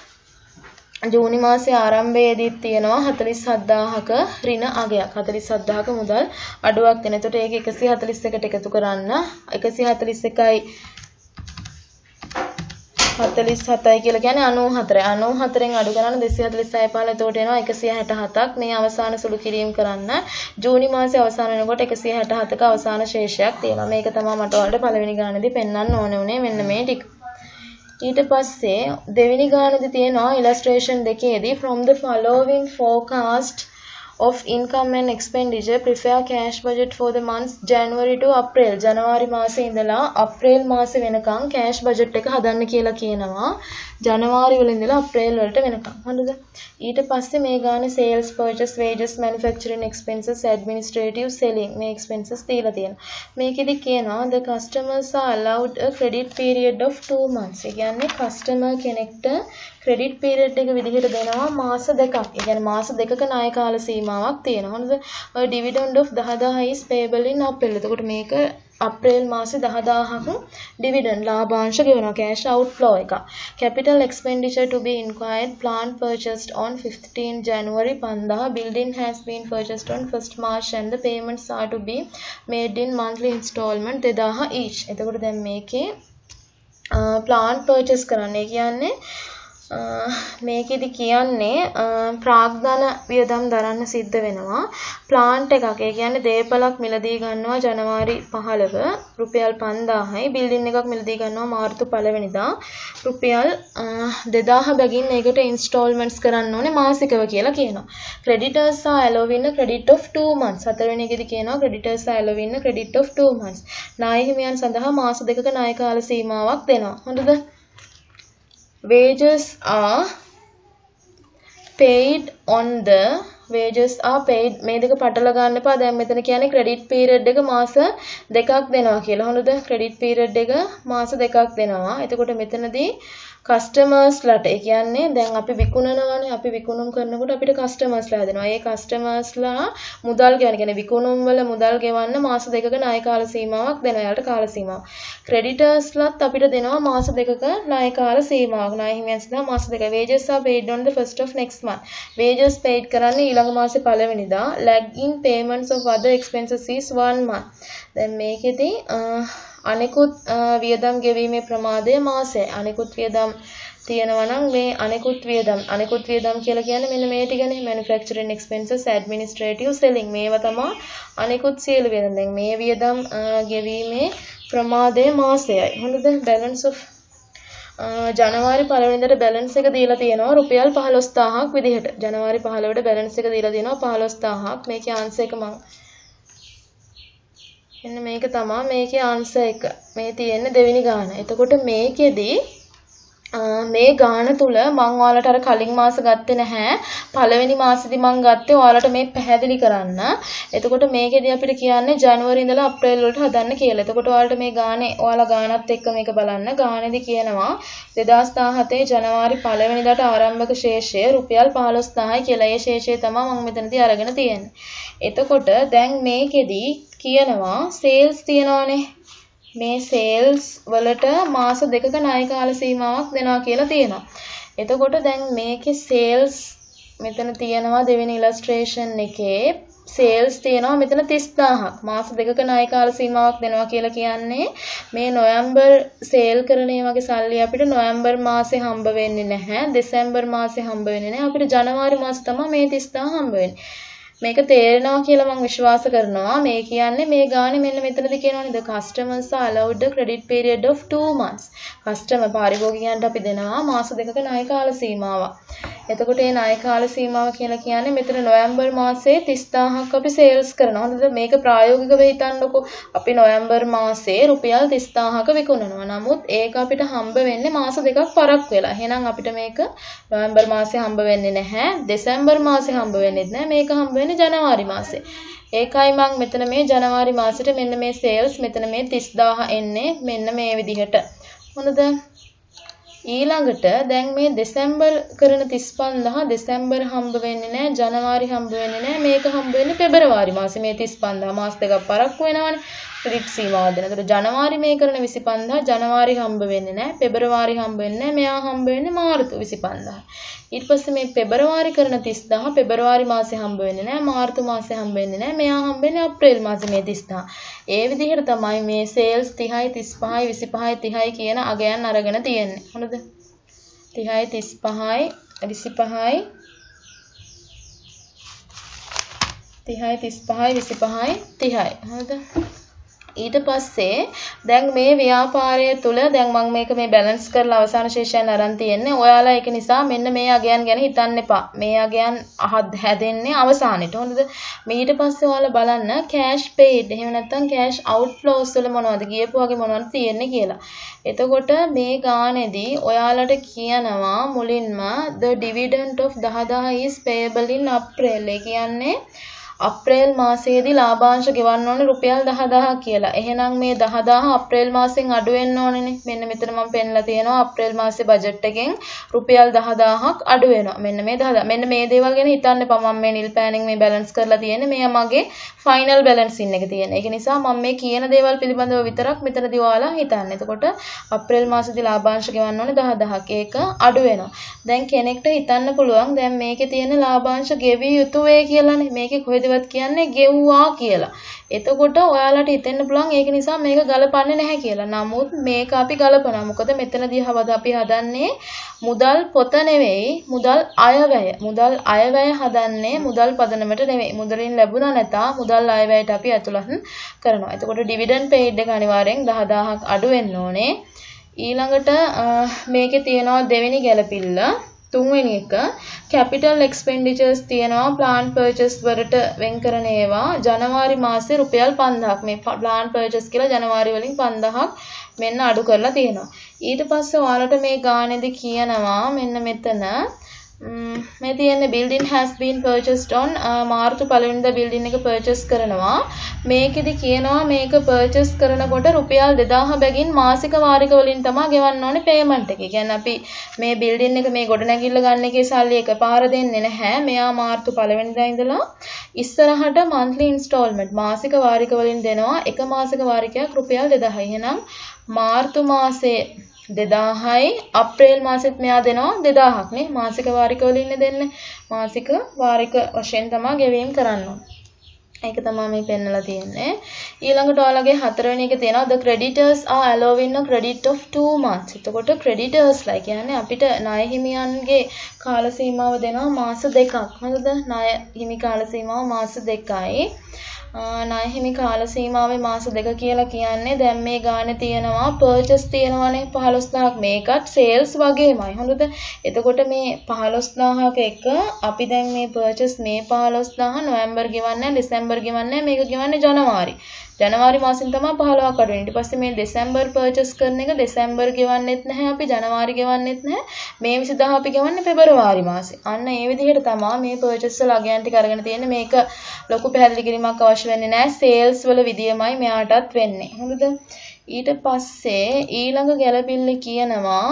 ජූනි මාසේ ආරම්භයේදී තියෙනවා හතළිස් හත් දහයක ඍණ අගයක්. හතළිස් හත් දහයක මුදල් අඩුවක් තියෙන. එතකොට ඒක එකසිය හතළිස් එකට එකතු කරන්න. එකසිය හතළිස් එකයි හතළිස් හතයි කියලා කියන්නේ අනූහතරයි. අනූහතරෙන් අඩු කරන දෙසිය හතළිස් හය පහළ එතකොට එනවා එකසිය හැට හතක්. මේ අවසාන සුළු කිරීම කරන්න ජූනි මාසයේ අවසාන වෙනකොට එකසිය හැට හතක අවසාන ශේෂයක් තියෙනවා. මේක තමයි මට ඔයාලට පළවෙනි ගානේදී පෙන්වන්න ඕනේ උනේ මෙන්න මේ ටික. ඊට පස්සේ දෙවෙනි ගානේදී තියෙනවා illustration දෙකේදී from the following forecast of income and expenditure prepare cash budget for the months January to April. ජනවාරි මාසේ ඉඳලා අප්‍රේල් මාසේ වෙනකන් cash budget එක හදන්න කියලා කියනවා. ජනවාරි වල ඉඳලා අප්‍රේල් වලට වෙනකන්. හරිද? ඊට පස්සේ මේ ගානේ sales, purchase, wages, manufacturing expenses, administrative, selling මේ expenses දීලා තියෙනවා. මේකෙදි කියනවා the customers are allowed a credit period of two months. ඒ කියන්නේ customer කෙනෙක්ට credit period එක විදිහට දෙනවා මාස දෙකක්. ඒ කියන්නේ මාස දෙකක ණය කාල සීමාවක් තියෙනවා. හරිද? ඔය dividend of දහ දහය is payable in April. එතකොට මේක අප්‍රේල් මාසේ දහ දහයක dividend ලාභාංශ ගෙවනවා cash outflow එක. Capital expenditure to be incurred plant purchased on fifteenth January පන්දාහ building has been purchased on first March and the payments are to be made in monthly installment දෙදාහ each. එතකොට දැන් මේකේ plant purchase කරන්නේ කියන්නේ මේකෙදි කියන්නේ ප්‍රාග්ධන වියදම් දරන්න සිද්ධ වෙනවා ප්ලාන්ට් එකක්. ඒ කියන්නේ දේපලක් මිලදී ගන්නවා ජනවාරි පහළව රුපියල් පන්දාහයි. බිල්ඩින් එකක් මිලදී ගන්නවා මාර්තු පළවෙනිදා රුපියල් දෙදාහ බැගින් ඒකට ඉන්ස්ටෝල්මන්ට්ස් කරන්න ඕනේ මාසිකව කියලා කියනවා. creditors are allowing a credit of two months. හතරවෙනි එකේදී කියනවා creditors are allowing a credit of two months. ණය හිමියන් සඳහා මාස දෙකක ණය කාල සීමාවක් දෙනවා. හොඳද? Wages are paid on the wages are paid මේ දෙක පටල ගන්න එපා. දැන් මෙතන කියන්නේ credit period එක මාස දෙකක් දෙනවා කියලා. හොඳද? credit period එක මාස දෙකක් දෙනවා. එතකොට මෙතනදී customers ලට ඒ කියන්නේ දැන් අපි විකුණනවානේ. අපි විකුණුම් කරනකොට අපිට customers ලා දෙනවා. ඒ customers ලා මුදල් ගෙවන කියන්නේ විකුණුම් වල මුදල් ගෙවන්න මාස දෙකක ණය කාල සීමාවක් දෙනවා. යාලට කාල සීමාව. creditors ලත් අපිට දෙනවා මාස දෙකක ණය කාල සීමාවක්. ණය හිමියන් සඳහා මාස දෙක. wages are paid on the first of next month. wages paid කරන්නේ ඊළඟ මාසේ පළවෙනිදා. lag in payments of other expenses is one month. දැන් මේකෙදී අනෙකුත් වියදම් ගෙවීමේ ප්‍රමාදය මාසය. අනෙකුත් වියදම් තියෙනවා නම් මේ අනෙකුත් වියදම් අනෙකුත් වියදම් කියලා කියන්නේ මෙන්න මේ ටිකනේ. manufacturing expenses, administrative, selling මේවා තමයි අනෙකුත් සියලු වියදම්. දැන් මේ වියදම් ගෙවීමේ ප්‍රමාදය මාසයයි. හොඳද? balance of ජනවාරි පළවෙනිදාට balance එක දීලා තියෙනවා රුපියල් පහළොස් දහසක් විදිහට. ජනවාරි පහළොවට balance එක දීලා තියෙනවා පහළොස් දහසක්. මේකේ answer එක මම එන්න මේක තමයි මේකේ answer එක. මේ තියෙන්නේ දෙවෙනි ගාන. එතකොට මේකෙදී මේ ගාන තුල මම ඔයාලට අර කලින් මාස ගත්තේ නැහැ. පළවෙනි මාසෙදි මම ගත්තේ ඔයාලට මේ පැහැදිලි කරන්න. එතකොට මේකෙදී අපිට කියන්නේ ජනවාරි ඉඳලා අප්‍රේල් වලට හදන්න කියලා. එතකොට ඔයාලට මේ ගානේ ඔයාලා ගානත් එක්ක මේක බලන්න. ගානේදී කියනවා දෙදාස් දහහතේ ජනවාරි පළවෙනිදාට ආරම්භක ශේෂය රුපියල් පහළොස් දහසයි කියලා. ඒ ශේෂය තමයි මම මෙතනදී අරගෙන තියෙන්නේ. එතකොට දැන් මේකෙදී කියනවා sales තියනවානේ. මේ sales වලට මාස දෙකක ණය කාල සීමාවක් දෙනවා කියලා තියෙනවා. එතකොට දැන් මේකේ sales මෙතන තියෙනවා දෙවෙනි illustration එකේ sales තියෙනවා මෙතන තිස් දහසක්. මාස දෙකක ණය කාල සීමාවක් දෙනවා කියලා කියන්නේ මේ නොවැම්බර් sale කරන ඒ වගේ සල්ලි අපිට නොවැම්බර් මාසේ හම්බ වෙන්නේ නැහැ. දෙසැම්බර් මාසේ හම්බ වෙන්නේ නැහැ. අපිට ජනවාරි මාසේ තමයි මේ තිස් දහස හම්බ වෙන්නේ. මේක තේරෙනවා කියලා මම විශ්වාස කරනවා. මේ කියන්නේ මේ ගානේ මෙන්න මෙතනදී කියනවනේ the customers are allowed a credit period of two months. customer පාරිභෝගිකයන්ට අපි දෙනවා මාස දෙකක ණය කාල සීමාවක්. එතකොට මේ ණය කාල සීමාව කියලා කියන්නේ මෙතන නොවැම්බර් මාසේ තිස් දහසක් අපි sales කරනවා. හරිද? මේක ප්‍රායෝගිකව හිතන්නකෝ. අපි නොවැම්බර් මාසේ රුපියල් තිස් දහසක විකුණනවා. නමුත් ඒක අපිට හම්බ වෙන්නේ මාස දෙකක් පරක් වෙලා. එහෙනම් අපිට මේක නොවැම්බර් මාසේ හම්බ වෙන්නේ නැහැ. දෙසැම්බර් මාසේ හම්බ වෙන්නේ නැහැ. මේක හම්බ වෙන්නේ ජනවාරි මාසේ. ඒකයි මම මෙතන මේ ජනවාරි මාසෙට මෙන්න මේ sales මෙතන මේ තිස් දහස එන්නේ මෙන්න මේ විදිහට. හොඳද? ඊළඟට දැන් මේ දෙසැම්බර් කරන තිස් පන්දාහ දෙසැම්බර් හම්බ වෙන්නේ නැහැ. ජනවාරි හම්බ වෙන්නේ නැහැ. මේක හම්බ වෙන්නේ පෙබරවාරි මාසේ. මේ තිස් පන්දාහ මාස දෙකක් පරක් වෙනවනේ. ක්‍රෙඩිට් සීමාව දෙන. ඒතර ජනවාරි මේ කරන විසි පන්දාහ ජනවාරි හම්බ වෙන්නේ නැහැ. පෙබරවාරි හම්බ වෙන්නේ නැහැ. මෙයා හම්බ වෙන්නේ මාර්තු විසි පන්දාහ. ඊට පස්සේ මේ පෙබරවාරි කරන තිස් දහස පෙබරවාරි මාසේ හම්බ වෙන්නේ නැහැ. මාර්තු මාසේ හම්බ වෙන්නේ නැහැ. මෙයා හම්බ වෙන්නේ අප්‍රේල් මාසේ මේ තිස් දහස. ඒ විදිහට තමයි මේ sales තිහයි තිස් පහයි විසි පහයි තිහයි කියන අගයන් අරගෙන තියෙන්නේ. හරිද? තිහයි තිස්පහයි විසිපහයි තිහයි තිස්පහයි විසිපහයි තිහයි. හරිද? ඊට පස්සේ දැන් මේ ව්‍යාපාරය තුල දැන් මම මේක මේ බැලන්ස් කරලා අවසාන ශේෂයන් අරන් තියෙන්නේ. ඔයාලා ඒක නිසා මෙන්න මේ අගයන් ගැන හිතන්න එපා. මේ අගයන් හැදෙන්නේ අවසානෙට. හොඳද? ඊට පස්සේ ඔයාලා බලන්න cash paid එහෙම නැත්නම් cash outflows වල මොනවද ගියපු වගේ මොනවද තියෙන්නේ කියලා. එතකොට මේ ගානේදී ඔයාලට කියනවා මුලින්ම the dividend of දහ දහ is payable in April. ඒ කියන්නේ අප්‍රේල් මාසයේදී ලාභාංශ ගෙවන්න ඕනේ රුපියල් දහ දහක් කියලා. එහෙනම් මේ දහ දහ අප්‍රේල් මාසෙන් අඩු වෙන්න ඕනේනේ. මෙන්න මෙතන මම පෙන්නලා තියෙනවා අප්‍රේල් මාසේ බජට් එකෙන් රුපියල් දහ දහක් අඩු වෙනවා. මෙන්න මේ දහ දහ. මෙන්න මේ දේවල් ගැන හිතන්න එපා. මම මේ නිල් පෑනින් මේ බැලන්ස් කරලා තියෙන්නේ. මේ මගේ ෆයිනල් බැලන්සින් එක තියෙන. ඒක නිසා මම මේ කියන දේවල් පිළිබඳව විතරක් මෙතනදී ඔයාලා හිතන්න. එතකොට අප්‍රේල් මාසෙදී ලාභාංශ ගෙවන්න ඕනේ දහ දහක්. ඒක අඩු වෙනවා. දැන් කෙනෙක්ට හිතන්න පුළුවන් දැන් මේකේ තියෙන ලාභාංශ ගෙවිය යුතු වේ කියලානේ. මේකේ කොහෙද කියන්නේ ගෙව්වා කියලා. එතකොට ඔයාලට හිතෙන්න පුළුවන් ඒක නිසා මේක ගලපන්නේ නැහැ කියලා. නමුත් මේක අපි ගලපනවා. මොකද මෙතනදී හවද අපි හදන්නේ මුදල් පොත නෙවෙයි මුදල් අයවැය. මුදල් අයවැය හදන්නේ මුදල් පදනමට නෙවෙයි. මුදලින් ලැබුණා නැතා මුදල් අයවැයට අපි ඇතුළත් කරනවා. එතකොට ඩිවිඩන්ඩ් පේඩ් එක අනිවාර්යෙන් දහ දහක් අඩු වෙන්න ඕනේ. ඊළඟට මේකේ තියෙනවා දෙවෙනි ගැලපිල්ල. තුන්වෙනි එක capital expenditures තියෙනවා plant purchase වලට වෙන් කරන ඒවා ජනවාරි මාසේ රුපියල් පන්දහක් මේ plant purchase කියලා ජනවාරි වලින් පන්දහක් මෙන්න අඩු කරලා තියෙනවා. ඊට පස්සේ ඔයාලට මේ ගානේදී කියනවා මෙන්න මෙතන මේ තියෙන්නේ building has been purchased on මාර්තු පළවෙනිදා building එක purchase කරනවා. මේකෙදි කියනවා මේක purchase කරනකොට රුපියල් දෙදාහ බැගින් මාසික වාරික වලින් තමයි ගෙවන්න ඕනේ payment එක. කියන්නේ අපි මේ building එක මේ ගොඩනැගිල්ල ගන්න එකේ සල්ලි එකපාර දෙන්නේ නැහැ. මෙයා මාර්තු පළවෙනිදා ඉඳලා ඉස්සරහට monthly installment මාසික වාරික වලින් දෙනවා. එක මාසික වාරිකයක් රුපියල් දෙදාහයි. එහෙනම් මාර්තු මාසේ දෙදාහයි අප්‍රේල් මාසෙත් මෙයා දෙනවා දෙදාහක් නේ. මාසික වාරික වලින් දෙන්නේ. මාසික වාරික වශයෙන් තමයි ගෙවීම් කරන්න ඕනේ. ඒක තමයි මේ පෙන්නලා තියෙන්නේ. ඊළඟට ඔයාලගේ හතරවෙනි එක තියෙනවා the creditors are allowing a credit of two months. එතකොට creditors ලා කියන්නේ අපිට ණය හිමියන්ගේ කාල සීමාව දෙනවා මාස දෙකක්. හරිද? ණය හිමි කාල සීමාව මාස දෙකයි. ණය හිමි කාල සීමාවේ මාස දෙක කියලා කියන්නේ දැන් මේ ගානේ තියෙනවා purchase තියෙනවානේ පහළොස් දහයක්. මේකත් sales වගේමයි. හොඳද? එතකොට මේ පහළොස් දහයක එක අපි දැන් මේ purchase මේ පහළොස් දහය නොවැම්බර් ගෙවන්නේ දෙසැම්බර් ගෙවන්නේ මේක ගෙවන්නේ ජනවාරි. ජනවාරි මාසෙන් තමයි පහළොවක් අඩු වෙන්නේ. ඊට පස්සේ මේ දෙසැම්බර් purchase කරන එක දෙසැම්බර් ගෙවන්නෙත් නැහැ අපි ජනවාරි ගෙවන්නෙත් නැහැ. මේ විසිදහ අපි ගෙවන්නේ පෙබරවාරි මාසේ. අන්න ඒ විදිහට තමයි මේ purchase වල අගයන් ටික අරගෙන තියෙන්නේ. මේක ලොකු පැහැදිලි කිරීමක් අවශ්‍ය වෙන්නේ නැහැ. sales වල විදියමයි මෙයාටත් වෙන්නේ. හොඳද? ඊට පස්සේ ඊළඟ ගැලපිල්ල කියනවා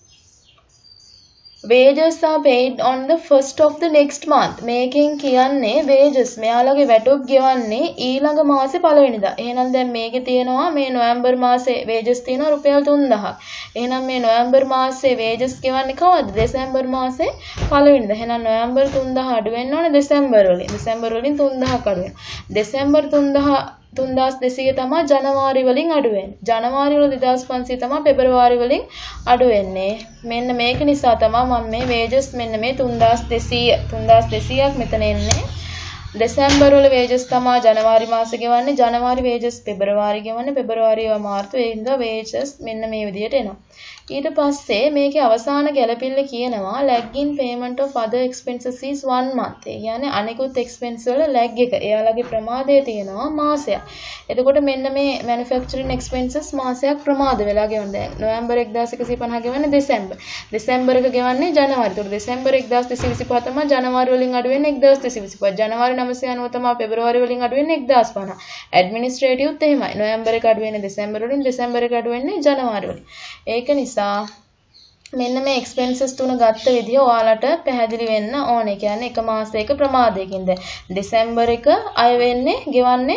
wages are paid on the first of the next month. මේකෙන් කියන්නේ wages මෙයාලගේ වැටුප් ගෙවන්නේ ඊළඟ මාසේ පළවෙනිදා. එහෙනම් දැන් මේකේ තියෙනවා මේ නොවැම්බර් මාසේ wages තියෙනවා රුපියල් තුන්දහක්. එහෙනම් මේ නොවැම්බර් මාසේ wages ගෙවන්නේ කවද්ද? දෙසැම්බර් මාසේ පළවෙනිදා. එහෙනම් නොවැම්බර් තුන්දහ අඩු වෙන්න ඕනේ දෙසැම්බර් වලින්. දෙසැම්බර් වලින් තුන්දහක් අඩු වෙනවා. දෙසැම්බර් තුන්දහ තුන්දාස් දෙසීය තමයි ජනවාරි වලින් අඩු වෙන්නේ. ජනවාරි වල දෙදාස් පන්සීය තමයි පෙබරවාරි වලින් අඩු වෙන්නේ. මෙන්න මේක නිසා තමයි මම මේ wages මෙන්න මේ තුන්දාස් දෙසීය තුන්දාස් දෙසීයක් මෙතන එන්නේ. දෙසැම්බර් වල wages තමයි ජනවාරි මාසේ ගෙවන්නේ. ජනවාරි wages පෙබරවාරි ගෙවන්නේ. පෙබරවාරි ඒවා මාර්තු ඒ හින්දා wages මෙන්න මේ විදිහට එනවා. ඊට පස්සේ මේකේ අවසාන ගැලපිල්ල කියනවා lag in payment of other expenses is one month. ඒ කියන්නේ අනිකුත් expense වල lag එක. එයාලගේ ප්‍රමාදය තියෙනවා මාසයක්. එතකොට මෙන්න මේ manufacturing expenses මාසයක් ප්‍රමාද වෙලා ගෙවන්න. දැන් නොවැම්බර් එක්දාස් එකසිය පනහ ගෙවන්නේ දෙසැම්බර්. දෙසැම්බර් එක ගෙවන්නේ ජනවාරි. ඒතකොට දෙසැම්බර් එක්දාස් දෙසීය විසිපහ තමයි ජනවාරි වලින් අඩු වෙන්නේ එක්දාස් දෙසීය විසිපහ. ජනවාරි නවසිය අනූ තමයි පෙබරවාරි වලින් අඩු වෙන්නේ එක්දාස් පනහ. ඇඩ්මිනිස්ට්‍රේටිව්ත් එහෙමයි. නොවැම්බර් එක අඩු වෙන්නේ දෙසැම්බර් වලින්, දෙසැම්බර් එක අඩු වෙන්නේ ජනවාරි වලින්. ඒක නිසා මෙන්න මේ expenses තුන ගත්ත විදිහ ඔයාලට පැහැදිලි වෙන්න ඕනේ. කියන්නේ එක මාසයක ප්‍රමාදයකින්ද දෙසැම්බර් එක අය වෙන්නේ ගෙවන්නේ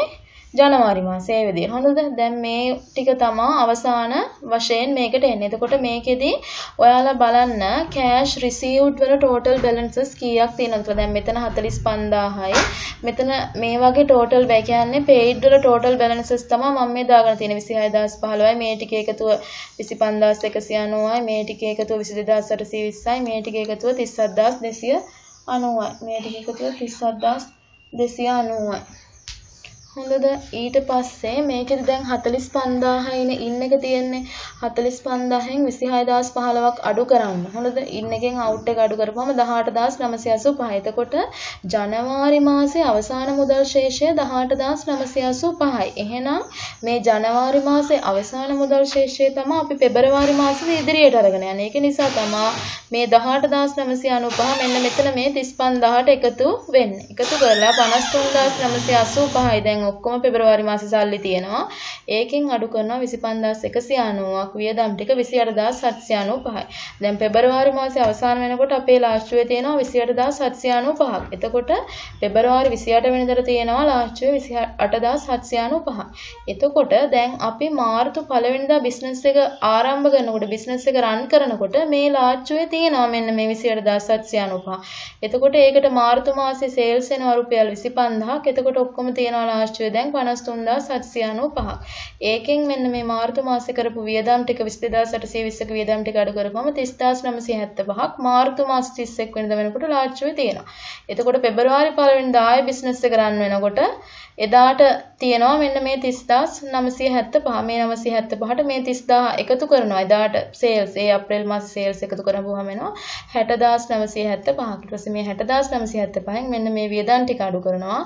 ජනවාරි මාසේ ඒ විදිහට. හොඳද? දැන් මේ ටික තමයි අවසාන වශයෙන් මේකට එන්නේ. එතකොට මේකෙදි ඔයාලා බලන්න cash received වල total balances කීයක් තියෙනවද කියලා. දැන් මෙතන හතළිස් පන්දාහයි. මෙතන මේ වගේ total බෑ කියන්නේ paid වල total balances තමයි මම මේ දාගෙන තියෙන්නේ. විසිහය දහස් පහළොවයි මේ ටික එකතුව විසි පන්දාස් එකසිය අනූවයි මේ ටික එකතුව විසි දෙදාස් අටසිය විස්සයි මේ ටික එකතුව තිස් හත්දාස් දෙසිය අනූවයි මේ ටික එකතුව තිස් හත්දාස් දෙසිය අනූවයි. හොඳද? ඊට පස්සේ මේකෙදි දැන් හතළිස් පන්දාහයිනේ ඉන් එක තියෙන්නේ. හතළිස් පන්දාහෙන් විසිහය දහස් පහළොවක් අඩු කරන්න. හොඳද? ඉන් එකෙන් අවුට් එක අඩු කරපුවම දහඅට දහස් නවසිය අසූ පහයි. එතකොට ජනවාරි මාසේ අවසාන මුදල් ශේෂය දහඅට දහස් නවසිය අසූ පහයි. එහෙනම් මේ ජනවාරි මාසේ අවසාන මුදල් ශේෂය තමයි අපි පෙබරවාරි මාසේ ඉදිරියට අරගෙන යන්නේ. ඒක නිසා තමයි මේ දහඅට දහස් නවසිය අනූ පහ මෙන්න මෙතන මේ තිස් පන්දාහට එකතු වෙන්නේ. එකතු කරලා පනස් තුන් දහස් නවසිය අසූ පහයි. දැන් ඔක්කොම පෙබරවාරි මාසේ සල්ලි තියෙනවා. ඒකෙන් අඩු කරනවා විසි පන්දාස් එකසිය අනූවක් වියදම් ටික විසි අට දහස් හත්සිය අනූ පහයි. දැන් පෙබරවාරි මාසේ අවසාන වෙනකොට අපේ ලාස්ට්ුවේ තියෙනවා විසි අට දහස් හත්සිය අනූ පහක්. එතකොට පෙබරවාරි විසි අට වෙනිදාට තියෙනවා ලාස්ට්ුවේ විසි අට දහස් හත්සිය අනූ පහ. එතකොට දැන් අපි මාර්තු පළවෙනිදා බිස්නස් එක ආරම්භ කරනකොට බිස්නස් එක රන් කරනකොට මේ ලාස්ට්ුවේ තියෙනවා මෙන්න මේ විසි අට දහස් හත්සිය අනූ පහ. එතකොට ඒකට මාර්තු මාසේ සේල්ස් වෙනවා රුපියල් විසි පන්දාහක්. එතකොට ඔක්කොම තියෙනවා ලාස්ට්ුවේ දැන් පනස් තුන් දහස් හත්සිය අනූ පහක්. ඒකෙන් මෙන්න මේ මාර්තු මාසේ කරපු වියදම් ටික විසි දෙදාස් අටසිය විස්සක වියදම් ටික අඩු කරපුවම තිස් දහස් නවසිය හැත්තෑපහක් මාර්තු මාසේ තිස් එක් වෙනිදා වෙනකොට ලාස්ට්ුවේ තියෙනවා. එතකොට පෙබරවාරි පළවෙනිදා ආයේ බිස්නස් එක රන් වෙනකොට එදාට තියෙනවා මෙන්න මේ තිස් දහස් නවසිය හැත්තෑපහ. මේ නවසිය හැත්තෑපහට මේ තිස් දාහ එකතු කරනවා. එදාට සේල්ස් ඒ අප්‍රේල් මාසේ සේල්ස් එකතු කරපුවාම එනවා හැට දහස් නවසිය හැත්තෑපහක්. ඊට පස්සේ මේ හැට දහස් නවසිය හැත්තෑපහෙන් මෙන්න මේ වියදම් ටික අඩු කරනවා.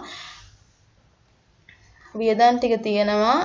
වියදම් ටික තියෙනවා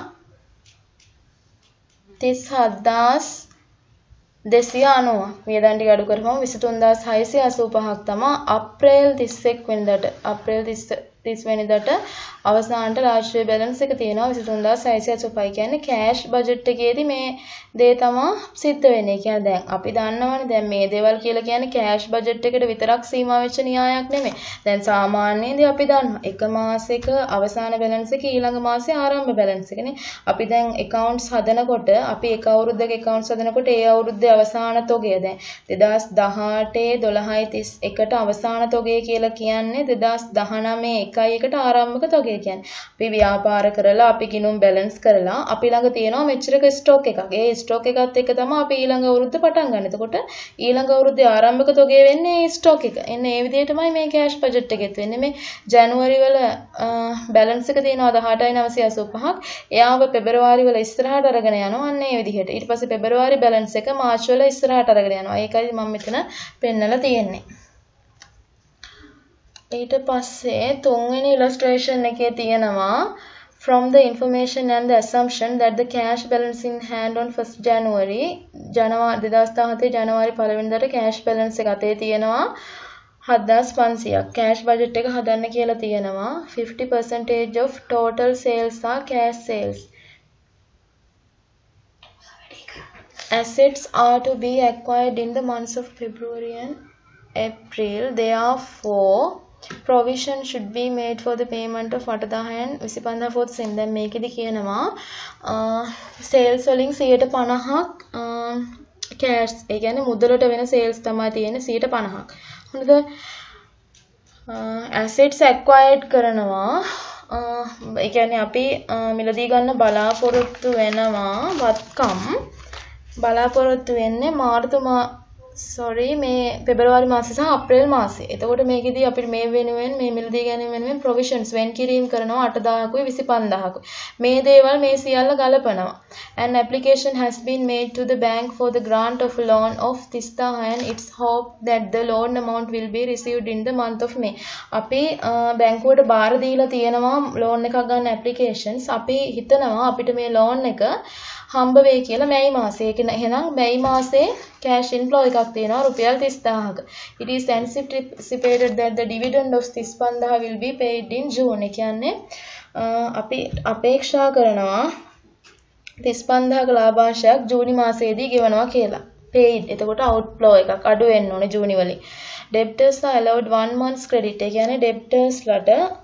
තිස් හත්දාස් දෙසිය අනූවක්. වියදම් ටික අඩු කරපුවම විසි තුන් දහස් හයසිය අසූ පහක් තමයි අප්‍රේල් තිස් එක් වෙනිදාට අප්‍රේල් තිස් වෙනිදාට අවසානට ලාස්ට්ුවේ බැලන්ස් එක තියෙනවා විසි තුන් දහස් හයසිය අසූ පහයි. කියන්නේ කෑෂ් බජට් එකේදී මේ දේ තමයි සිද්ධ වෙන්නේ. කියන්නේ දැන් අපි දන්නවනේ දැන් මේ දේවල් කියලා කියන්නේ කෑෂ් බජට් එකට විතරක් සීමා වෙච්ච න්‍යායක් නෙමෙයි. දැන් සාමාන්‍යයෙන් අපි දන්නවා එක මාසෙක අවසාන බැලන්ස් එක ඊළඟ මාසේ ආරම්භ බැලන්ස් එකනේ. අපි දැන් accounts හදනකොට අපි එක අවුරුද්දක accounts හදනකොට ඒ අවුරුද්දේ අවසාන තොගය දැන් දෙදාස් දහඅටේ දොළහයි තිස් එකට අවසාන තොගය කියලා කියන්නේ දෙදාස් දහනවයේ එකයි එකට ආරම්භක තොගය කියන්නේ. අපි ව්‍යාපාර කරලා අපි ගිණුම් බැලන්ස් කරලා අපි ළඟ තියෙනවා මෙච්චරක ස්ටොක් එකක්. ඒ ස්ටොක් එකත් එක්ක තමයි අපි ඊළඟ අවුරුද්ද පටන් ගන්න. එතකොට ඊළඟ අවුරුද්දේ ආරම්භක තොගය වෙන්නේ මේ ස්ටොක් එක. එන්නේ මේ විදිහටමයි මේ කෑෂ් බජට් එකෙත් වෙන්නේ. මේ ජනවාරි වල බැලන්ස් එක තියෙනවා දහඅටයි නවසිය අසූ පහක්. එයාව පෙබරවාරි වල ඉස්සරහට අරගෙන යනවා අන්න ඒ විදිහට. ඊට පස්සේ පෙබරවාරි බැලන්ස් එක මාර්ච් වල ඉස්සරහට අරගෙන යනවා. ඒකයි මම මෙතන පෙන්නලා තියෙන්නේ. ඊට පස්සේ තුන්වෙනි illustration එකේ තියෙනවා from the information and the assumption that the cash balance in hand on first January ජනවාරි දෙදාස් දහහතේ ජනවාරි පළවෙනිදාට cash balance එක අතේ තියෙනවා හත්දාස් පන්සියයක්. cash budget එක හදන්න කියලා තියෙනවා fifty percent of total sales are cash sales. Assets are to be acquired in the months of February and April. Therefore provision should be made for the payment of අට දහයෙන් විසි පන්දාහ for the same. දැන් මේකෙදි කියනවා sales වලින් සියයට පනහක් cash ඒ කියන්නේ මුදලට වෙන sales තමයි තියෙන්නේ සියයට පනහක්. හොඳද? assets acquired කරනවා ඒ කියන්නේ අපි මිලදී ගන්න බලාපොරොත්තු වෙනවා වත්කම් බලාපොරොත්තු වෙන්නේ මාර්තු මා sorry මේ පෙබරවාරි මාසේ සහ අප්‍රේල් මාසේ. එතකොට මේකෙදී අපිට මේ වෙනුවෙන් මේ මිලදී ගැනීම වෙනුවෙන් provisions වෙන් කිරීම කරනවා අට දහයකුයි විසි පන්දාහකුයි. මේ දේවල් මේ සියල්ල ගලපනවා. An application has been made to the bank for the grant of loan of තිස් දහයෙන්. It's hoped that the loan amount will be received in the month of May. අපි බැංකුවට බාර දීලා තියෙනවා loan එකක් ගන්න applications. අපි හිතනවා අපිට මේ loan එක හම්බ වෙයි කියලා මැයි මාසේ. ඒක එහෙනම් මැයි මාසේ cash inflow එකක් තියෙනවා රුපියල් තිස් දහයක. It is anticipated that the dividend of තිස් පන්දාහ will be paid in June. ඒ කියන්නේ අපි අපේක්ෂා කරනවා තිස් පන්දාහක ලාභාංශයක් ජූනි මාසයේදී ගෙවනවා කියලා. paid. එතකොට outflow එකක් අඩු වෙන්න ඕනේ ජූනි වලින්. Debtors are allowed one month's credit. ඒ කියන්නේ debtors ලට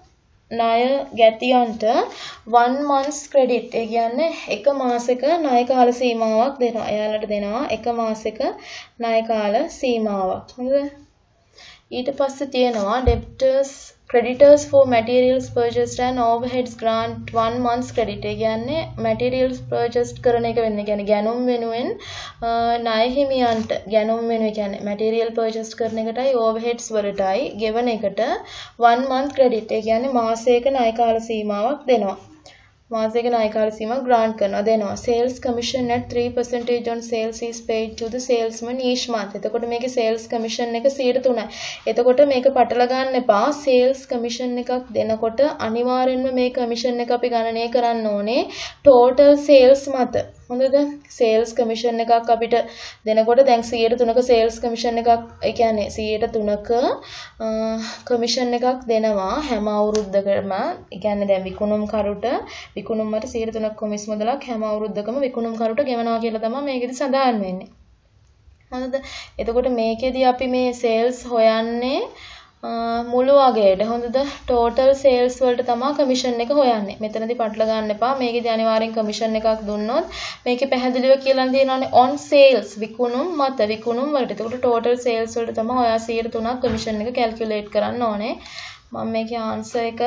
ණය ගැතියන්ට one months credit ඒ කියන්නේ එක මාසෙක ණය කාල සීමාවක් දෙනවා. එයාලට දෙනවා එක මාසෙක ණය කාල සීමාවක්. හරිද? ඊට පස්සේ තියෙනවා debtors creditors for materials purchased and overheads grant one months credit. ඒ කියන්නේ materials purchased කරන එක වෙන්නේ. කියන්නේ ගැනුම් වෙනුවෙන් ණය හිමියන්ට ගැනුම් වෙනුවෙන් කියන්නේ material purchased කරන එකටයි overheads වලටයි ගෙවන එකට one month credit. ඒ කියන්නේ මාසයක ණය කාල සීමාවක් දෙනවා. මාසයක ණය කාල සීමාව grant කරනවා දෙනවා. Sales commission at three percent on sales is paid to the salesman each month. එතකොට මේකේ sales commission එක one point three යි. එතකොට මේක පටල ගන්න එපා. sales commission එකක් දෙනකොට අනිවාර්යෙන්ම මේ commission එක අපි ගණනය කරන්න ඕනේ total sales මත. හොඳද? sales commission එකක් අපිට දෙනකොට දැන් one point three ක sales commission එකක් ඒ කියන්නේ one point three ක commission එකක් දෙනවා හැම අවුරුද්දකම. ඒ කියන්නේ දැන් විකුණුම් කරුට විකුණුම් වලට one point three ක කොමිස් මුදලක් හැම අවුරුද්දකම විකුණුම් කරුට ගෙවනවා කියලා තමයි මේකෙදි සඳහන් වෙන්නේ. හරිද? එතකොට මේකෙදි අපි මේ sales හොයන්නේ මුළු වගේට. හොඳද? total sales වලට තමයි commission එක හොයන්නේ. මෙතනදී පටල ගන්න එපා. මේකෙදි අනිවාර්යෙන් commission එකක් දුන්නොත් මේකේ පැහැදිලිව කියලා තියෙනවානේ on sales විකුණුම් මත විකුණුම් වලට. එතකොට total sales වලට තමයි ඔයා one point three ක් commission එක calculate කරන්න ඕනේ. මම මේකේ answer එක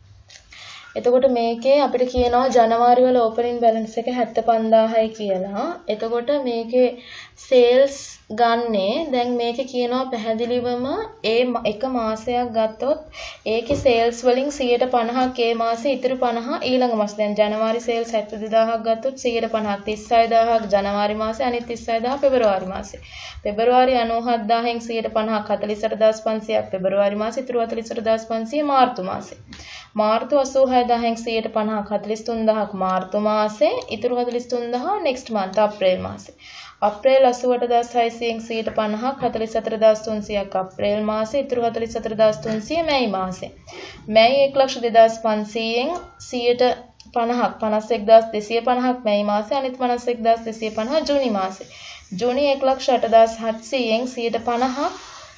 එතකොට මේකේ අපිට කියනවා ජනවාරි වල opening balance එක seventy-five thousand කියලා. එතකොට මේකේ sales ගන්නේ දැන් මේකේ කියනවා පැහැදිලිවම ඒ එක මාසයක් ගත්තොත් ඒකේ sales වලින් one hundred fifty ක් ඒ මාසේ ඉතුරු fifty ඊළඟ මාසේ. දැන් ජනවාරි sales seventy thousand ගත්තොත් one hundred fifty thirty-six thousand ජනවාරි මාසේ අනිත් thirty-six thousand පෙබරවාරි මාසේ. පෙබරවාරි ninety-seven thousand one hundred fifty forty-eight thousand five hundred පෙබරවාරි මාසේ ඉතුරු forty-eight thousand five hundred මාර්තු මාසේ. මාර්තු eighty-six thousand one hundred fifty forty-three thousand මාර්තු මාසේ ඉතුරු forty-three thousand next month අප්‍රේල් මාසේ. අප්‍රේල් eighty-eight thousand six hundred fifty forty-four thousand three hundred අප්‍රේල් මාසේ ඉතුරු forty-four thousand three hundred මැයි මාසේ. මැයි one lakh two thousand five hundred one hundred fifty fifty thousand two hundred fifty මැයි මාසේ අනිත් fifty thousand two hundred fifty ජූනි මාසේ. ජූනි one lakh eight thousand seven hundred fifty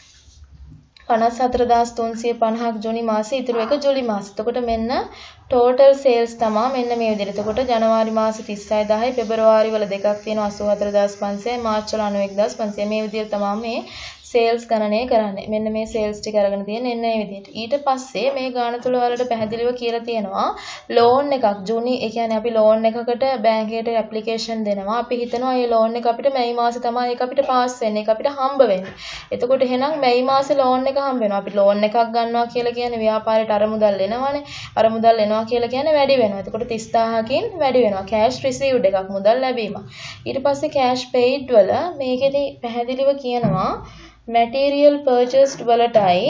fifty-four thousand three hundred fifty ජූනි මාසේ ඉතුරු එක ජූලි මාසේ. එතකොට මෙන්න total sales තමයි මෙන්න මේ විදිහට. එතකොට ජනවාරි මාසේ thirty-six thousand පෙබරවාරි වල දෙකක් තියෙනවා eighty-four thousand five hundred March වල ninety-one thousand five hundred මේ විදිහට තමයි මේ sales ගණනය කරන්නේ. මෙන්න මේ sales ටික අරගෙන තියෙන එන්න මේ විදිහට. ඊට පස්සේ මේ ගාන තුල වලට පැහැදිලිව කියලා තියෙනවා loan එකක් ජූනි ඒ කියන්නේ අපි loan එකකට බැංකුවට application දෙනවා. අපි හිතනවා මේ loan එක අපිට මැයි මාසේ තමයි ඒක අපිට pass වෙන්නේ. ඒක අපිට හම්බ වෙන්නේ. එතකොට එහෙනම් මැයි මාසේ loan එක හම්බ වෙනවා. අපි loan එකක් ගන්නවා කියලා කියන්නේ ව්‍යාපාරයට අර මුදල් එනවනේ. අර මුදල් එනවා කියලා කියන්නේ වැඩි වෙනවා. එතකොට thirty thousand කින් වැඩි වෙනවා. cash received එකක් මුදල් ලැබීම. ඊට පස්සේ cash paid වල මේකෙදි පැහැදිලිව කියනවා material purchased වලටයි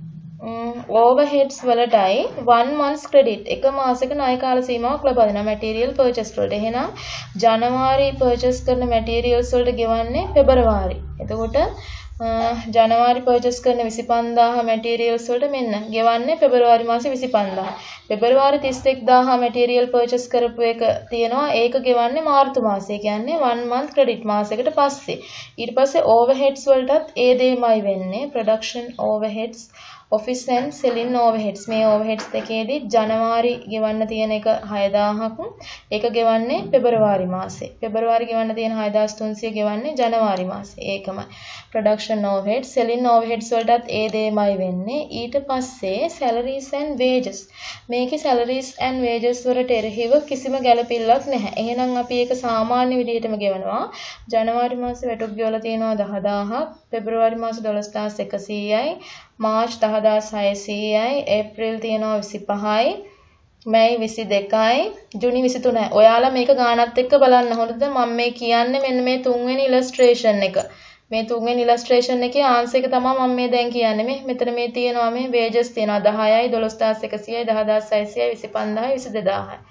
overheads වලටයි one months credit එක මාසයක ණය කාල සීමාවක් ලබා දෙනවා material purchased වලට. එහෙනම් ජනවාරි purchase කරන materials වලට ගෙවන්නේ පෙබරවාරි. එතකොට ජනවාරි purchase කරන twenty-five thousand materials වලට මෙන්න ගෙවන්නේ පෙබරවාරි මාසේ twenty-five thousand. පෙබරවාරි thirty-six thousand material purchase කරපු එක තියෙනවා ඒක ගෙවන්නේ මාර්තු මාසේ. කියන්නේ one month credit මාසයකට පස්සේ. ඊට පස්සේ overheads වලටත් ඒ දෙයමයි වෙන්නේ. production overheads office and selling overheads මේ overheads දෙකේදී ජනවාරි ගෙවන්න තියෙන එක six thousand ඒක ගෙවන්නේ පෙබරවාරි මාසේ. පෙබරවාරි ගෙවන්න තියෙන six thousand three hundred ගෙවන්නේ ජනවාරි මාසේ. ඒකමයි. production overheads selling overheads වලටත් ඒ දෙයමයි වෙන්නේ. ඊට පස්සේ salaries and wages මේකේ salaries and wages වලට එරෙහිව කිසිම ගැළපෙල්ලක් නැහැ. එහෙනම් අපි ඒක සාමාන්‍ය විදිහටම ගෙවනවා. ජනවාරි මාසේ වැටුප් ගෙවලා තියෙනවා ten thousand පෙබරවාරි මාසේ twelve thousand one hundred March ten thousand six hundred April තියෙනවා twenty-five මැයි twenty-two ජූනි twenty-three ඔයාලා මේක ගානත් එක්ක බලන්න. හොඳද? මම මේ කියන්නේ මෙන්න මේ තුන්වෙනි illustration එක. මේ තුන්වෙනි illustration එකේ answer එක තමයි මම මේ දැන් කියන්නේ. මේ මෙතන මේ තියෙනවා මේ wages තියෙනවා ten twelve thousand one hundred ten thousand six hundred twenty-five thousand twenty-two thousand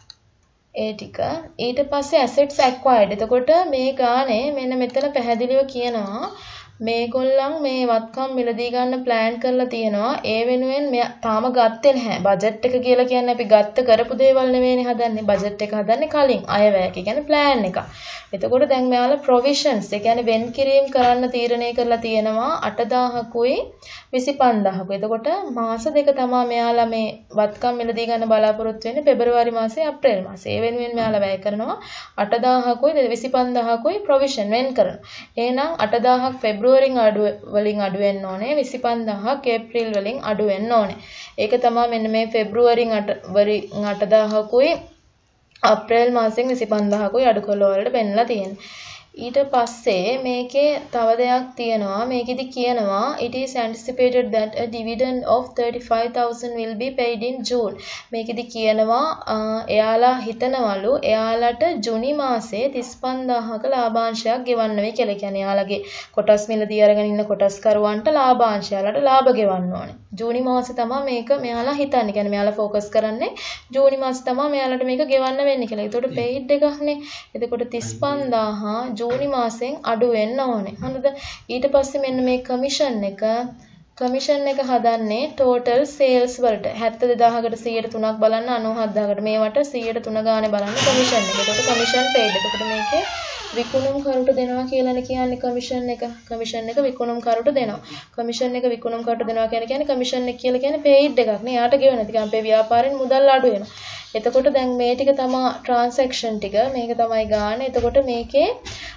ඒ ටික. ඊට පස්සේ assets acquired. එතකොට මේ ගානේ මෙන්න මෙතන පැහැදිලිව කියනවා මේගොල්ලන් මේ වත්කම් මිලදී ගන්න ප්ලෑන් කරලා තියෙනවා. ඒ වෙනුවෙන් මෙයා තාම ගත්තේ නැහැ. බජට් එක කියලා කියන්නේ අපි ගත්ත කරපු දේවල් නෙවෙයිනේ හදන්නේ. බජට් එක හදන්නේ කලින් අයවැය. ඒ කියන්නේ ප්ලෑන් එක. එතකොට දැන් මෙයාලා ප්‍රොවිෂන්ස් ඒ කියන්නේ වෙන් කිරීම කරන්න තීරණය කරලා තියෙනවා අට දාහකුයි විසි පන්දාහකුයි. එතකොට මාස දෙක තමයි මෙයාලා මේ වත්කම් මිලදී ගන්න බලාපොරොත්තු වෙන්නේ පෙබරවාරි මාසේ අප්‍රේල් මාසේ. ඒ වෙනුවෙන් මෙයාලා වැය කරනවා අට දාහකුයි විසි පන්දාහකුයි ප්‍රොවිෂන් වෙන් කරනවා. එහෙනම් අට දාහක් පෙබරවාරින් අඩු වලින් අඩු වෙන්න ඕනේ. විසි පන්දාහක් ඒප්‍රිල් වලින් අඩු වෙන්න ඕනේ. ඒක තමයි මෙන්න මේ පෙබරවාරින් අට දාහකුයි අප්‍රේල් මාසෙන් විසි පන්දාහකුයි අඩු කළ වලට පෙන්නලා තියෙන්නේ. ඊට පස්සේ මේකේ තව දෙයක් තියෙනවා. මේකෙදි කියනවා it is anticipated that a dividend of thirty-five thousand will be paid in June. මේකෙදි කියනවා එයාලා හිතනවලු එයාලට ජුනි මාසේ තිස් පන්දාහක ලාභාංශයක් ගෙවන්න වෙයි කියලා. කියන්නේ එයාලගේ කොටස් මිලදී අරගෙන ඉන්න කොටස්කරුවන්ට ලාභාංශය යාලට ලාභ ගෙවන්න ඕනේ. ජූනි මාසේ තමයි මේක මෙයාලා හිතන්නේ. කියන්නේ මෙයාලා ફોකස් කරන්නේ ජූනි මාසේ තමයි මෙයාලට මේක ගෙවන්න වෙන්නේ කියලා. ඒකට පෙයිඩ් එකක්නේ. එතකොට තිස් පන්දාහ ජූනි මාසෙන් අඩු වෙන්න ඕනේ. හරිද? ඊට පස්සේ මෙන්න මේ කමිෂන් එක කමිෂන් එක හදන්නේ total sales වලට. හැත්තෑ දෙදාහකට සීයට තුනක් බලන්න අනූ හත්දාහකට මේවට සීයට තුන ගානේ බලන්න කමිෂන් එක. එතකොට කමිෂන් paid. එතකොට මේකේ විකුණුම් කරුට දෙනවා කියලානේ කියන්නේ කමිෂන් එක. කමිෂන් එක විකුණුම් කරුට දෙනවා. කමිෂන් එක විකුණුම් කරුට දෙනවා කියන්නේ කියන්නේ කමිෂන් එක කියලා කියන්නේ paid එකක් නේ. යාට ගෙවන. ඉතින් අපේ ව්‍යාපාරෙන් මුදල් අඩු වෙනවා. එතකොට දැන් මේ ටික තමයි ට්‍රාන්සැක්ෂන් ටික. මේක තමයි ගාන. එතකොට මේකේ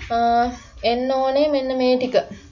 එන්න ඕනේ මෙන්න මේ ටික.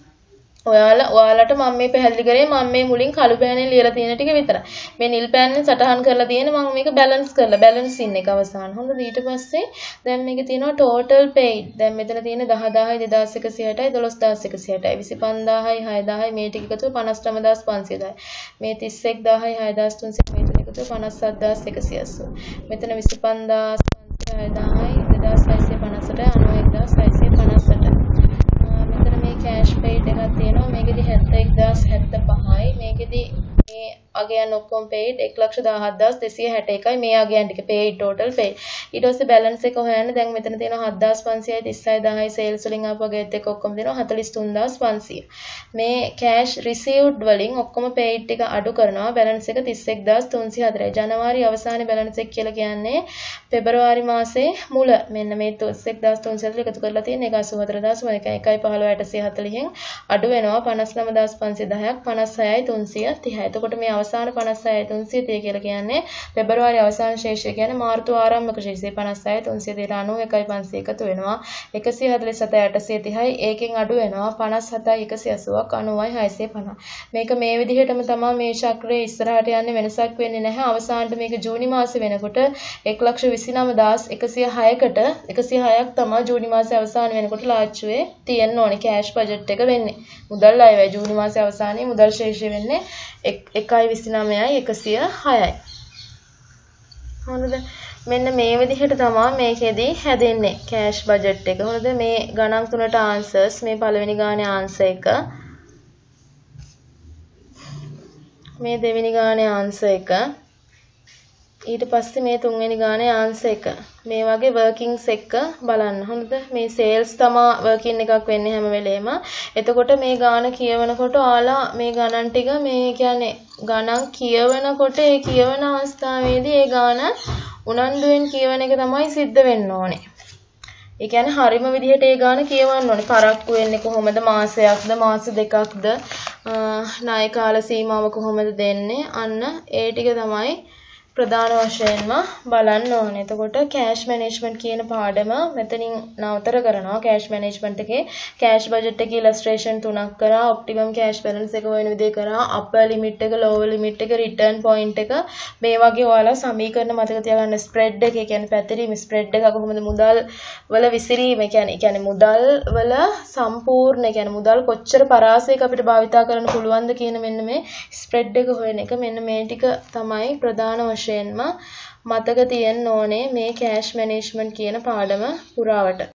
ඔයාලා ඔයාලට මම මේ පැහැදිලි කරේ මම මේ මුලින් කළු පෑනෙන් ලියලා තියෙන ටික විතරයි. මේ නිල් පෑනෙන් සටහන් කරලා තියෙන මම මේක බැලන්ස් කරලා බැලන්ස් ඉන්න එක අවසාන. හොඳද? ඊට පස්සේ දැන් මේකේ තියෙනවා total paid. දැන් මෙතන තියෙන දහ දාහයි දෙදාස් එකසිය අටයි දොළොස් දාස් එකසිය අටයි විසි පන්දාහයි හය දාහයි මේ ටික එකතුව පනස් නවය දාස් පන්සිය දාහයි. මේ තිස් එක් දාහයි හය දාස් තුන්සිය මේ තුන එකතුව පනස් හත් දාස් එකසිය අසූ. මෙතන විසි පන්දාස් පන්සිය හය දාහයි දෙදාස් හයසිය පනස් අටයි අනූ එක් දාස් හයසිය පනස් අටයි. මෙතන මේ cash paid එකක් තියෙනවා. මේකෙදි හැත්තෑ එක් දාස් හැත්තෑ පහයි. මේකෙදි මේ අගයන් ඔක්කොම paid එක ලක්ෂ දහහත් දාස් දෙසිය හැට එකයි. මේ අගයන් ටික paid total paid. ඊට පස්සේ balance එක හොයන්න දැන් මෙතන තියෙනවා හත් දාස් පන්සියයි තිස් හය දාහයි sales වලින් ආපු අගයත් එක්ක ඔක්කොම දෙනවා හතළිස් තුන් දාස් පන්සිය. මේ cash received වලින් ඔක්කොම paid ටික අඩු කරනවා. balance එක තිස් එක් දාස් තුන්සිය හතරයි. ජනවාරි අවසානයේ balance එක කියලා කියන්නේ පෙබරවාරි මාසේ මුල. මෙන්න මේ තිස් එක් දාස් තුන්සිය හතර එකතු කරලා තියෙන එක අසූ හතර දාස් එකයි පහළොව අටසිය හතළිහෙන් අඩු වෙනවා පනස් නවය දාස් පන්සිය දහයක් පනස් හයයි තුන්සිය තිහයි. එතකොට මේ අවසාන පනස් හයයි තුන්සිය තිහ කියලා කියන්නේ පෙබරවාරි අවසාන ශේෂය කියන්නේ මාර්තු ආරම්භක ශේෂය පනස් හයයි තුන්සිය තිහට අනූ එකයි පන්සිය එකතු වෙනවා එකසිය හතළිස් හතයි අටසිය තිහයි. ඒකෙන් අඩු වෙනවා පනස් හතයි එකසිය අසූවක් අනූවයි හයසිය පනහක්. මේක මේ විදිහටම තමයි මේ චක්‍රයේ ඉස්සරහට යන්නේ. වෙනසක් වෙන්නේ නැහැ. අවසානට මේක ජූනි මාසේ වෙනකොට එක ලක්ෂ විසි නවය දාස් එකසිය හයකට එකසිය හයක් තමයි ජූනි මාසේ අවසාන වෙනකොට ලාච්චුවේ තියෙන්න ඕනේ කෑෂ් බජට් එක වෙන්නේ. මුදල් අයවැය ජූනි මාසේ අවසානයේ මුදල් ශේෂය වෙන්නේ එකයි විසි නවයයි එකසිය හයයි. හරිද? මෙන්න මේ විදිහට තමයි මේකෙදි හැදෙන්නේ කෑෂ් බජට් එක. හරිද? මේ ගණන් තුනට ආන්සර්ස් මේ පළවෙනි ගානේ ආන්සර් එක. මේ දෙවෙනි ගානේ ආන්සර් එක. ඊට පස්සේ මේ තුන්වෙනි ගානේ ආන්සර් එක. මේ වගේ වර්කින්ග්ස් එක බලන්න. හොඳද? මේ සේල්ස් තමයි වර්කින් එකක් වෙන්නේ හැම වෙලේම. එතකොට මේ ගාන කියවනකොට ඔයාලා මේ ගණන් ටික මේ කියන්නේ ගණන් කියවනකොට ඒ කියවන අවස්ථාවේදී ඒ ගාන උනන්දුවෙන් කියවන එක තමයි සිද්ධ වෙන්න ඕනේ. ඒ කියන්නේ හරිම විදිහට ඒ ගාන කියවන්න ඕනේ. පරක්කු වෙන්නේ කොහොමද? මාසයක්ද මාස දෙකක්ද? ණය කාල සීමාව කොහොමද දෙන්නේ? අන්න ඒ ටික තමයි ප්‍රධාන වශයෙන්ම බලන්න ඕනේ. එතකොට කෑෂ් මැනේජ්මන්ට් කියන පාඩම මෙතනින් නවතර කරනවා. කෑෂ් මැනේජ්මන්ට් එකේ කෑෂ් බජට් එකේ ඉලස්ට්‍රේෂන් තුනක් කරා. ඔප්ටිමම් කෑෂ් බැලන්ස් එක හොයන විදිහ කරා. අපර් ලිමිට් එක, ලෝවර් ලිමිට් එක, රිටර්න් පොයින්ට් එක මේ වගේ ඔයාලා සමීකරණ මතක තියාගන්න. ස්ප්‍රෙඩ් එක, ඒ කියන්නේ පැතිරීම ස්ප්‍රෙඩ් එක කොහොමද මුදල් වල විසිරීම, ඒ කියන්නේ ඒ කියන්නේ මුදල් වල සම්පූර්ණ, ඒ කියන්නේ මුදල් කොච්චර පරාසයක අපිට භාවිතා කරන්න පුළුවන්ද කියන මෙන්න මේ ස්ප්‍රෙඩ් එක හොයන එක. මෙන්න මේ ටික තමයි ප්‍රධාන වශයෙන් මතක තියෙන්න ඕනේ මේ කෑෂ් මැනේජ්මන්ට් කියන පාඩම පුරාවට.